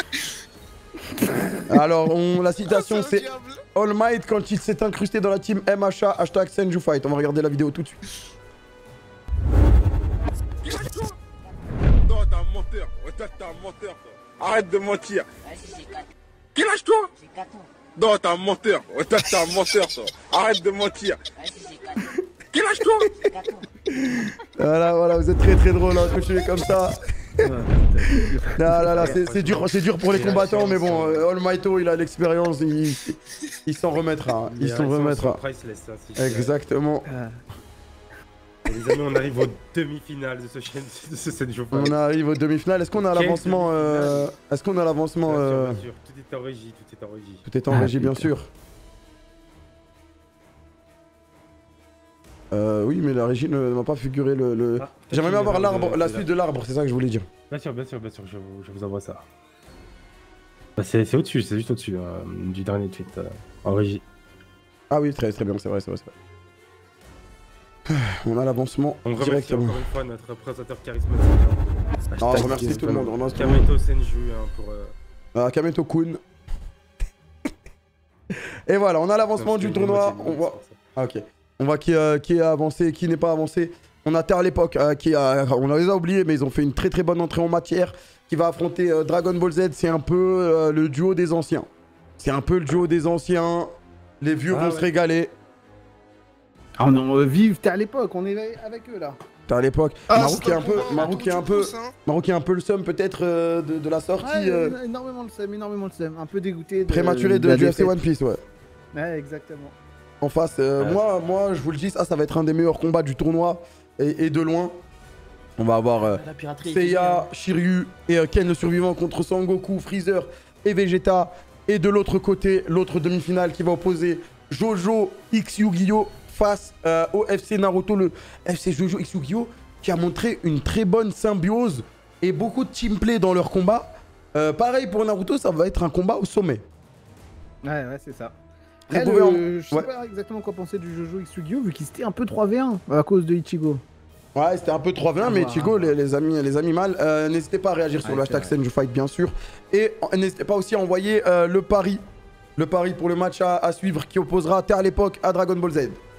Alors, la citation, C'est un c'est diable. All Might quand il s'est incrusté dans la team MHA, hashtag Senju Fight. On va regarder la vidéo tout de suite. Non, t'es un menteur. Ouais, toi, t'es un menteur, toi. Arrête de mentir. Quel âge, toi? Non, t'es un menteur. Ouais, toi, t'es un menteur, toi. Arrête de mentir. Quel âge, toi? Voilà, vous êtes très très drôle, hein, continuez comme ça. Là, c'est dur pour les combattants, mais bon, All Mighto, il a l'expérience, il s'en remettra. Il s'en remettra. Priceless, hein, si je dirais. Exactement. Et les amis, on arrive aux demi-finales de ce Senju Fight. On arrive aux demi-finales. Est-ce qu'on a Quelle l'avancement demi-finale Est-ce qu'on a l'avancement Bien sûr, tout est en régie, tout est en régie. Tout est en régie, bien sûr. Oui, mais la régie ne m'a pas figuré le. Ah, peut-être J'aimerais bien qu'il avoir y a l'arbre, la suite de l'arbre, c'est ça que je voulais dire. Bien sûr, je vous envoie ça. Bah, c'est au-dessus, c'est juste au-dessus du dernier tweet en régie. Ah oui, très bien, c'est vrai. On a l'avancement On remercie directement. encore une fois notre présentateur charismatique. On remercie tout le monde. On remercie tout le monde. Kameto Senju pour... Kameto Kun. Et voilà, on a l'avancement du tournoi. On voit. Ah, ok. On voit qui est avancé et qui n'est pas avancé. On a Terre à l'époque, on les a oubliés, mais ils ont fait une très très bonne entrée en matière. Qui va affronter Dragon Ball Z. C'est un peu le duo des anciens. C'est un peu le duo des anciens. Les vieux vont se régaler. Ah, on vive, t'es à l'époque, on est avec eux là. T'es à l'époque. Marou qui est un peu le seum peut-être de la sortie. Ouais, énormément le seum. Un peu dégoûté. Prématuré du FC One Piece, ouais. Ouais, exactement. En face, moi, je vous le dis, ça va être un des meilleurs combats du tournoi. Et de loin. On va avoir Seiya, Shiryu et Ken le survivant contre Sangoku, Freezer et Vegeta. Et de l'autre côté, l'autre demi-finale qui va opposer Jojo X Yu-Gi-Oh! Face au FC Naruto, le FC Jojo X Yu-Gi-Oh! Qui a montré une très bonne symbiose et beaucoup de teamplay dans leur combat. Pareil pour Naruto, ça va être un combat au sommet. Ouais, c'est ça. Après, je sais pas exactement quoi penser du Jojo X Yu-Gi-Oh! Vu qu'il était un peu 3v1 à cause de Ichigo. Ouais, c'était un peu 3v1, mais Ichigo, les amis mal, n'hésitez pas à réagir sur le hashtag SenjuFight, bien sûr. Et n'hésitez pas aussi à envoyer le pari pour le match à suivre qui opposera Terre à l'époque à Dragon Ball Z.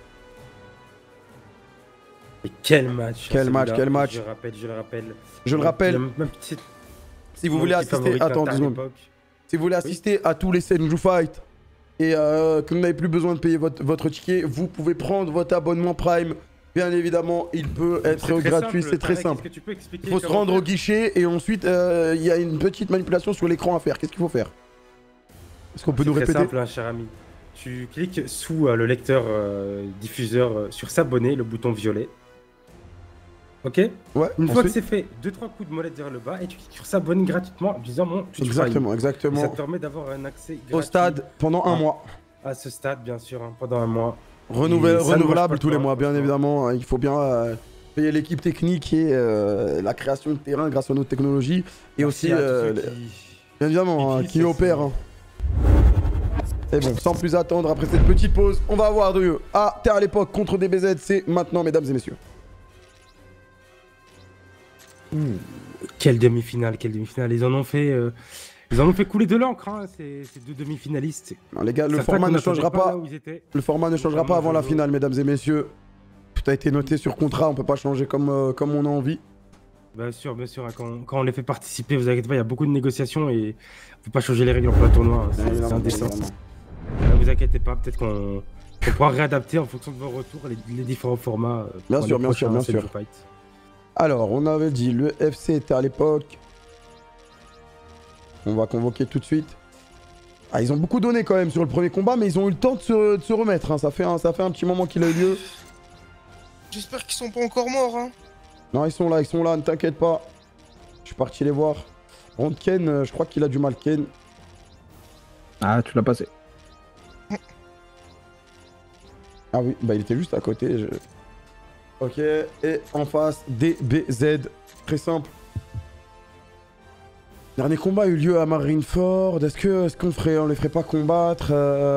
Et quel match! Quel match! Je le rappelle. Si vous voulez assister, attends 2 secondes. Si vous voulez assister à tous les SenjuFight et que vous n'avez plus besoin de payer votre ticket, vous pouvez prendre votre abonnement Prime. Bien évidemment, il peut être gratuit, c'est très simple. Il faut se rendre au guichet et ensuite, il y a une petite manipulation sur l'écran à faire. Qu'est-ce qu'il faut faire? Est-ce qu'on peut nous répéter? C'est simple, hein, cher ami. Tu cliques sous le lecteur diffuseur sur s'abonner, le bouton violet. Ok? Ouais. Une fois que c'est fait, 2-3 coups de molette vers le bas et tu cliques sur s'abonner gratuitement en disant mon Exactement. Et ça te permet d'avoir un accès gratuit au stade pendant un mois. À ce stade, bien sûr, hein, pendant un mois. Renouvelable tous les mois, bien évidemment. Il faut bien payer l'équipe technique et la création de terrain grâce à nos technologies. Et aussi, bien évidemment, qui opèrent. Hein. Et bon, sans plus attendre, après cette petite pause, on va avoir Terre à l'époque contre DBZ. C'est maintenant, mesdames et messieurs. Quelle demi-finale. Ils en ont fait couler de l'encre, hein, ces 2 demi-finalistes. Les gars, le format ne changera pas. Le format ne changera pas avant la finale, mesdames et messieurs. Tout a été noté sur contrat, on peut pas changer comme on a envie. Bien sûr, hein, quand on les fait participer, vous inquiétez pas, il y a beaucoup de négociations et on peut pas changer les règles en plein tournoi, hein, c'est indécent. Ne vous inquiétez pas, peut-être qu'on pourra réadapter en fonction de vos retours les différents formats. Bien sûr. Alors, on avait dit, le FC était à l'époque. On va convoquer tout de suite. Ah, ils ont beaucoup donné quand même sur le premier combat, mais ils ont eu le temps de se remettre. Hein. Ça fait un petit moment qu'il a eu lieu. J'espère qu'ils sont pas encore morts. Hein. Non, ils sont là, ne t'inquiète pas. Je suis parti les voir. Bon, Ken, je crois qu'il a du mal, Ken. Ah, tu l'as passé. Ah oui, bah il était juste à côté. Ok, et en face, DBZ. Très simple. Dernier combat a eu lieu à Marineford. Est-ce qu'on les ferait pas combattre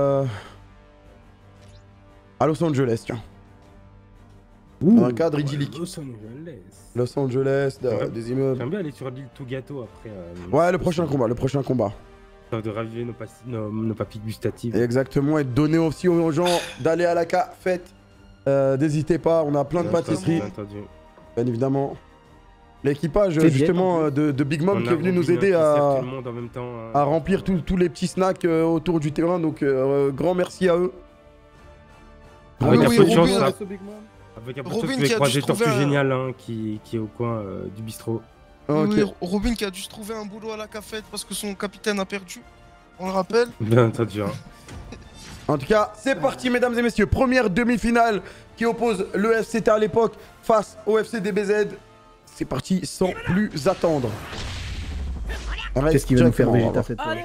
à Los Angeles, tiens. Dans un cadre idyllique. Los Angeles, des immeubles. J'aime bien aller sur l'île tout gâteau après. Ouais, le prochain combat. De raviver nos papilles gustatives. Exactement, et de donner aussi aux gens d'aller à la fête. N'hésitez pas, on a plein de pâtisseries. Bien évidemment. L'équipage justement de Big Mom qui est venu nous aider à remplir tous les petits snacks autour du terrain. Donc grand merci à eux. Avec un peu de chance, avec un peu de chance, vous avez croisé Tortue Génial qui est au coin du bistrot. Oui, Robin qui a dû se trouver un boulot à la cafette parce que son capitaine a perdu. On le rappelle. Bien entendu. En tout cas, c'est parti, mesdames et messieurs. Première demi-finale qui oppose le FC Terre à l'époque face au FC DBZ. C'est parti sans plus attendre. Qu'est-ce qu'il va nous faire Vegeta cette fois?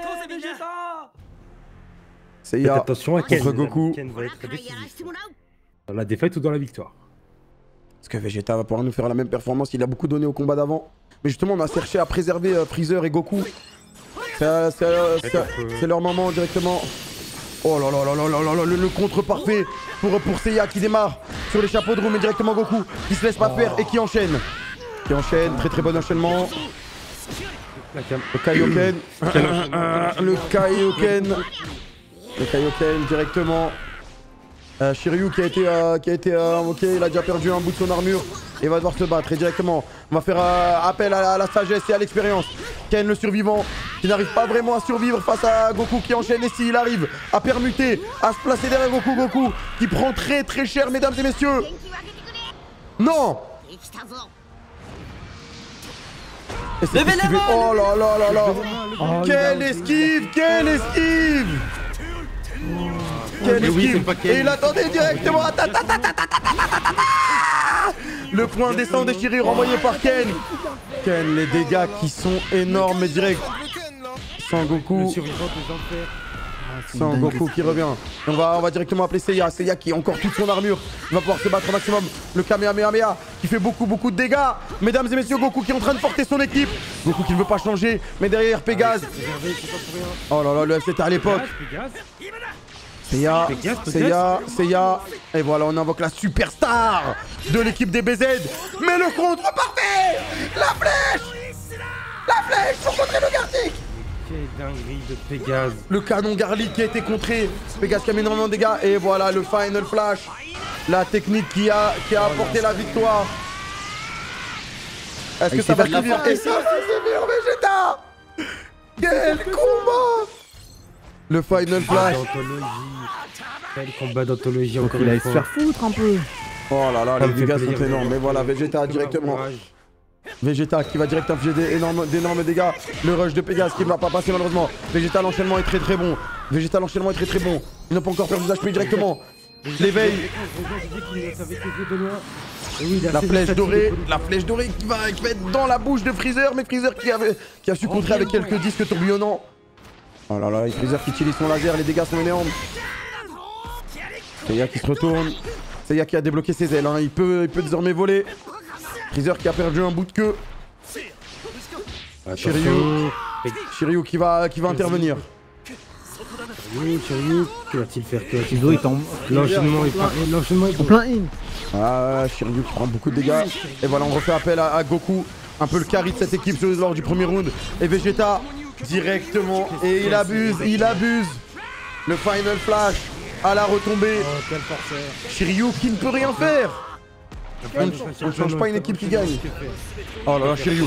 Seiya attention à Ken, contre Goku. Ken va être décisif. Dans la défaite ou dans la victoire. Est-ce que Vegeta va pouvoir nous faire la même performance? Il a beaucoup donné au combat d'avant. Mais justement, on a cherché à préserver Freezer et Goku. C'est leur moment directement. Oh là là là là là là, le contre parfait pour Seiya qui démarre sur les chapeaux de roue, mais directement Goku qui se laisse pas faire et qui enchaîne. Très très bon enchaînement. Le Kaioken. Le Kaioken directement. Shiryu qui a été ok, il a déjà perdu un bout de son armure et va devoir se battre. Et directement, on va faire appel à la sagesse et à l'expérience. Ken le survivant qui n'arrive pas vraiment à survivre face à Goku qui enchaîne. Et s'il arrive à permuter, à se placer derrière Goku qui prend très très cher, mesdames et messieurs. Non. Et c'est esquivé. Oh là là là là. Quelle esquive. Quelle esquive. Et il attendait directement. Le point descend déchiré renvoyé par Ken. Ken, les dégâts qui sont énormes direct. Sans Goku. Sans Goku qui revient. On va directement appeler Seiya. Seiya qui a encore toute son armure. Il va pouvoir se battre au maximum. Le Kamehameha qui fait beaucoup de dégâts. Mesdames et messieurs, Goku qui est en train de porter son équipe. Goku qui ne veut pas changer. Mais derrière Pégase. Oh là là, le FC à l'époque. Seiya. Et voilà, on invoque la superstar de l'équipe des BZ. Mais le contre parfait. La flèche pour contrer le Gartic. Quelle dinguerie de Pégase. Le canon Garlic qui a été contré. Pégase qui a mis énormément de dégâts. Et voilà le Final Flash. La technique qui a apporté la victoire. Est-ce que ça va suivre? Et ça va suivre Vegeta. Quel combat. Le Final Flash. Quel combat d'anthologie encore Il une allait se fois. faire foutre un peu. Oh là là, les dégâts sont énormes. Mais voilà, Vegeta directement. Vegeta qui va direct infliger d'énormes dégâts. Le rush de Pégase qui ne va pas passer malheureusement. Vegeta, l'enchaînement est très bon. Il n'a pas encore perdu d'HP directement. L'éveil. La flèche dorée qui va être dans la bouche de Freezer. Mais Freezer qui a su contrer avec quelques disques tourbillonnants. Oh là là, Freezer qui utilise son laser, les dégâts sont énormes. Seiya qui se retourne. Seiya qui a débloqué ses ailes, hein. Il peut désormais voler. Freezer qui a perdu un bout de queue. Shiryu qui va intervenir. Shiryu, que va-t-il faire? Il tombe. L'enchaînement est En plein in. Ah, Shiryu qui prend beaucoup de dégâts. Et voilà, on refait appel à Goku. Un peu le carry de cette équipe lors du premier round. Et Vegeta directement. Et il abuse. Le Final Flash à la retombée. Oh, quel forceur. Shiryu qui ne peut rien faire. On ne change pas une équipe qui gagne. Oh là là, Shiryu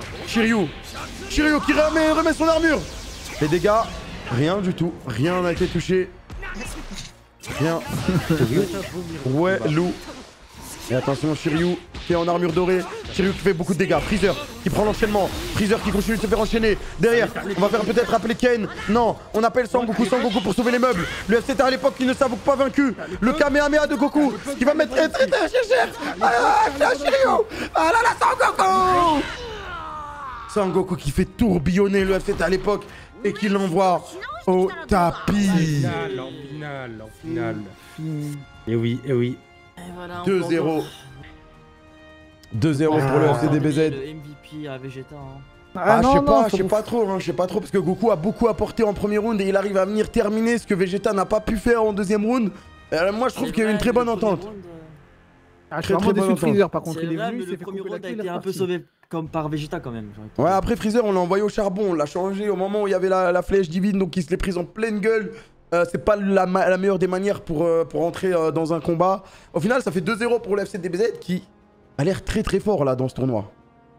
qui remet son armure. Les dégâts, rien du tout. Rien n'a été touché. Rien. Ouais, loup. Et attention, Shiryu qui est en armure dorée. Shiryu qui fait beaucoup de dégâts. Freezer qui prend l'enchaînement. Freezer qui continue de se faire enchaîner. Derrière, on va faire peut-être appeler Ken. Non, on appelle Sangoku pour sauver les meubles. Le FCT à l'époque qui ne s'avoue pas vaincu. Le Kamehameha de Goku qui va mettre très cher. Ah, Shiryu. Ah là là, Sangoku. Sangoku qui fait tourbillonner le FCT à l'époque et qui l'envoie au tapis. En finale. Et oui. Voilà, 2-0. 2-0 pour le FCDBZ. Le MVP à Vegeta. Hein. Ah, je sais pas trop, parce que Goku a beaucoup apporté en premier round et il arrive à venir terminer ce que Vegeta n'a pas pu faire en deuxième round. Moi, je trouve qu'il y a eu une très bonne entente. Je suis vraiment déçu de Freezer par contre. C'est Il est vrai, venu, mais il s'est le fait premier couper la round a queue, il est été un peu reparti. sauvé comme par Vegeta quand même. Ouais, après Freezer, on l'a envoyé au charbon, on l'a changé au moment où il y avait la flèche divine, donc il se l'est prise en pleine gueule. C'est pas la meilleure des manières pour entrer dans un combat. Au final, ça fait 2-0 pour le FCDBZ qui a l'air très fort là dans ce tournoi.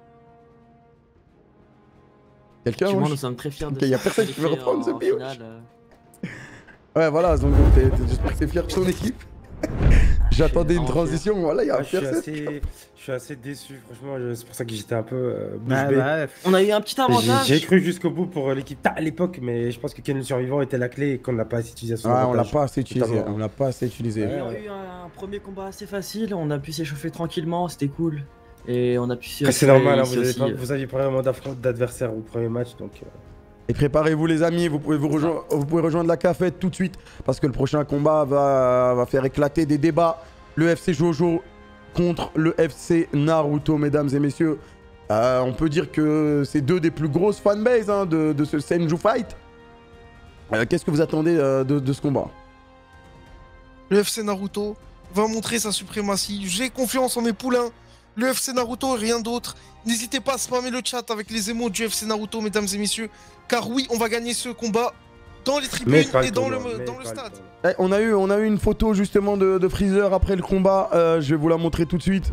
Quelqu'un Effectivement, nous sommes très fiers de Ok, y a personne qui veut reprendre ce pioche. finale. Ouais, voilà, donc j'espère que t'es fier de ton équipe. J'attendais une transition, voilà, y a personne. Je suis assez déçu, franchement, c'est pour ça que j'étais un peu bouche bée. On a eu un petit avantage. J'ai cru jusqu'au bout pour l'équipe à l'époque, mais je pense que Ken le survivant était la clé et qu'on ne l'a pas assez utilisé à son Ouais, on l'a avantage. pas assez utilisé, Totalement. on l'a pas assez utilisé. On a eu un premier combat assez facile, on a pu s'échauffer tranquillement, c'était cool. Et on a pu Après, c'est normal, hein, ici vous aviez pas vraiment d'adversaire au premier match, donc... Et préparez-vous les amis, vous pouvez rejoindre la cafette tout de suite parce que le prochain combat va faire éclater des débats. Le FC Jojo contre le FC Naruto, mesdames et messieurs. On peut dire que c'est deux des plus grosses fanbases hein, de ce Senju Fight. Qu'est-ce que vous attendez de ce combat? Le FC Naruto va montrer sa suprématie. J'ai confiance en mes poulains. Le FC Naruto et rien d'autre. N'hésitez pas à spammer le chat avec les émots du FC Naruto, mesdames et messieurs. Car oui, on va gagner ce combat dans les tribunes et dans le stade. On a eu une photo justement de Freezer après le combat. Je vais vous la montrer tout de suite.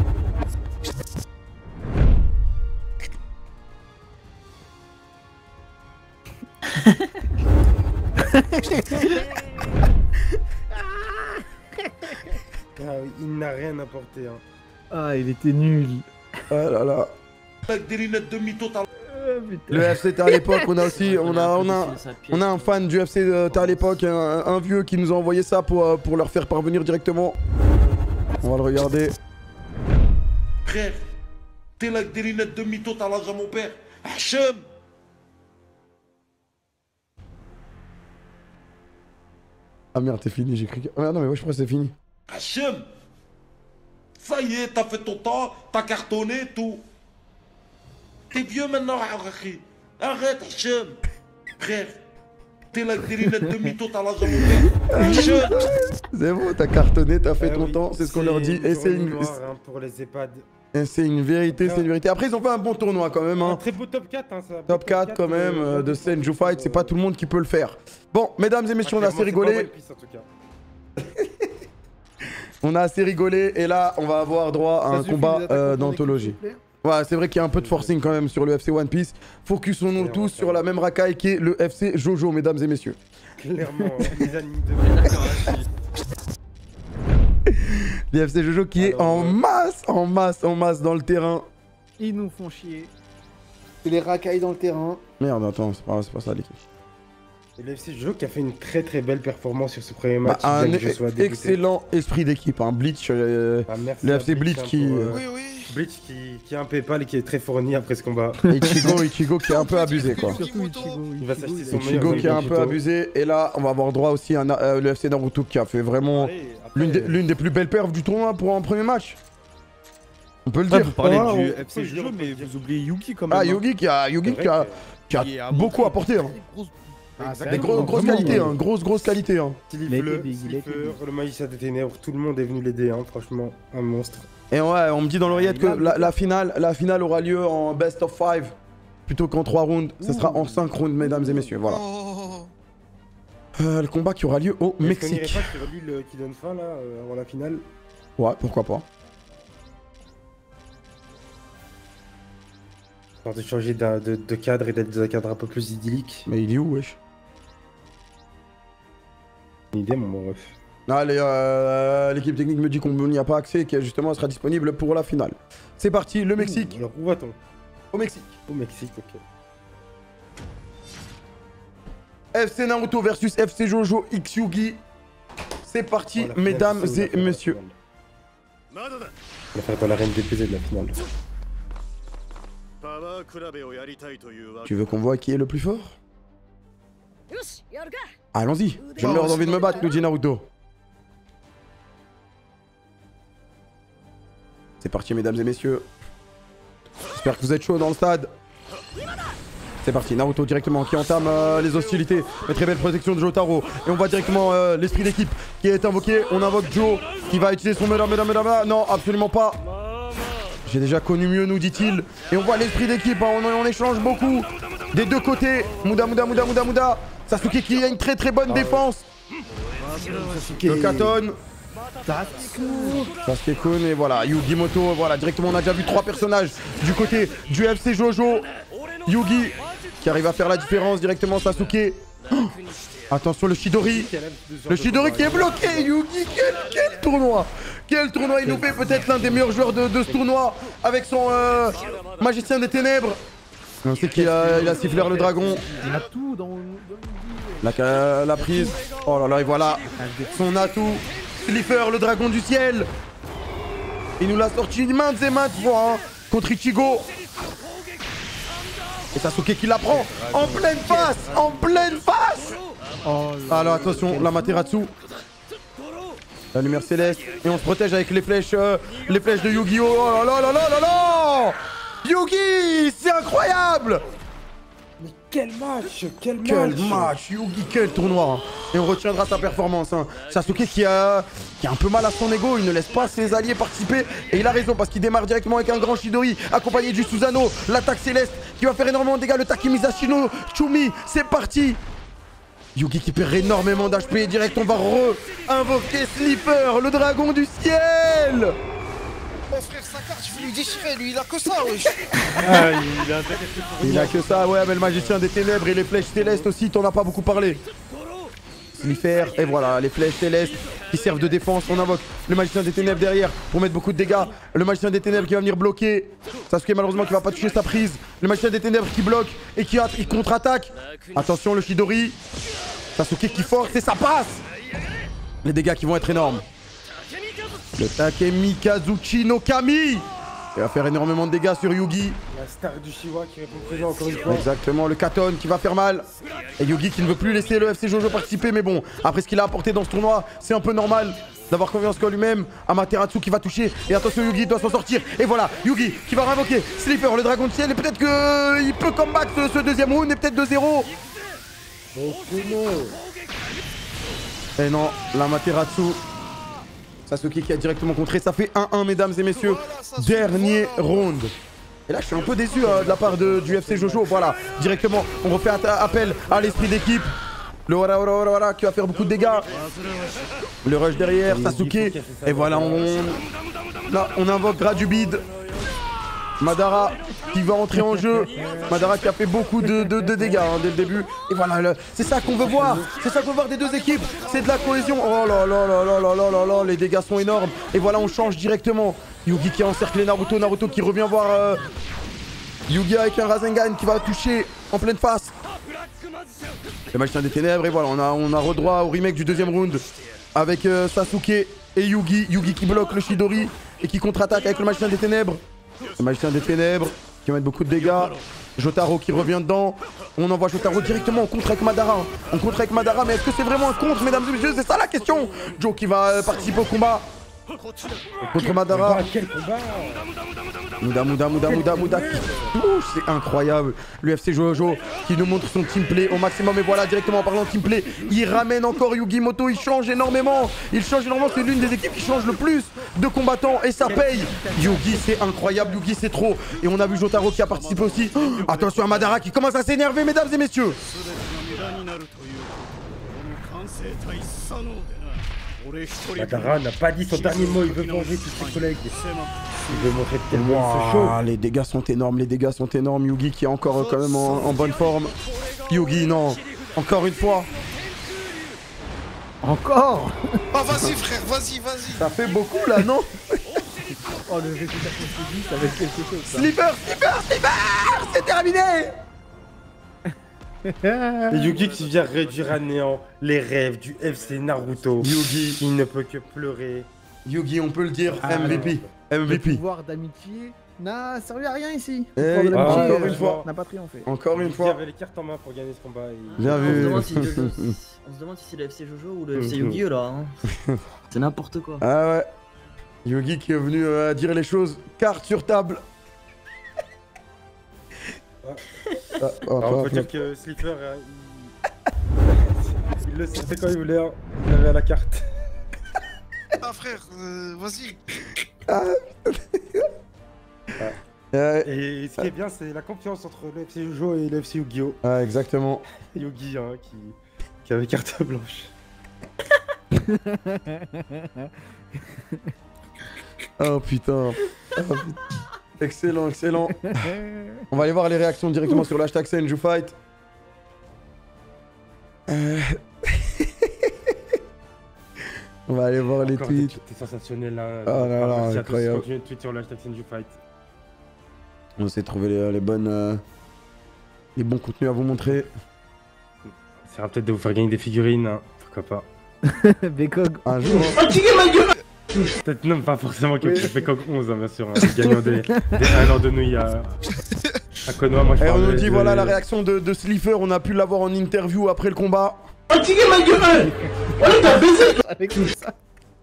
Ah oui, il n'a rien apporté. Hein. Ah, il était nul. Ah là là. Avec des lunettes de mytho, t'as... Le FC à l'époque, on a aussi on a un fan du FC à l'époque, un vieux qui nous a envoyé ça pour leur faire parvenir directement. On va le regarder. Frère, t'es là avec des lunettes de mytho, t'as l'âge à mon père. Hachem. Ah merde, t'es fini, j'ai cru que... Ah merde, non mais ouais, je crois que c'est fini. Hachem. Ça y est, t'as fait ton temps, t'as cartonné, tout. T'es vieux maintenant, Araki. Arrête, Hachem. Frère, t'es là avec des lunettes de mytho, t'as l'âge à mon père. Hachem. C'est bon, t'as cartonné, t'as fait ton temps, c'est ce qu'on leur dit. Et c'est une... pour les EHPAD. C'est une vérité, c'est une vérité. Après, ils ont fait un bon tournoi quand même. Hein. Un très beau top 4. Hein, ça. Top 4 quand même, de Senju Fight, c'est pas tout le monde qui peut le faire. Bon, mesdames et messieurs, on a assez rigolé. On a assez rigolé et là, on va avoir droit à un combat d'anthologie. Ouais, c'est vrai qu'il y a un peu de forcing quand même sur le FC One Piece. Focusons-nous tous sur la même racaille qui est le FC Jojo, mesdames et messieurs. Clairement, les animes de... Le FC Jojo qui est en masse dans le terrain. Ils nous font chier. C'est les racailles dans le terrain. Merde, attends, c'est pas ça l'équipe. Et le FC Jojo qui a fait une très belle performance sur ce premier match. Un excellent esprit d'équipe, hein. Bleach, le FC Bleach qui... Oui, oui. Bleach qui est un PayPal et qui est très fourni après ce combat. Ichigo qui est un peu abusé quoi. Ichigo qui est un peu abusé. Et là, on va avoir droit aussi à le FC Naruto qui a fait vraiment l'une des plus belles perfs du tournoi pour un premier match. On peut le dire. Vous parlez du FC Jojo, mais vous oubliez Yugi quand même. Ah, Yugi qui a beaucoup apporté. Hein. Des grosses qualités, hein. Grosse qualité. Hein. Le magicien des ténèbres, tout le monde est venu l'aider, hein. Franchement, un monstre. Et ouais, on me dit dans l'oreillette que la finale aura lieu en best of 5 plutôt qu'en 3 rounds. Ça sera en 5 rounds, mesdames et messieurs. Voilà. Le combat qui aura lieu au Mexique. Est-ce qu'on irait pas sur lui qui donne fin là, avant la finale? Ouais, pourquoi pas. On de changer de cadre et d'être dans un cadre un peu plus idyllique. Mais il est où, wesh? Une idée, mon ref. Ah, l'équipe technique me dit qu'on n'y a pas accès et qu'elle justement sera disponible pour la finale. C'est parti, le Mexique. Alors où va-t-on? Au Mexique. Au Mexique, ok. FC Naruto versus FC Jojo X Yugi. C'est parti, mesdames et messieurs. On va faire dans l'arène DPZ de la finale. Tu veux qu'on voit qui est le plus fort? Allons-y, je meurs d'envie de me battre, nous dit Naruto. C'est parti, mesdames et messieurs. J'espère que vous êtes chauds dans le stade. C'est parti, Naruto directement qui entame les hostilités. Une très belle protection de Jotaro. Et on voit directement l'esprit d'équipe qui est invoqué. On invoque Joe qui va utiliser son mesdames. Non, absolument pas. J'ai déjà connu mieux, nous dit-il. Et on voit l'esprit d'équipe, hein. On échange beaucoup. Des deux côtés. Muda. Sasuke qui a une très bonne défense. Le Katon. Sasuke-kun et voilà, Yugimoto, voilà, directement on a déjà vu 3 personnages du côté du FC Jojo. Yugi qui arrive à faire la différence directement, Sasuke. Oh, attention le Chidori. Le Chidori qui est bloqué, Yugi, quel tournoi. Quel tournoi, il nous fait peut-être l'un des meilleurs joueurs de ce tournoi avec son magicien des ténèbres. On sait qu'il a sifflé le dragon. Il a tout dans la prise. Oh là là, et voilà son atout. Slifer, le dragon du ciel. Il nous l'a sorti maintes et maintes fois hein, contre Ichigo. Et Sasuke qui la prend en pleine face. Oh alors attention, la Materatsu. La lumière céleste. Et on se protège avec les flèches de Yu-Gi-Oh! Oh là là. Yugi, c'est incroyable. Mais quel match! Quel match, Yugi, quel tournoi. Et on retiendra sa performance. Hein. Sasuke qui a un peu mal à son ego, il ne laisse pas ses alliés participer. Et il a raison parce qu'il démarre directement avec un grand Chidori, accompagné du Susanoo, l'attaque céleste qui va faire énormément de dégâts, le Takemiza Chumi, c'est parti. Yugi qui perd énormément d'HP, direct on va re-invoquer Sleeper, le dragon du ciel. Mon frère, sa carte, je vais lui déchirer, lui, il a que ça, wesh. Ah, il a intéressé pour Il a que ça, ouais, mais le magicien des ténèbres et les flèches célestes aussi, t'en as pas beaucoup parlé. Slifer, et voilà, les flèches célestes qui servent de défense. On invoque le magicien des ténèbres derrière pour mettre beaucoup de dégâts. Le magicien des ténèbres qui va venir bloquer. Sasuke malheureusement qui va pas toucher sa prise. Le magicien des ténèbres qui bloque et qui contre-attaque. Attention, le Chidori. Sasuke qui force et ça passe. Les dégâts qui vont être énormes. Le Takemikazuchi no Kami. Il va faire énormément de dégâts sur Yugi. La star du Shiwa qui répond présent encore une fois. Exactement, le Katon qui va faire mal. Et Yugi qui ne veut plus laisser le FC Jojo participer. Mais bon, après ce qu'il a apporté dans ce tournoi, c'est un peu normal d'avoir confiance en lui-même. Amaterasu qui va toucher. Et attention, Yugi doit s'en sortir. Et voilà, Yugi qui va invoquer Sleeper, le dragon de ciel. Et peut-être qu'il peut comeback ce deuxième round. Et peut-être 2-0. Et non, l'Amaterasu. Sasuke qui a directement contré, ça fait 1-1 mesdames et messieurs, dernier round. Et là je suis un peu déçu de la part du FC Jojo, voilà, directement on refait appel à l'esprit d'équipe. Le Wara qui va faire beaucoup de dégâts. Le rush derrière, Sasuke. Et voilà, on invoque Gradubid. Madara qui va entrer en jeu. Madara qui a fait beaucoup de dégâts dès le début. Et voilà, c'est ça qu'on veut voir. C'est ça qu'on veut voir des deux équipes. C'est de la cohésion. Oh là là là là là là là là. Les dégâts sont énormes. Et voilà, on change directement. Yugi qui a encerclé Naruto. Naruto qui revient voir Yugi avec un Rasengan qui va toucher en pleine face. Le magicien des ténèbres. Et voilà, on a redroit au remake du deuxième round. Avec Sasuke et Yugi. Yugi qui bloque le Chidori et qui contre-attaque avec le magicien des ténèbres. Le magicien des ténèbres qui va mettre beaucoup de dégâts. Jotaro qui revient dedans. On envoie Jotaro directement en contre avec Madara. On contre avec Madara, mais est-ce que c'est vraiment un contre, mesdames et messieurs? C'est ça la question. Joe qui va participer au combat contre Madara. Quel combat! Mouda. C'est incroyable. L'UFC Jojo qui nous montre son teamplay au maximum. Et voilà, directement en parlant de teamplay, il ramène encore Yugimoto. Il change énormément. C'est l'une des équipes qui change le plus de combattants. Et ça paye. Yugi, c'est incroyable. Yugi, c'est trop. Et on a vu Jotaro qui a participé aussi. Attention à Madara qui commence à s'énerver, mesdames et messieurs. Madara n'a pas dit son dernier mot, il veut manger tous ses collègues. Il veut montrer tellement il se chauffe. Les dégâts sont énormes, Yugi qui est encore quand même en bonne forme. Yugi, non. Encore une fois. Encore. Ah vas-y frère, vas-y. Ça fait beaucoup là, non? Oh le résultat qu'on se dit, ça va être quelque chose. Ça. Sleeper. C'est terminé. Et Yugi qui vient réduire à néant les rêves du FC Naruto. Yugi. Qui ne peut que pleurer. Yugi, on peut le dire, MVP. Le pouvoir d'amitié n'a servi à rien ici. Encore une fois. N'a pas triomphé. Encore une Il fois. avait les cartes en main pour gagner ce combat. Bien vu. On se demande si c'est le FC Jojo ou le FC Yu-Gi-Oh là. Hein. C'est n'importe quoi. Ah ouais. Yugi qui est venu dire les choses. Carte sur table. On peut dire que Sleeper, il le savait quand il voulait, hein. Il avait la carte. Ah frère, vas-y. Et ce qui est bien, c'est la confiance entre le FC Jojo et le FC Yu-Gi-Oh! Ah, exactement. Yugi, hein, qui avait carte blanche. Oh putain. Excellent. On va aller voir les réactions directement sur l'hashtag Senjufight. On va aller voir les tweets. C'était sensationnel là. Oh là là, incroyable. Continuez de tweet sur l'hashtag Senjufight. On essaie de trouver les bons contenus à vous montrer. Ça sera peut-être de vous faire gagner des figurines, hein. Pourquoi pas. Bekog. Un jour. Peut-être non, pas forcément que Bekog 11, hein, bien sûr. Hein. Gagnant des 1 an de nouilles à Konoha. Moi, on nous dit voilà la réaction de Sleeper. On a pu l'avoir en interview après le combat. Avec tout ça.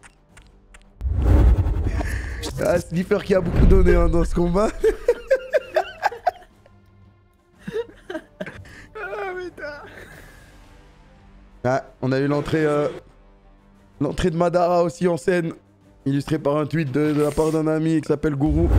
Ah, Sleeper qui a beaucoup donné hein, dans ce combat. Ah, on a eu l'entrée de Madara aussi en scène, illustrée par un tweet de la part d'un ami qui s'appelle Gourou.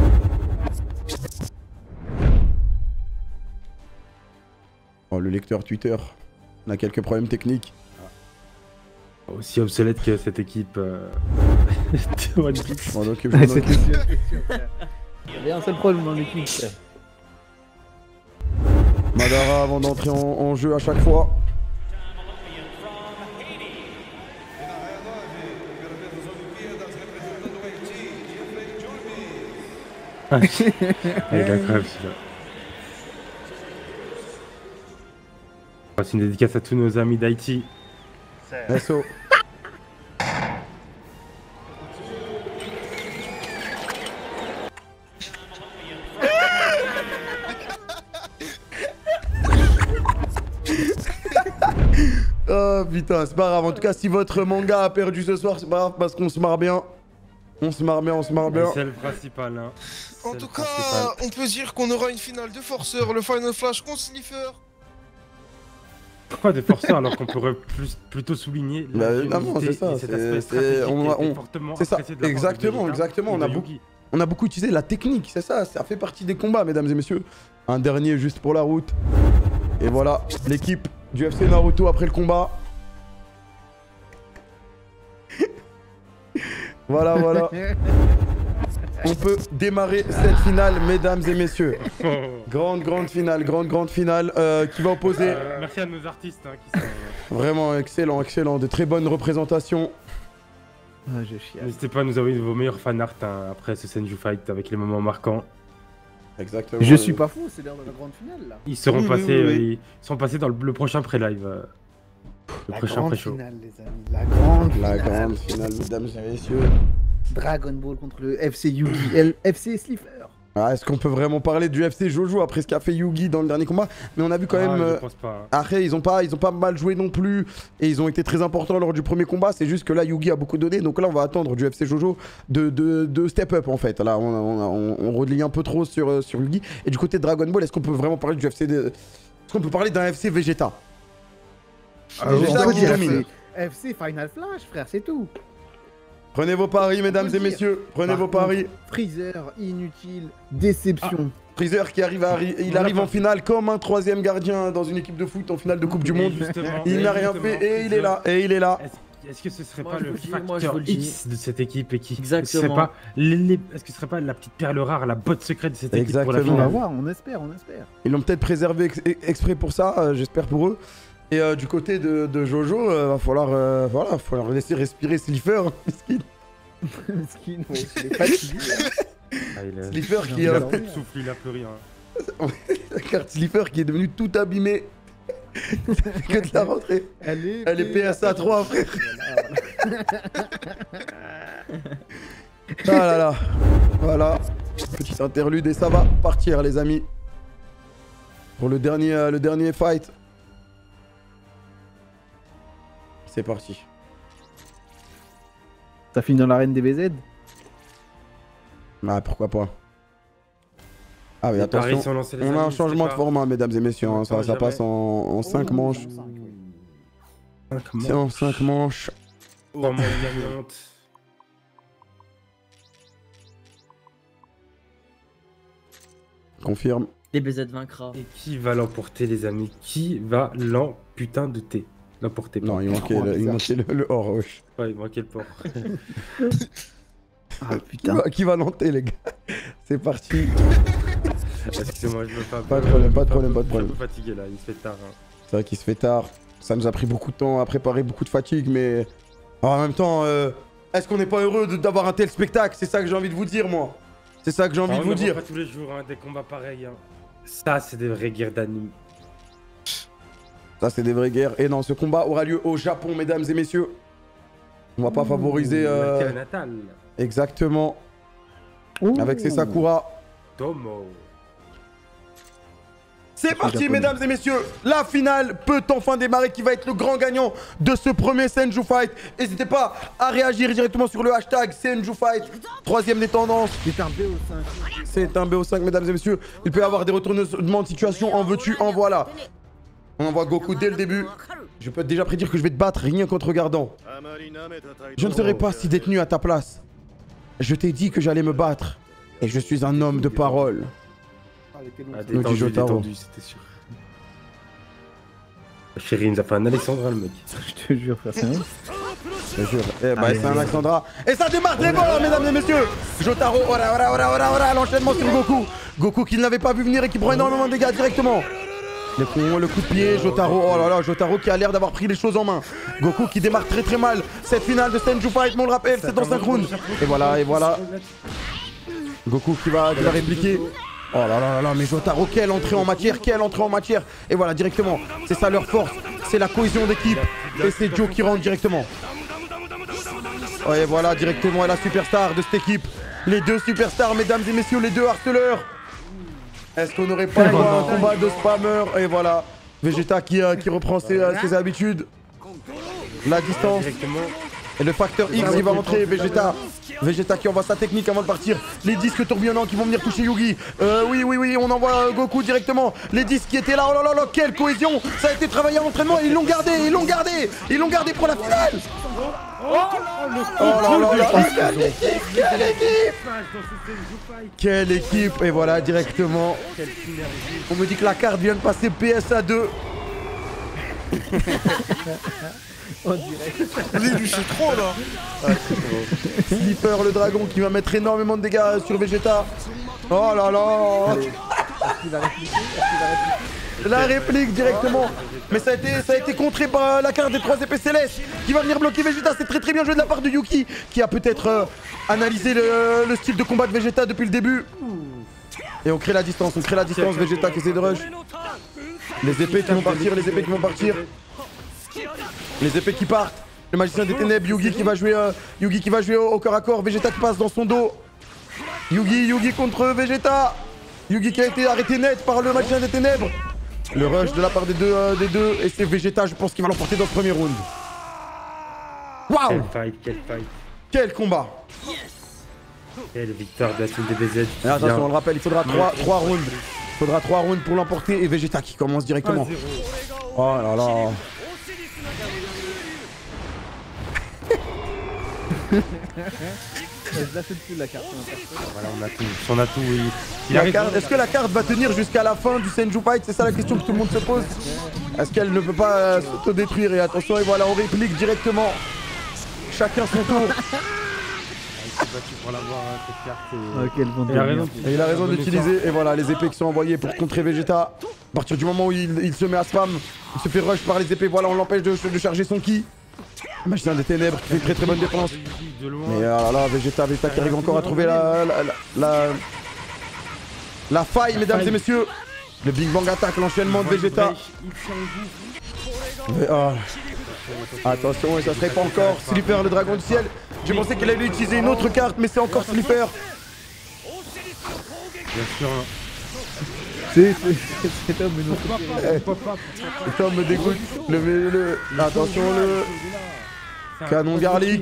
Oh, le lecteur Twitter, on a quelques problèmes techniques. Aussi obsolète que cette équipe de One Piece. Bon, donc, Il y a un seul problème dans l'équipe. Madara avant d'entrer en jeu à chaque fois. Il est incroyable celui-là. C'est une dédicace à tous nos amis d'Haïti. SO. Oh putain, c'est pas grave. En tout cas, si votre manga a perdu ce soir, c'est pas grave parce qu'on se marre bien. On se marre bien. C'est le principal. Hein. En tout cas, on peut dire qu'on aura une finale de forceurs, le Final Flash contre Slifer. Pourquoi des forceurs alors qu'on pourrait plutôt souligner évidemment, c'est ça. C'est ça. Exactement. On a beaucoup utilisé la technique, c'est ça. Ça fait partie des combats, mesdames et messieurs. Un dernier juste pour la route. Et voilà, l'équipe du FC Naruto après le combat. Voilà. On peut démarrer cette finale, mesdames et messieurs. Grande finale qui va opposer. Merci à nos artistes qui sont vraiment excellent. De très bonnes représentations. Ah, je chiale. N'hésitez pas à nous envoyer vos meilleurs fanarts après ce Senju Fight avec les moments marquants. Exactement. Je suis pas fou, c'est l'heure de la grande finale là. Ils seront passés, ils sont passés dans le prochain pré-live. Le prochain pré-show. Finale, les amis. La grande finale, mesdames et messieurs. Dragon Ball contre le FC Yugi et le FC Slifer. Ah, est-ce qu'on peut vraiment parler du FC Jojo après ce qu'a fait Yugi dans le dernier combat? Mais on a vu quand même. Je pense pas. Après, ils ont pas mal joué non plus. Et ils ont été très importants lors du premier combat. C'est juste que là, Yugi a beaucoup donné. Donc là, on va attendre du FC Jojo de step up en fait. Là, on relie un peu trop sur Yugi. Et du côté de Dragon Ball, est-ce qu'on peut vraiment parler du FC Est-ce qu'on peut parler d'un FC Vegeta? Vegeta qui domine. FC Final Flash, frère, c'est tout. Prenez vos paris, mesdames et messieurs. Prenez vos paris. Freezer, inutile, déception. Freezer qui arrive, arrive en finale comme un troisième gardien dans une équipe de foot en finale de Coupe du Monde. Il n'a rien fait et il est là. Est-ce que ce serait pas le facteur X de cette équipe et qui Exactement. serait pas est-ce que ce serait pas la petite perle rare, la botte secrète de cette équipe pour la On finale? va voir, on espère. Ils l'ont peut-être préservé exprès pour ça, j'espère pour eux. Et du côté de Jojo, va falloir laisser respirer Slifer. Mesquine, ouais, il est fatigué. Slifer qui il a plus de souffle, il a plus rien. La carte Slifer qui est devenue tout abîmée. Ça fait que de la rentrée. Elle est PSA 3, frère. Ah là là. Voilà. Petite interlude et ça va partir, les amis. Pour le dernier fight. C'est parti. Ça finit dans l'arène des BZ? Ah, pourquoi pas. Ah, mais attention, on a un changement de format, mesdames et messieurs. Hein. Ça passe en 5 manches. C'est en 5 manches. Vraiment gagnante. Confirme. DBZ vaincra. Et qui va l'emporter, les amis? Qui va l'emporter? L'emporter. Non, il manquait le or, wesh. Ouais, il manquait le port. Ah putain. Qui va l'enter, les gars? C'est parti. Excusez-moi, je veux pas. Pas de problème. Je suis un peu fatigué là, il se fait tard. Hein. C'est vrai qu'il se fait tard. Ça nous a pris beaucoup de temps à préparer, beaucoup de fatigue, mais en même temps, est-ce qu'on n'est pas heureux d'avoir un tel spectacle? C'est ça que j'ai envie de vous dire, moi. C'est ça que j'ai envie de vous dire. Pas tous les jours, hein, des combats pareils. Hein. Ça, c'est des vraies guerres d'anime. Ça, c'est des vraies guerres. Et non, ce combat aura lieu au Japon, mesdames et messieurs. On va pas favoriser. La terre natale. Exactement. Avec ses Sakura. Tomo. C'est parti, mesdames et messieurs. La finale peut enfin démarrer. Qui va être le grand gagnant de ce premier Senju Fight? N'hésitez pas à réagir directement sur le hashtag Senju Fight. Troisième des tendances. C'est un BO5. C'est un BO5, mesdames et messieurs. Il peut y avoir des retournements de situation. En veux-tu, en voilà. On envoie Goku dès le début. Je peux déjà prédire que je vais te battre rien qu'en te regardant. Je ne serai pas si détenu à ta place. Je t'ai dit que j'allais me battre. Et je suis un homme de parole. Détendu, c'était sûr. Chérie, il nous a fait un Alexandra, le mec. Je te jure, frère, c'est vrai. Je te jure. Eh bah, c'est un Alexandra. Et ça démarre très fort, mesdames et messieurs. Jotaro, ora, l'enchaînement sur Goku. Goku qui ne l'avait pas vu venir et qui prend énormément de dégâts directement. Le coup de pied, Jotaro. Oh là là, Jotaro qui a l'air d'avoir pris les choses en main. Goku qui démarre très très mal. Cette finale de Senju Fight, on le rappelle, c'est dans 5 rounds. Et voilà. Goku qui va répliquer. Oh là là là, mais Jotaro, quelle entrée en matière, Et voilà, directement, c'est ça leur force, c'est la cohésion d'équipe. Et c'est Joe qui rentre directement. Et voilà, directement, la superstar de cette équipe. Les deux superstars, mesdames et messieurs, les deux harceleurs. Est-ce qu'on n'aurait pas un combat de spammer? Et voilà, Vegeta qui reprend ses habitudes. La distance. Et le facteur X, il va entrer, Vegeta qui envoie sa technique avant de partir. Les disques tourbillonnants qui vont venir toucher Yugi. Oui, on envoie Goku directement. Les disques qui étaient là, oh là là, quelle cohésion. Ça a été travaillé à l'entraînement, ils l'ont gardé pour la finale. Oh là là, quelle équipe. Et voilà, directement. On me dit que la carte vient de passer PSA 2. Lui, c'est trop là. Slipper, le dragon qui va mettre énormément de dégâts sur Vegeta. Oh là là. La réplique directement. Mais ça a été contré par la carte des 3 épées célestes qui va venir bloquer Vegeta. C'est très bien joué de la part de Yuki qui a peut-être analysé le style de combat de Vegeta depuis le début. Et on crée la distance, Vegeta qui essaie de rush. Les épées qui vont partir. Les épées qui partent. Le magicien des ténèbres, Yugi qui va jouer au corps à corps. Vegeta qui passe dans son dos. Yugi contre Vegeta. Yugi qui a été arrêté net par le magicien des ténèbres. Le rush de la part des deux. Et c'est Vegeta, je pense, qui va l'emporter dans ce premier round. Waouh! Quel fight. Quel combat! Quelle victoire de la team DBZ. Et attention, on le rappelle, il faudra 3 rounds. Il faudra 3 rounds pour l'emporter. Et Vegeta qui commence directement. Oh là là. La carte. Voilà, on a tout. Est-ce que la carte va tenir jusqu'à la fin du Senju Fight? C'est ça la question que tout le monde se pose. Est-ce qu'elle ne peut pas s'autodétruire? Et attention, et voilà, on réplique directement. Chacun son tour. Pour l'avoir, cette carte. Il a raison d'utiliser. Et voilà, les épées qui sont envoyées pour contrer Vegeta. À partir du moment où il se met à spam, il se fait rush par les épées. Voilà, on l'empêche de charger son ki. Le magicien des ténèbres qui fait très bonne défense. Mais là, Vegeta qui arrive encore à trouver la faille, mesdames et messieurs. Le Big Bang attaque, l'enchaînement de Vegeta. Attention, et ça serait pas encore Slipper, le dragon du ciel. Je pensais qu'elle allait utiliser une autre carte, mais c'est encore Slipper. Bien sûr. C'est Tom, mais non. Tom me dégoûte. Attention, le canon garlic.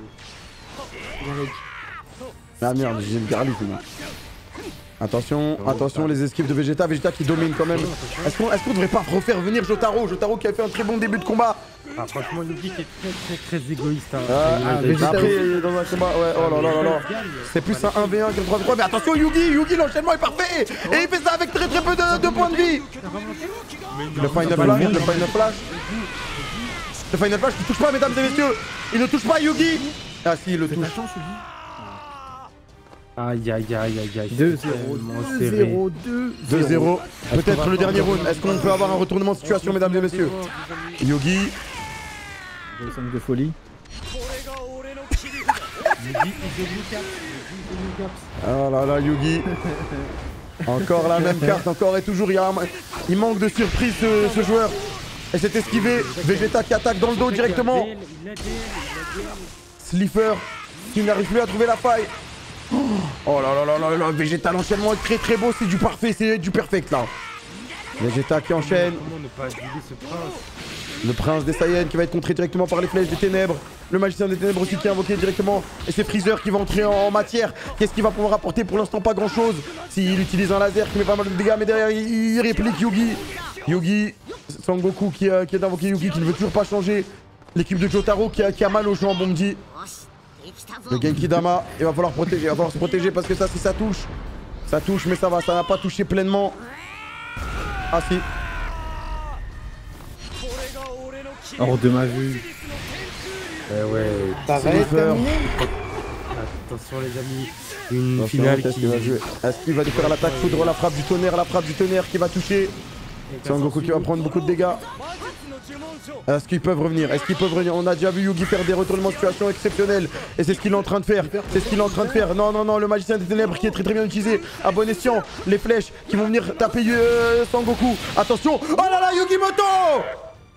Ah merde, j'ai le garlic. Attention, les esquives de Vegeta qui domine quand même. Est-ce qu'on devrait pas refaire venir Jotaro qui a fait un très bon début de combat. Ah, franchement, Yugi qui est très égoïste. Après, dans un combat, ouais, oh là là. C'est plus un 1v1 qu'un 3v3. Mais attention, Yugi, l'enchaînement est parfait. Et il fait ça avec très peu de points de vie. Le Final Flash. Le Final Flash qui touche pas, mesdames et messieurs. Il ne touche pas Yugi. Ah si, il le touche. Aïe. 2-0. 2-0. Peut-être le dernier round. Est-ce qu'on peut avoir un retournement de situation, mesdames et messieurs? Yugi. 2-5 de folie. Oh là là, Yugi. Encore la même carte, encore et toujours. Il manque de surprise ce joueur. Et c'est esquivé. Vegeta qui attaque dans le dos directement. Slipper qui n'arrive plus à trouver la faille. Oh là là, Vegeta, l'enchaînement est très beau, c'est du parfait, c'est du perfect là. Vegeta qui enchaîne. Comment ne pas adjuger ce prince? Le prince des Saiyans qui va être contré directement par les flèches des ténèbres. Le magicien des ténèbres aussi qui est invoqué directement. Et c'est Freezer qui va entrer en matière. Qu'est-ce qu'il va pouvoir apporter? Pour l'instant, pas grand chose. S'il utilise un laser qui met pas mal de dégâts, mais derrière il réplique Yugi. Yugi, Sangoku qui est invoqué Yugi qui ne veut toujours pas changer. L'équipe de Jotaro qui a mal aux jambes, on me dit. Le Genki Dama, il va falloir protéger, il va falloir se protéger parce que ça, si ça touche, mais ça va, ça n'a pas touché pleinement. Ah si. Hors de ma vue. Ouais. T'arrêtes, terminé. Attention les amis, une finale qui va jouer. Est-ce qu'il va faire l'attaque foudre, la frappe du tonnerre qui va toucher. Sangoku qui va prendre beaucoup de dégâts. Est-ce qu'ils peuvent revenir? On a déjà vu Yugi faire des retournements de situation exceptionnels. Et c'est ce qu'il est en train de faire. Non, le magicien des ténèbres qui est très bien utilisé. À bon escient. Les flèches qui vont venir taper Sangoku. Attention. Oh là là, Yugimoto!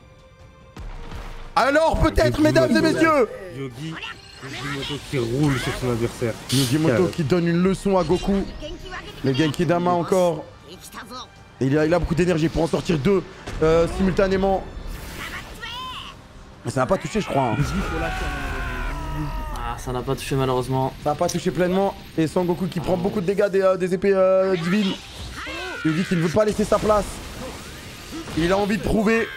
Alors peut-être, mesdames et messieurs. Yugimoto qui roule sur son adversaire. Yugimoto qui donne une leçon à Goku. Le Genki Dama encore. Il a beaucoup d'énergie pour en sortir deux simultanément. Ça n'a pas touché, je crois. Hein. Ah, ça n'a pas touché malheureusement. Ça n'a pas touché pleinement. Et Sangoku qui prend beaucoup de dégâts des épées divines. Yugi qui ne veut pas laisser sa place. Il a envie de prouver.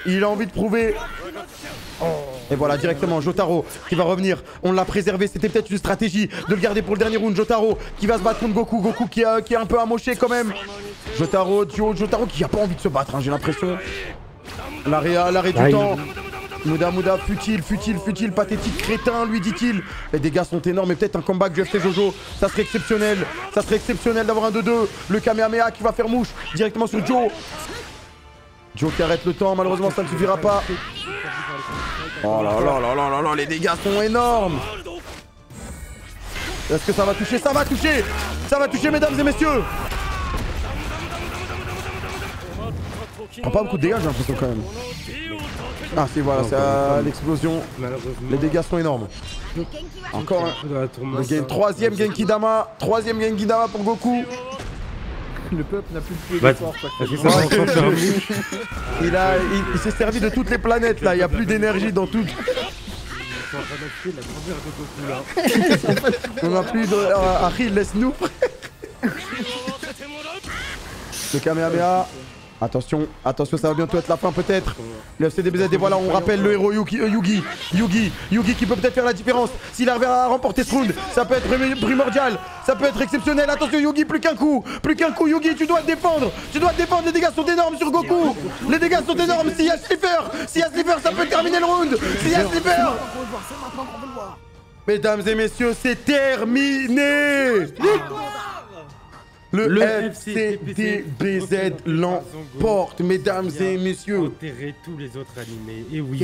Et voilà, directement, Jotaro qui va revenir. On l'a préservé, c'était peut-être une stratégie de le garder pour le dernier round. Jotaro qui va se battre contre Goku. Goku qui est un peu amoché quand même. Jotaro qui a pas envie de se battre, hein, j'ai l'impression. L'arrêt du temps. Muda, futile, pathétique, crétin, lui dit-il. Les dégâts sont énormes, mais peut-être un comeback du FC Jojo. Ça serait exceptionnel d'avoir un 2-2. Le Kamehameha qui va faire mouche directement sur Joe. Joe qui arrête le temps, malheureusement ça ne suffira pas. Oh là là, les dégâts sont énormes. Est-ce que ça va toucher? Ça va toucher, mesdames et messieurs. Prend pas beaucoup de dégâts, j'ai l'impression quand même. Ah si, voilà, c'est à l'explosion. Les dégâts sont énormes. Encore un. Troisième Genki Dama pour Goku. Le peuple n'a plus de pouvoir d'effort. Il s'est servi de toutes les planètes là, il n'y a plus d'énergie dans tout. On n'a plus de... Achille, laisse-nous. Le Kamehameha. Attention, ça va bientôt être la fin peut-être. Le FCDBZ, et voilà, on rappelle le héros Yugi qui peut peut-être faire la différence. S'il arrive à remporter ce round, ça peut être primordial, ça peut être exceptionnel. Attention Yugi, plus qu'un coup Yugi, tu dois te défendre, les dégâts sont énormes sur Goku. Les dégâts sont énormes, s'il y a Slipper, ça peut terminer le round. S'il y a Slipper. Mesdames et messieurs, c'est terminé. Le FCDBZ l'emporte, mesdames et messieurs. Enterrer tous les autres animés. Et oui.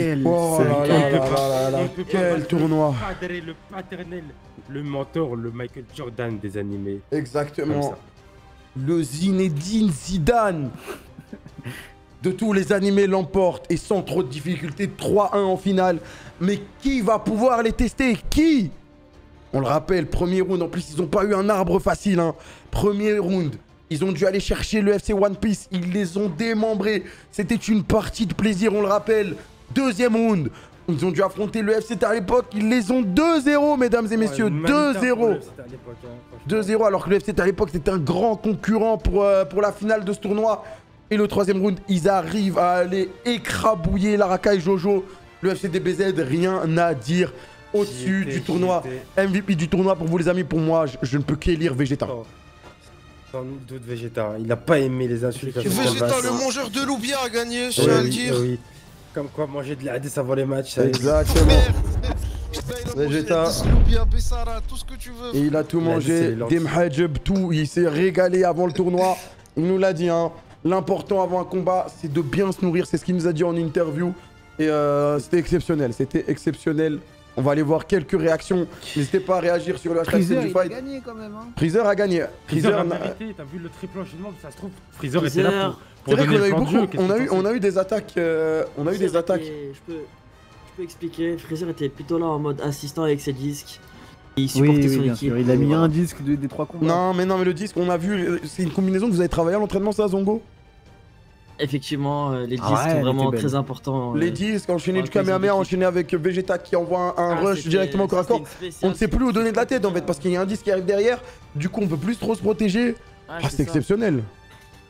Quel tournoi. Le paternel, le mentor, le Michael Jordan des animés. Exactement. Le Zinedine Zidane de tous les animés l'emporte et sans trop de difficultés, 3-1 en finale. Mais qui va pouvoir les tester? Qui? On le rappelle, premier round, en plus ils n'ont pas eu un arbre facile. Hein. Premier round, ils ont dû aller chercher le FC One Piece, ils les ont démembrés. C'était une partie de plaisir, on le rappelle. Deuxième round, ils ont dû affronter le FC à l'époque, ils les ont 2-0, mesdames et messieurs, 2-0. 2-0, alors que le FC à l'époque c'était un grand concurrent pour la finale de ce tournoi. Et le troisième round, ils arrivent à aller écrabouiller l'Arakai Jojo. Le FCDBZ, rien à dire. Au-dessus du tournoi, MVP du tournoi pour vous les amis, pour moi, je ne peux qu'élire Vegeta. Sans doute Vegeta, il n'a pas aimé les insultes. Vegeta, le mangeur de Loubia a gagné, je tiens à le dire. Oui. Comme quoi manger de la Hades avant les matchs. Exactement. Vegeta, tout ce que tu veux. et il a tout mangé, Demhajeb, tout, il s'est régalé avant le tournoi. Il nous l'a dit, hein. L'important avant un combat, c'est de bien se nourrir, c'est ce qu'il nous a dit en interview. Et c'était exceptionnel. On va aller voir quelques réactions. N'hésitez pas à réagir sur le hashtag Freezer, du il fight. a gagné quand même. Hein. Freezer a gagné. Freezer a mérité, t'as vu le triple enchaînement, ça se trouve. Freezer était là pour donner le plan de jeu. On a eu des attaques. Je peux expliquer. Freezer était plutôt là en mode assistant avec ses disques. Il supportait son équipe. Il a mis un disque des 3 combats. Non mais le disque, on a vu, c'est une combinaison que vous avez travaillé à l'entraînement, ça, Zongo? Effectivement, les disques sont vraiment très importants. Les disques, enchaîner du Kamehameha, enchaîner avec Vegeta qui envoie un rush directement corps à corps. On ne sait plus où donner de la tête en fait, parce qu'il y a un disque qui arrive derrière. Du coup, on peut plus trop se protéger. C'est exceptionnel.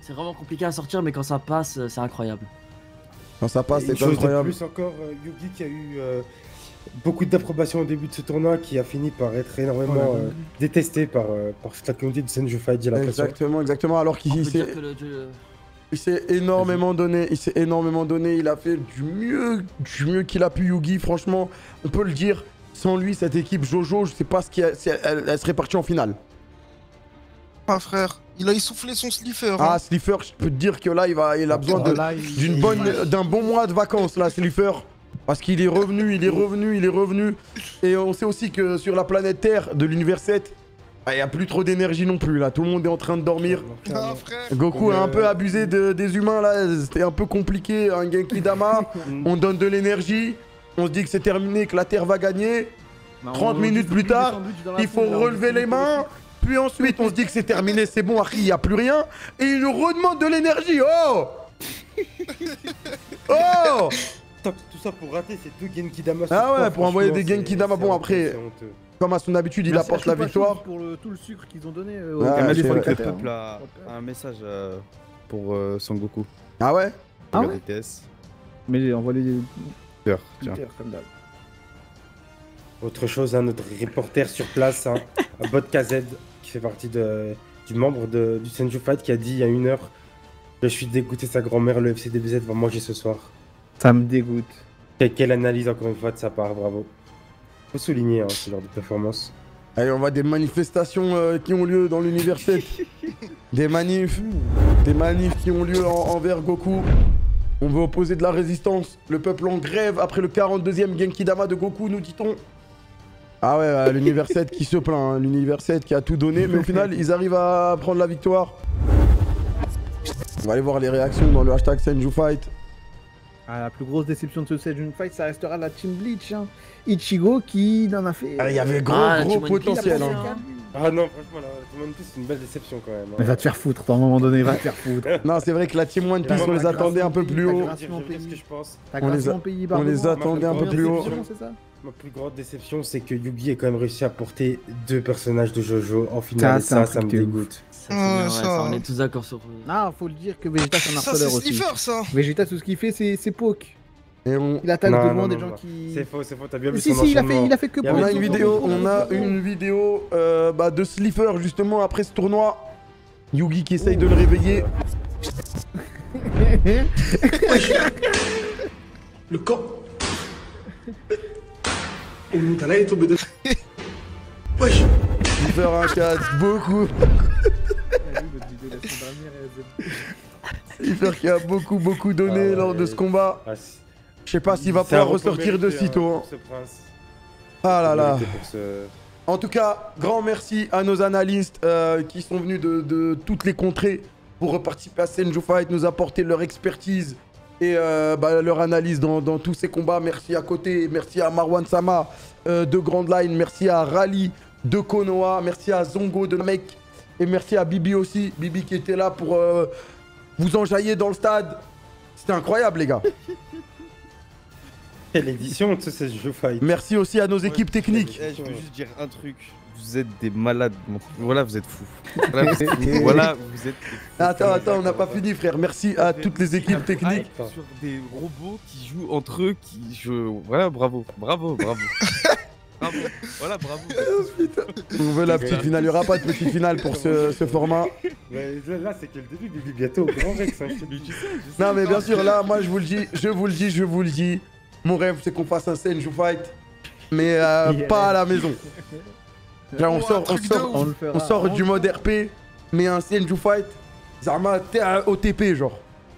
C'est vraiment compliqué à sortir, mais quand ça passe, c'est incroyable. Quand ça passe, Une c'est chose de incroyable. plus encore, Yugi qui a eu beaucoup d'approbation au début de ce tournoi, qui a fini par être énormément détesté par toute la communauté de Senju Fight, j'ai l'impression. Exactement, alors qu'il s'est énormément donné, il a fait du mieux qu'il a pu, Yugi, franchement, on peut le dire, sans lui, cette équipe Jojo, je sais pas elle serait partie en finale. Ah frère, il a essoufflé son Slifer. Ah, Slifer, je peux te dire que là, il a besoin d'un bon mois de vacances, là, Slifer. Parce qu'il est revenu, Et on sait aussi que sur la planète Terre de l'univers 7, il n'y a plus trop d'énergie non plus, là. Tout le monde est en train de dormir. Ah frère. Goku a un peu abusé des humains, là. C'était un peu compliqué, un Genki Dama. On donne de l'énergie. On se dit que c'est terminé, que la Terre va gagner. 30 minutes plus tard, il faut relever les mains. Puis ensuite, on se dit que c'est terminé, c'est bon, il n'y a plus rien. Et il nous redemande de l'énergie. Oh Oh Tout ça pour rater ces deux Genki Dama. Ah ouais, pour envoyer des Genki Dama. Bon, après, comme à son habitude, il apporte la victoire. Pour tout le sucre qu'ils ont donné Le peuple a un message pour Son Goku. Ah ouais? Ah ouais? Mais envoie les Tiens. comme d'hab. Autre chose, notre reporter sur place, Bot KZ, qui fait partie du membre du Senju Fight, qui a dit il y a 1 heure: je suis dégoûté, sa grand-mère, le FC DBZ va manger ce soir. Ça me dégoûte. Quelle analyse encore une fois de sa part, bravo. Faut souligner ce genre de performance. Allez, on voit des manifestations qui ont lieu dans l'univers 7. Des manifs qui ont lieu envers Goku. On veut opposer de la résistance. Le peuple en grève après le 42e Genki Dama de Goku, nous dit-on. Ah ouais, l'univers 7 qui se plaint, l'univers 7 qui a tout donné, mais au final, ils arrivent à prendre la victoire. On va aller voir les réactions dans le hashtag Senju Fight. La plus grosse déception de ce Senju Fight, ça restera la Team Bleach. Ichigo qui en a fait... Il y avait gros potentiel. Ah non, franchement, là, One Piece, c'est une belle déception quand même. Mais va te faire foutre, à un moment donné, va te faire foutre. Non, c'est vrai que la Team One Piece, on les attendait un peu plus haut. On les attendait un peu plus haut. Ma plus grande déception, c'est que Yugi ait quand même réussi à porter 2 personnages de Jojo en finale. Ça me dégoûte. On est tous d'accord sur... Non, faut le dire que Vegeta, c'est un harceleur aussi. Slifer, ça. Vegeta, tout ce qu'il fait, c'est poke. Et il attaque de loin des gens qui... C'est faux, t'as bien vu son enchaînement. Il a fait que on a une vidéo de Slifer justement après ce tournoi. Yugi qui essaye de le réveiller. Le camp. Wesh. Slifer 1-4, beaucoup. Slifer qui a beaucoup donné lors de ce combat. Je sais pas s'il va pouvoir ressortir de sitôt. Ah là là. En tout cas, grand merci à nos analystes qui sont venus de toutes les contrées pour participer à Senju Fight, nous apporter leur expertise et leur analyse dans tous ces combats. Merci à côté, merci à Marwan Sama de Grand Line, merci à Rally de Konoha, merci à Zongo de Namek et merci à Bibi aussi. Bibi qui était là pour vous enjailler dans le stade. C'était incroyable les gars. Quelle édition de ce Senju Fight. Merci aussi à nos équipes techniques. Je veux juste dire un truc. Vous êtes des malades. Voilà, vous êtes fous. Voilà, vous êtes Attends, on n'a pas fini, frère. Merci à toutes les équipes techniques. Sur des robots qui jouent entre eux, Voilà, bravo. Bravo. Voilà, bravo. On veut la petite finale. Il n'y aura pas de petite finale pour ce format. Mais là, c'est que le début, Bibi, bientôt au Grand Rex. Non, mais bien sûr, là, moi, je vous le dis. Mon rêve, c'est qu'on fasse un Senju Fight, mais pas à la maison. Genre, on sort du mode RP, mais un Senju Fight, Zama, t'es un OTP, genre.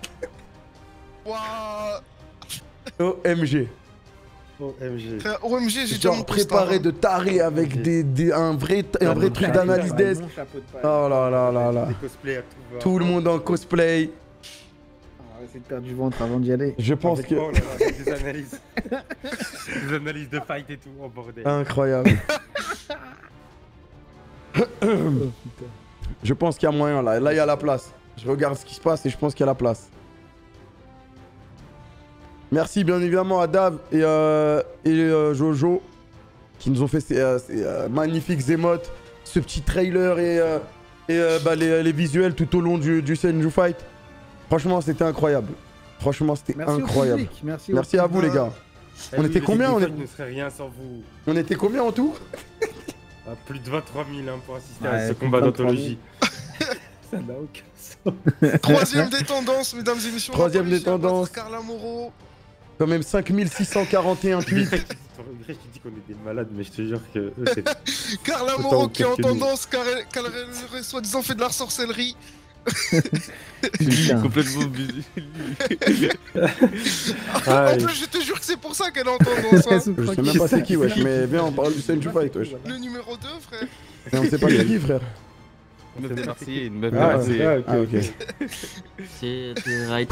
OMG. OMG, j'ai déjà mon préparé de taré avec un vrai truc d'analyse desk. Oh là là. Tout le monde en cosplay. On va essayer de perdre du ventre avant d'y aller. Je pense que... Des analyses. Des analyses de fight et tout, en bordel. Incroyable. Je pense qu'il y a moyen là. Là, il y a la place. Je regarde ce qui se passe et je pense qu'il y a la place. Merci bien évidemment à Dave et Jojo qui nous ont fait ces magnifiques émotes, ce petit trailer et les visuels tout au long du Senju Fight. Franchement, c'était incroyable. Franchement, c'était incroyable. Au public, merci à vous, les gars. On était combien on ne serait rien sans vous. On était combien en tout? Plus de 23 000 hein, pour assister à ce combat d'anthologie. Ça n'a aucun sens. Troisième des tendances, mesdames et messieurs. Troisième des tendances. Carla Moreau. Quand même 5641 tweets. Je te dis qu'on est des malades, mais je te jure que. Carla Moreau qui est en tendance car elle aurait soi-disant fait de la sorcellerie. Complètement busy. En plus, je te jure que c'est pour ça qu'elle est en tendance. Hein. Je sais même pas c'est qui, wesh, mais viens, on parle du Senju Fight, wesh. Le numéro 2, frère. Et on sait pas c'est qui, frère. Une meuf de Marseillais, une meuf de Marseillais. Ah, ok. C'est réalité.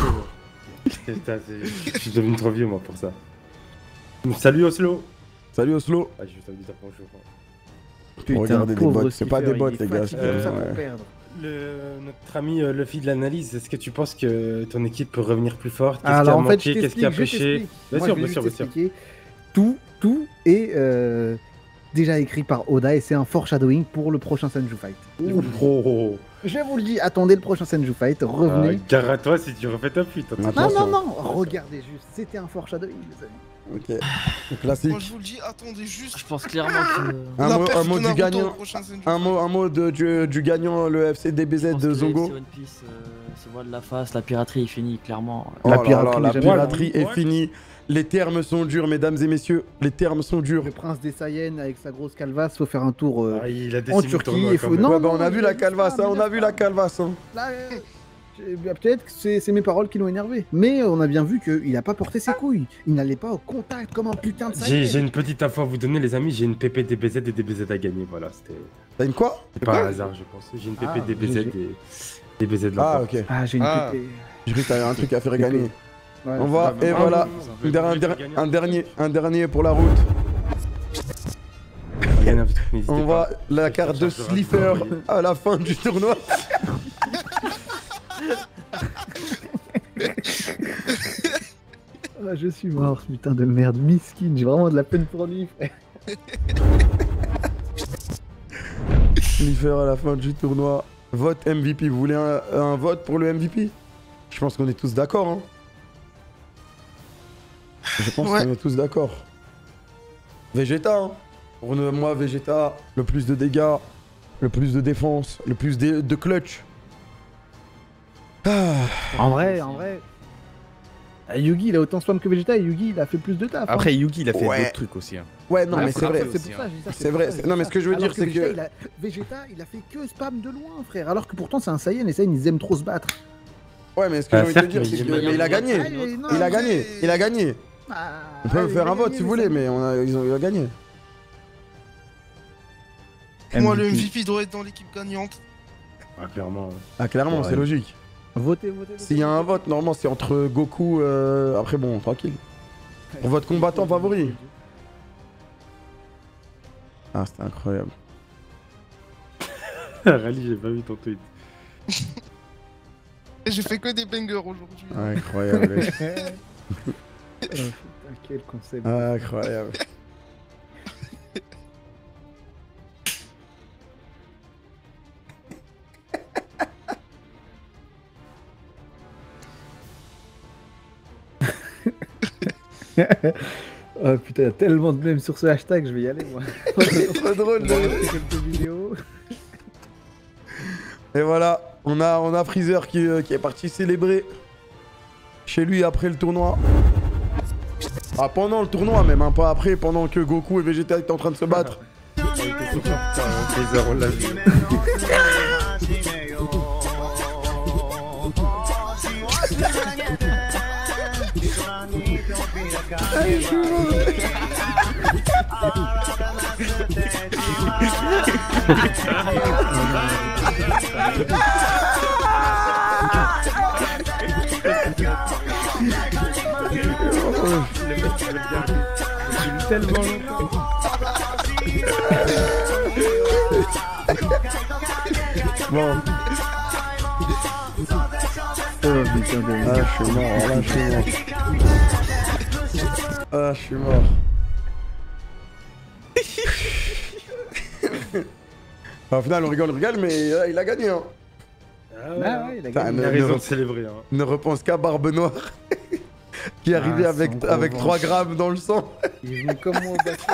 Je suis devenu trop vieux, moi, pour ça. Salut Oslo. Salut Oslo. Ah, je vais dire bonjour. Putain, regardez des bots, c'est pas des bots, les gars. Notre ami Luffy de l'analyse, est-ce que tu penses que ton équipe peut revenir plus forte? Qu'est-ce Alors qui a en fait, manqué? Qu'est-ce qui a pêché? Bien sûr. Tout est déjà écrit par Oda et c'est un foreshadowing pour le prochain Senju Fight. Je vous le dis, attendez le prochain Senju Fight, revenez. Gare à toi si tu refais ta pute. Non, regardez juste, c'était un foreshadowing, les amis. Ok, classique. Moi je vous le dis, attendez juste. Je pense clairement que. Un mot du gagnant. Un mot du gagnant, le FC DBZ de Zongo. One Piece se voit de la face, la piraterie est finie, clairement. La piraterie est finie. Les termes sont durs, mesdames et messieurs. Les termes sont durs. Le prince des Saiyans avec sa grosse calvasse, faut faire un tour en Turquie. On a vu la calvasse, on a vu la calvasse. Peut-être que c'est mes paroles qui l'ont énervé. Mais on a bien vu qu'il a pas porté ses couilles. Il n'allait pas au contact comme un putain de Saiyan. J'ai une petite info à vous donner, les amis. J'ai une PP DBZ et DBZ à gagner. Voilà, c'était. T'as une quoi? C'est pas un hasard, je pense. J'ai une PP DBZ et DBZ de la Ah, ok. Ah, j'ai une PP. J'ai cru que t'avais un truc à faire gagner. Ouais, on va, et voilà, un dernier pour la route. On va la carte de Slifer à la fin du tournoi. Ah, je suis mort, ce putain de merde, miskin, j'ai vraiment de la peine pour lui, frère. Slifer à la fin du tournoi. Vote MVP, vous voulez un vote pour le MVP? Je pense qu'on est tous d'accord, hein. Je pense qu'on est tous d'accord. Vegeta, hein. Pour moi, Vegeta, le plus de dégâts, le plus de défense, le plus de clutch. Ah. En vrai, Yugi il a autant spam que Vegeta et Yugi il a fait plus de taf. Après, Yugi il a fait d'autres trucs aussi. Hein. Ouais, non, mais c'est vrai. C'est pour ça, je dis ça. C'est vrai. Non, mais ce que je veux dire, c'est que. Vegeta, il a fait que spam de loin, frère. Alors que pourtant, c'est un Saiyan et Saiyan, ils aiment trop se battre. Ouais, mais ce que j'ai envie de te dire, c'est qu'il a gagné. Il a gagné. On peut faire un vote si vous voulez, mais il a gagné. Moi, le MVP doit être dans l'équipe gagnante. Ah, clairement. Ah, clairement, c'est logique. Votez. S'il y a un vote, normalement, c'est entre Goku. Après, bon, tranquille. Pour votre combattant favori. Ah, c'était incroyable. Rally, j'ai pas vu ton tweet. J'ai fait que des bangers aujourd'hui. Incroyable. Quel concept. Incroyable. Oh putain, il y a tellement de mèmes sur ce hashtag, je vais y aller moi. Trop drôle. Quelques vidéos. Et voilà, on a Freezer qui est parti célébrer chez lui après le tournoi. Ah, pendant le tournoi même, hein, pas après, pendant que Goku et Vegeta étaient en train de se battre. Freezer, on l'a vu. Tellement longtemps. Bon. Oh putain de... Ah, je suis mort, là, je suis mort. Ah, je suis mort. Au final, on rigole, mais il a gagné. Hein. Ah ouais, il a il gagné. a raison de célébrer. Hein. Ne repense qu'à Barbe Noire qui est arrivé avec 3 grammes dans le sang. Il est venu comme moi au basket.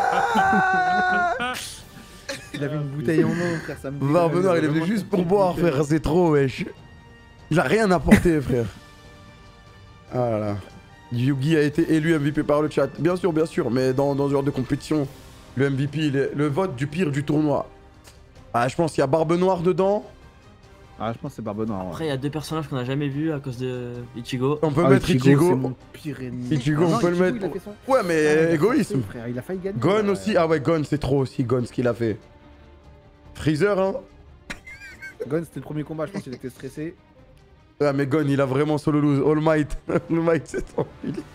Il avait une bouteille en eau, frère. Ça me Barbe Noire, il est venu juste pour boire, frère. C'est trop, wesh. Il a rien apporté, frère. Ah là là. Yugi a été élu MVP par le chat. Bien sûr, mais dans ce genre de compétition, le MVP, il est le vote du pire du tournoi. Ah, je pense qu'il y a Barbe Noire dedans. Ah, je pense que c'est Barbe Noire. Ouais. Après, il y a 2 personnages qu'on a jamais vus à cause de Ichigo. On peut mettre Ichigo. C'est mon pire ennemi. Ichigo, on peut le mettre. Ouais, mais égoïsme. Frère, il a failli gagner. Gon aussi. Ah ouais, Gon, c'est trop aussi, Gon, ce qu'il a fait. Freezer, hein. Gon, c'était le premier combat, je pense qu'il était stressé. Ah, mais Gon, il a vraiment solo lose. All Might. All Might, c'est trop.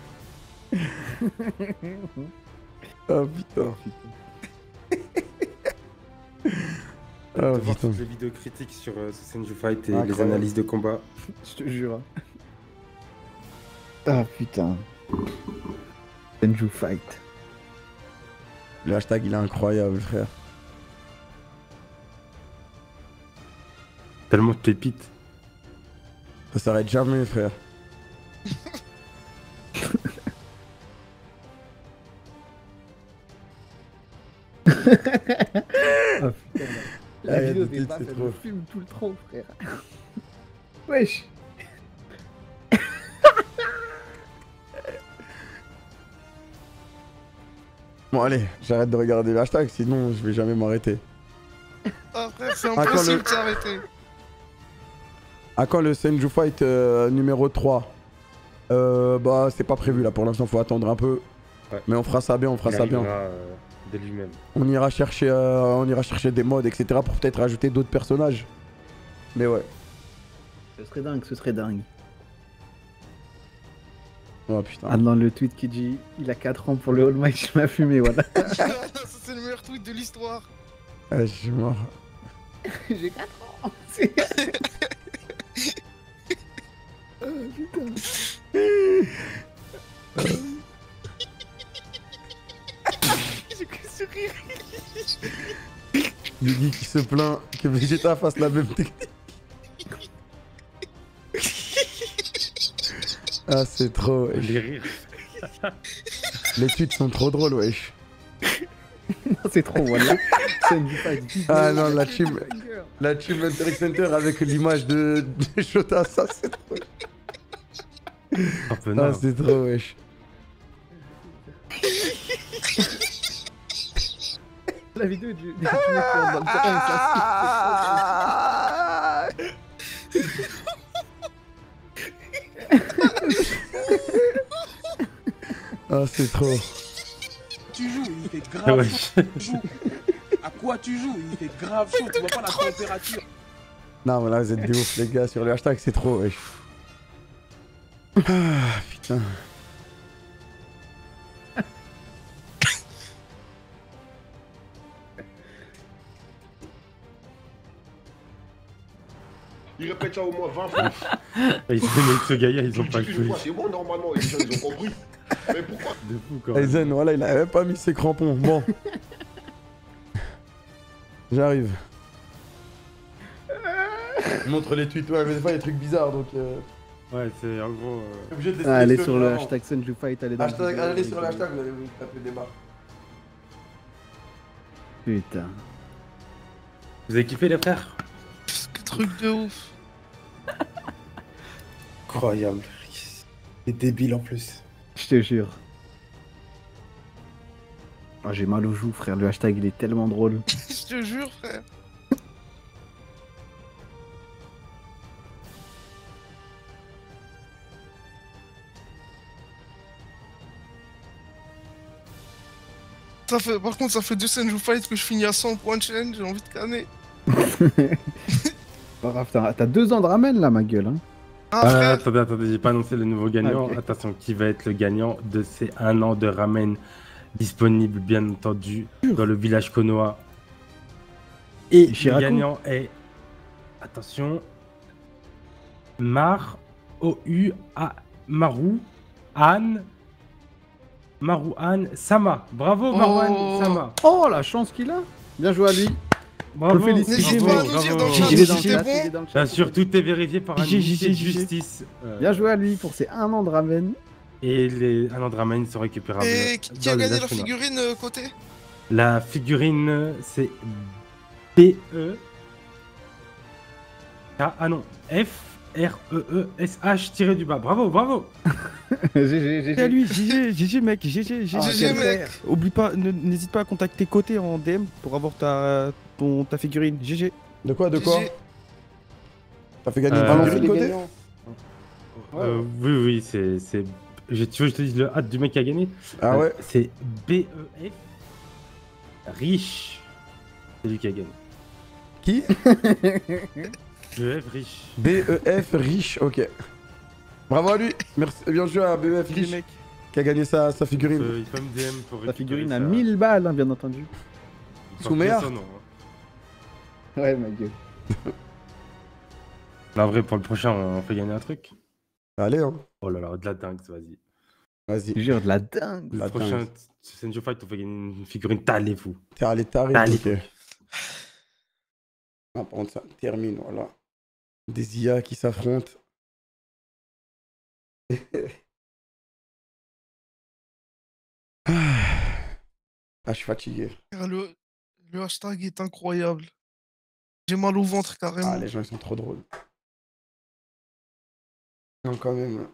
Ah putain. Ah, voir toutes les vidéos critiques sur ce Senju Fight et les analyses de combat. Je te jure. Ah putain. Senju Fight. Le hashtag, il est incroyable, frère. Tellement de pépites. Ça s'arrête jamais, frère. Oh putain. La vidéo des baffes, elle me fume tout le trop, frère. Wesh. Bon, allez, j'arrête de regarder le hashtag, sinon je vais jamais m'arrêter. Ah frère, c'est impossible de s'arrêter. À quand le Senju Fight numéro 3 bah, c'est pas prévu là pour l'instant, faut attendre un peu. Ouais. Mais on fera ça bien, De lui-même. On ira chercher des mods, etc. pour peut-être rajouter d'autres personnages. Mais ouais. Ce serait dingue. Oh putain. Ah, dans le tweet qui dit il a 4 ans pour le All Might, je m'ai fumé, voilà. Ça, c'est le meilleur tweet de l'histoire. Ah, je suis mort. J'ai 4 ans. Oh putain. J'ai que ce rire. Yugi qui se plaint que Vegeta fasse la même technique. Ah, c'est trop, wesh. Les rires. Les tweets sont trop drôles, wesh. C'est trop, voilà. Ah non, la team Interact Center avec l'image de Shota, ça c'est trop. Ah, c'est trop, wesh. La vidéo du mec dans le terrain, Ah, c'est trop. Tu joues, il fait grave chaud. Tu joues. À quoi tu joues? Il fait grave chaud, tu vois pas la température. Non, mais là, vous êtes des ouf, les gars, sur le hashtag, c'est trop, wesh. Ah, putain. Il répète ça au moins 20 fois. Ce gars-là, ils ont pas joué. C'est bon, normalement, les gens, ils ont compris. Mais pourquoi? De fou, quand même. Aizen, voilà, il a même pas mis ses crampons. Bon. J'arrive. Montre les tweets, ouais, mais des fois, il y a des trucs bizarres, donc... Ouais, c'est en gros... allez sur le hashtag Senju Fight, allez dans allez sur le hashtag, vous allez vous taper des barres. Putain. Vous avez kiffé, les frères? Quel truc de ouf. Incroyable. C'est débile en plus. Je te jure. Oh, j'ai mal aux joues, frère. Le hashtag, il est tellement drôle. Je te jure, frère. Ça fait, par contre, ça fait 2 Senju Fight que je finis à 100 points de chaîne, j'ai envie de canner. T'as 2 ans de ramen là, ma gueule. Hein. Attendez, j'ai pas annoncé le nouveau gagnant. Okay. Attention, qui va être le gagnant de ces 1 an de ramen disponible, bien entendu, dans le village Konoha. Et le gagnant est. Attention. Maru An Sama. Bravo, Maru An Sama. Oh, la chance qu'il a. Bien joué à lui. Bravo, félicite. N'hésite bravo, pas à nous dire dans le bravo. chat Il est si dans le c'était chat, bon. il est dans le chat. Là, surtout, t'es vérifié par un GG, huissier de GG. justice. Bien joué à lui pour ses 1 an de ramen. Et les Anandramane sont récupérables. Et qui a dans les gagné la Ashuna. figurine côté? La figurine, c'est BE. Ah non, FREESH-du-bas. Bravo, bravo. GG, C'est à lui, GG mec, GG. GG, mec. Oublie pas, n'hésite pas à contacter Côté en DM pour avoir ta figurine. GG. De quoi GG. T'as fait gagner une Euh, figurine de côté Oui, c'est. Tu veux que je te dise le hâte du mec qui a gagné? Ah ouais. C'est BEF Riche. C'est lui qui a gagné. Qui BEF Riche. BEF Riche, ok. Bravo à lui. Merci, bien joué à BEF GG Riche mec. qui a gagné sa figurine. Il peut me DM pour La récupérer figurine à ça. 1000 balles, hein, bien entendu. Pas Soumeillard. plus, ça, non, hein. Ouais, ma gueule. Là, en vrai, pour le prochain, on fait gagner un truc. Allez, hein. Oh là là, de la dingue, vas-y. Vas-y. Je jure, de la dingue. Le La prochain, dingue. Senju Fight, on fait gagner une figurine talée, fou. T'es allé taré, Allez. ok. Ah, par contre, ça termine, voilà. Des IA qui s'affrontent. Ah, je suis fatigué. Le hashtag est incroyable. J'ai mal au ventre carrément. Ah, les gens, ils sont trop drôles. Non, quand même.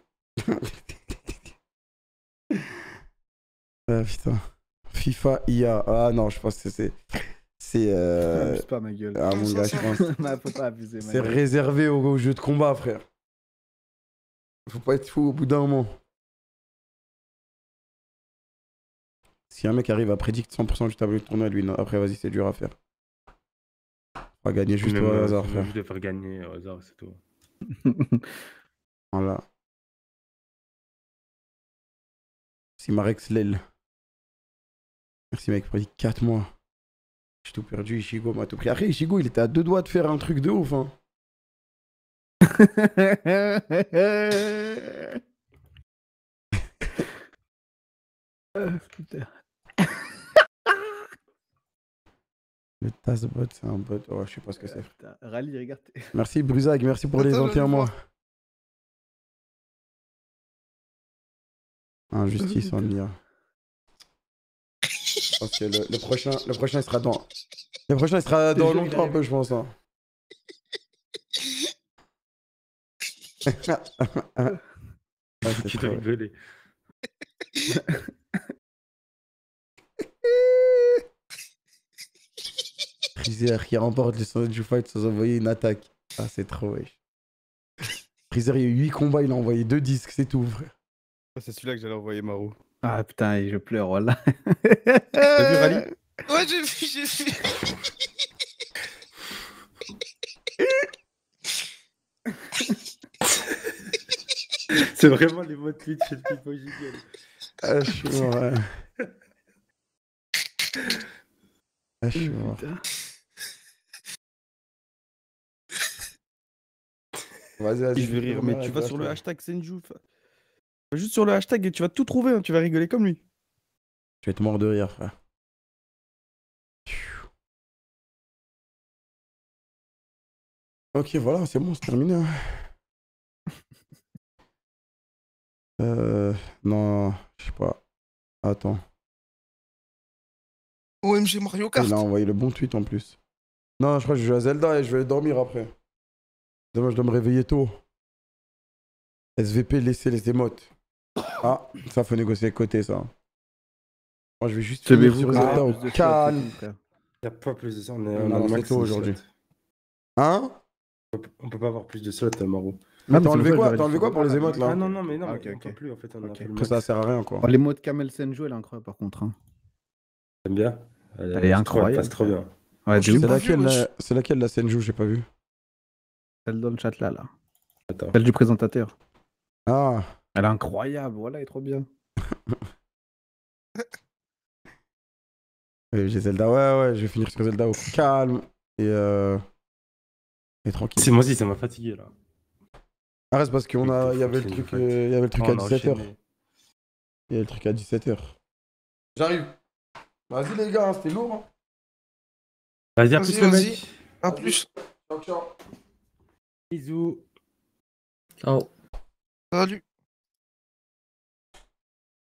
Ah, putain. FIFA IA. Ah non, je pense que c'est. C'est. Abuse pas, ma gueule. Ah, mon gars, je pense. Bah, faut pas abuser, ma C'est gueule. réservé aux jeux de combat, frère. Faut pas être fou au bout d'un moment. Si un mec arrive à prédire 100% du tableau de tournoi, lui, non. Après, vas-y, c'est dur à faire. On va gagner juste Même, au hasard, c'est frère. juste de faire gagner au hasard, c'est tout. Voilà. Merci Marex Lel. Merci mec pour les 4 mois. J'ai tout perdu, Ishigo m'a tout pris. Après, Ishigo, il était à 2 doigts de faire un truc de ouf. Hein. Putain. Le Tazbot, c'est un bot. Oh, je sais pas ce que c'est. Putain, Rally, regarde. Merci Bruzag, merci pour les Attends, entiers je vais mois. voir. Injustice en IA. Je pense que le prochain, il sera dans. Le prochain, il sera dans longtemps un peu, je pense. Hein. Ouais, c'est Tu trop, dois ouais. rigoler. Freezer qui remporte le Senju Fight sans envoyer une attaque. Ah, c'est trop, wesh. Freezer, il y a eu 8 combats, il a envoyé 2 disques, c'est tout, frère. C'est celui-là que j'allais envoyer Maro. Ah putain, je pleure, voilà. T'as vu Rally? Ouais, j'ai vu. C'est vraiment les mots de Twitch chez le Pipo Gigal. Ah, je suis mort, ouais. Ah, je suis mort. Vas-y, Je vais rire, mais tu vas sur le hashtag Senju. Va juste sur le hashtag et tu vas tout trouver, hein, tu vas rigoler comme lui. Tu vas être mort de rire, frère. Ok, voilà, c'est bon, c'est terminé. Hein. Non, je sais pas. Attends. OMG Mario Kart. Il a envoyé le bon tweet en plus. Non, je crois que je joue à Zelda et je vais dormir après. Demain, je dois me réveiller tôt. SVP, laissez les émotes. Ah, ça faut négocier avec côté, ça. Moi, je vais juste finir sur Zelda au calme. Il n'y a pas plus de ça, on On est a on a lancé max tôt de aujourd'hui. slots. Hein? On peut pas avoir plus de slots, Maro. T'as enlevé quoi? T'as enlevé quoi pour les émotes, là? Ah non, mais Ah, on ok. peut plus en fait, on a fait le Après, max. ça sert à rien, quoi. Oh, les mots de Kamel Senju, elle est incroyable par contre. Hein. T'aimes bien? Elle est incroyable. Elle passe trop bien. Ouais, Je l'ai de pas ouf. vu, wesh. C'est laquelle la Senju? J'ai pas vu. Celle dans le chat là. Attends. Celle du présentateur. Ah, Elle est incroyable, voilà, elle est trop bien. j'ai Zelda. Ouais, je vais finir sur Zelda au calme et tranquille. C'est moi aussi, ça m'a fatigué là. Ah, c'est parce qu'il y avait le truc, il y avait le truc à On a 17h. enchaîné. Il y a le truc à 17h. J'arrive. Vas-y les gars, c'était lourd. Hein. Vas-y, à Vas-y, plus le vas-y. mec. À plus. Ciao, ciao. Bisous. Ciao. Salut.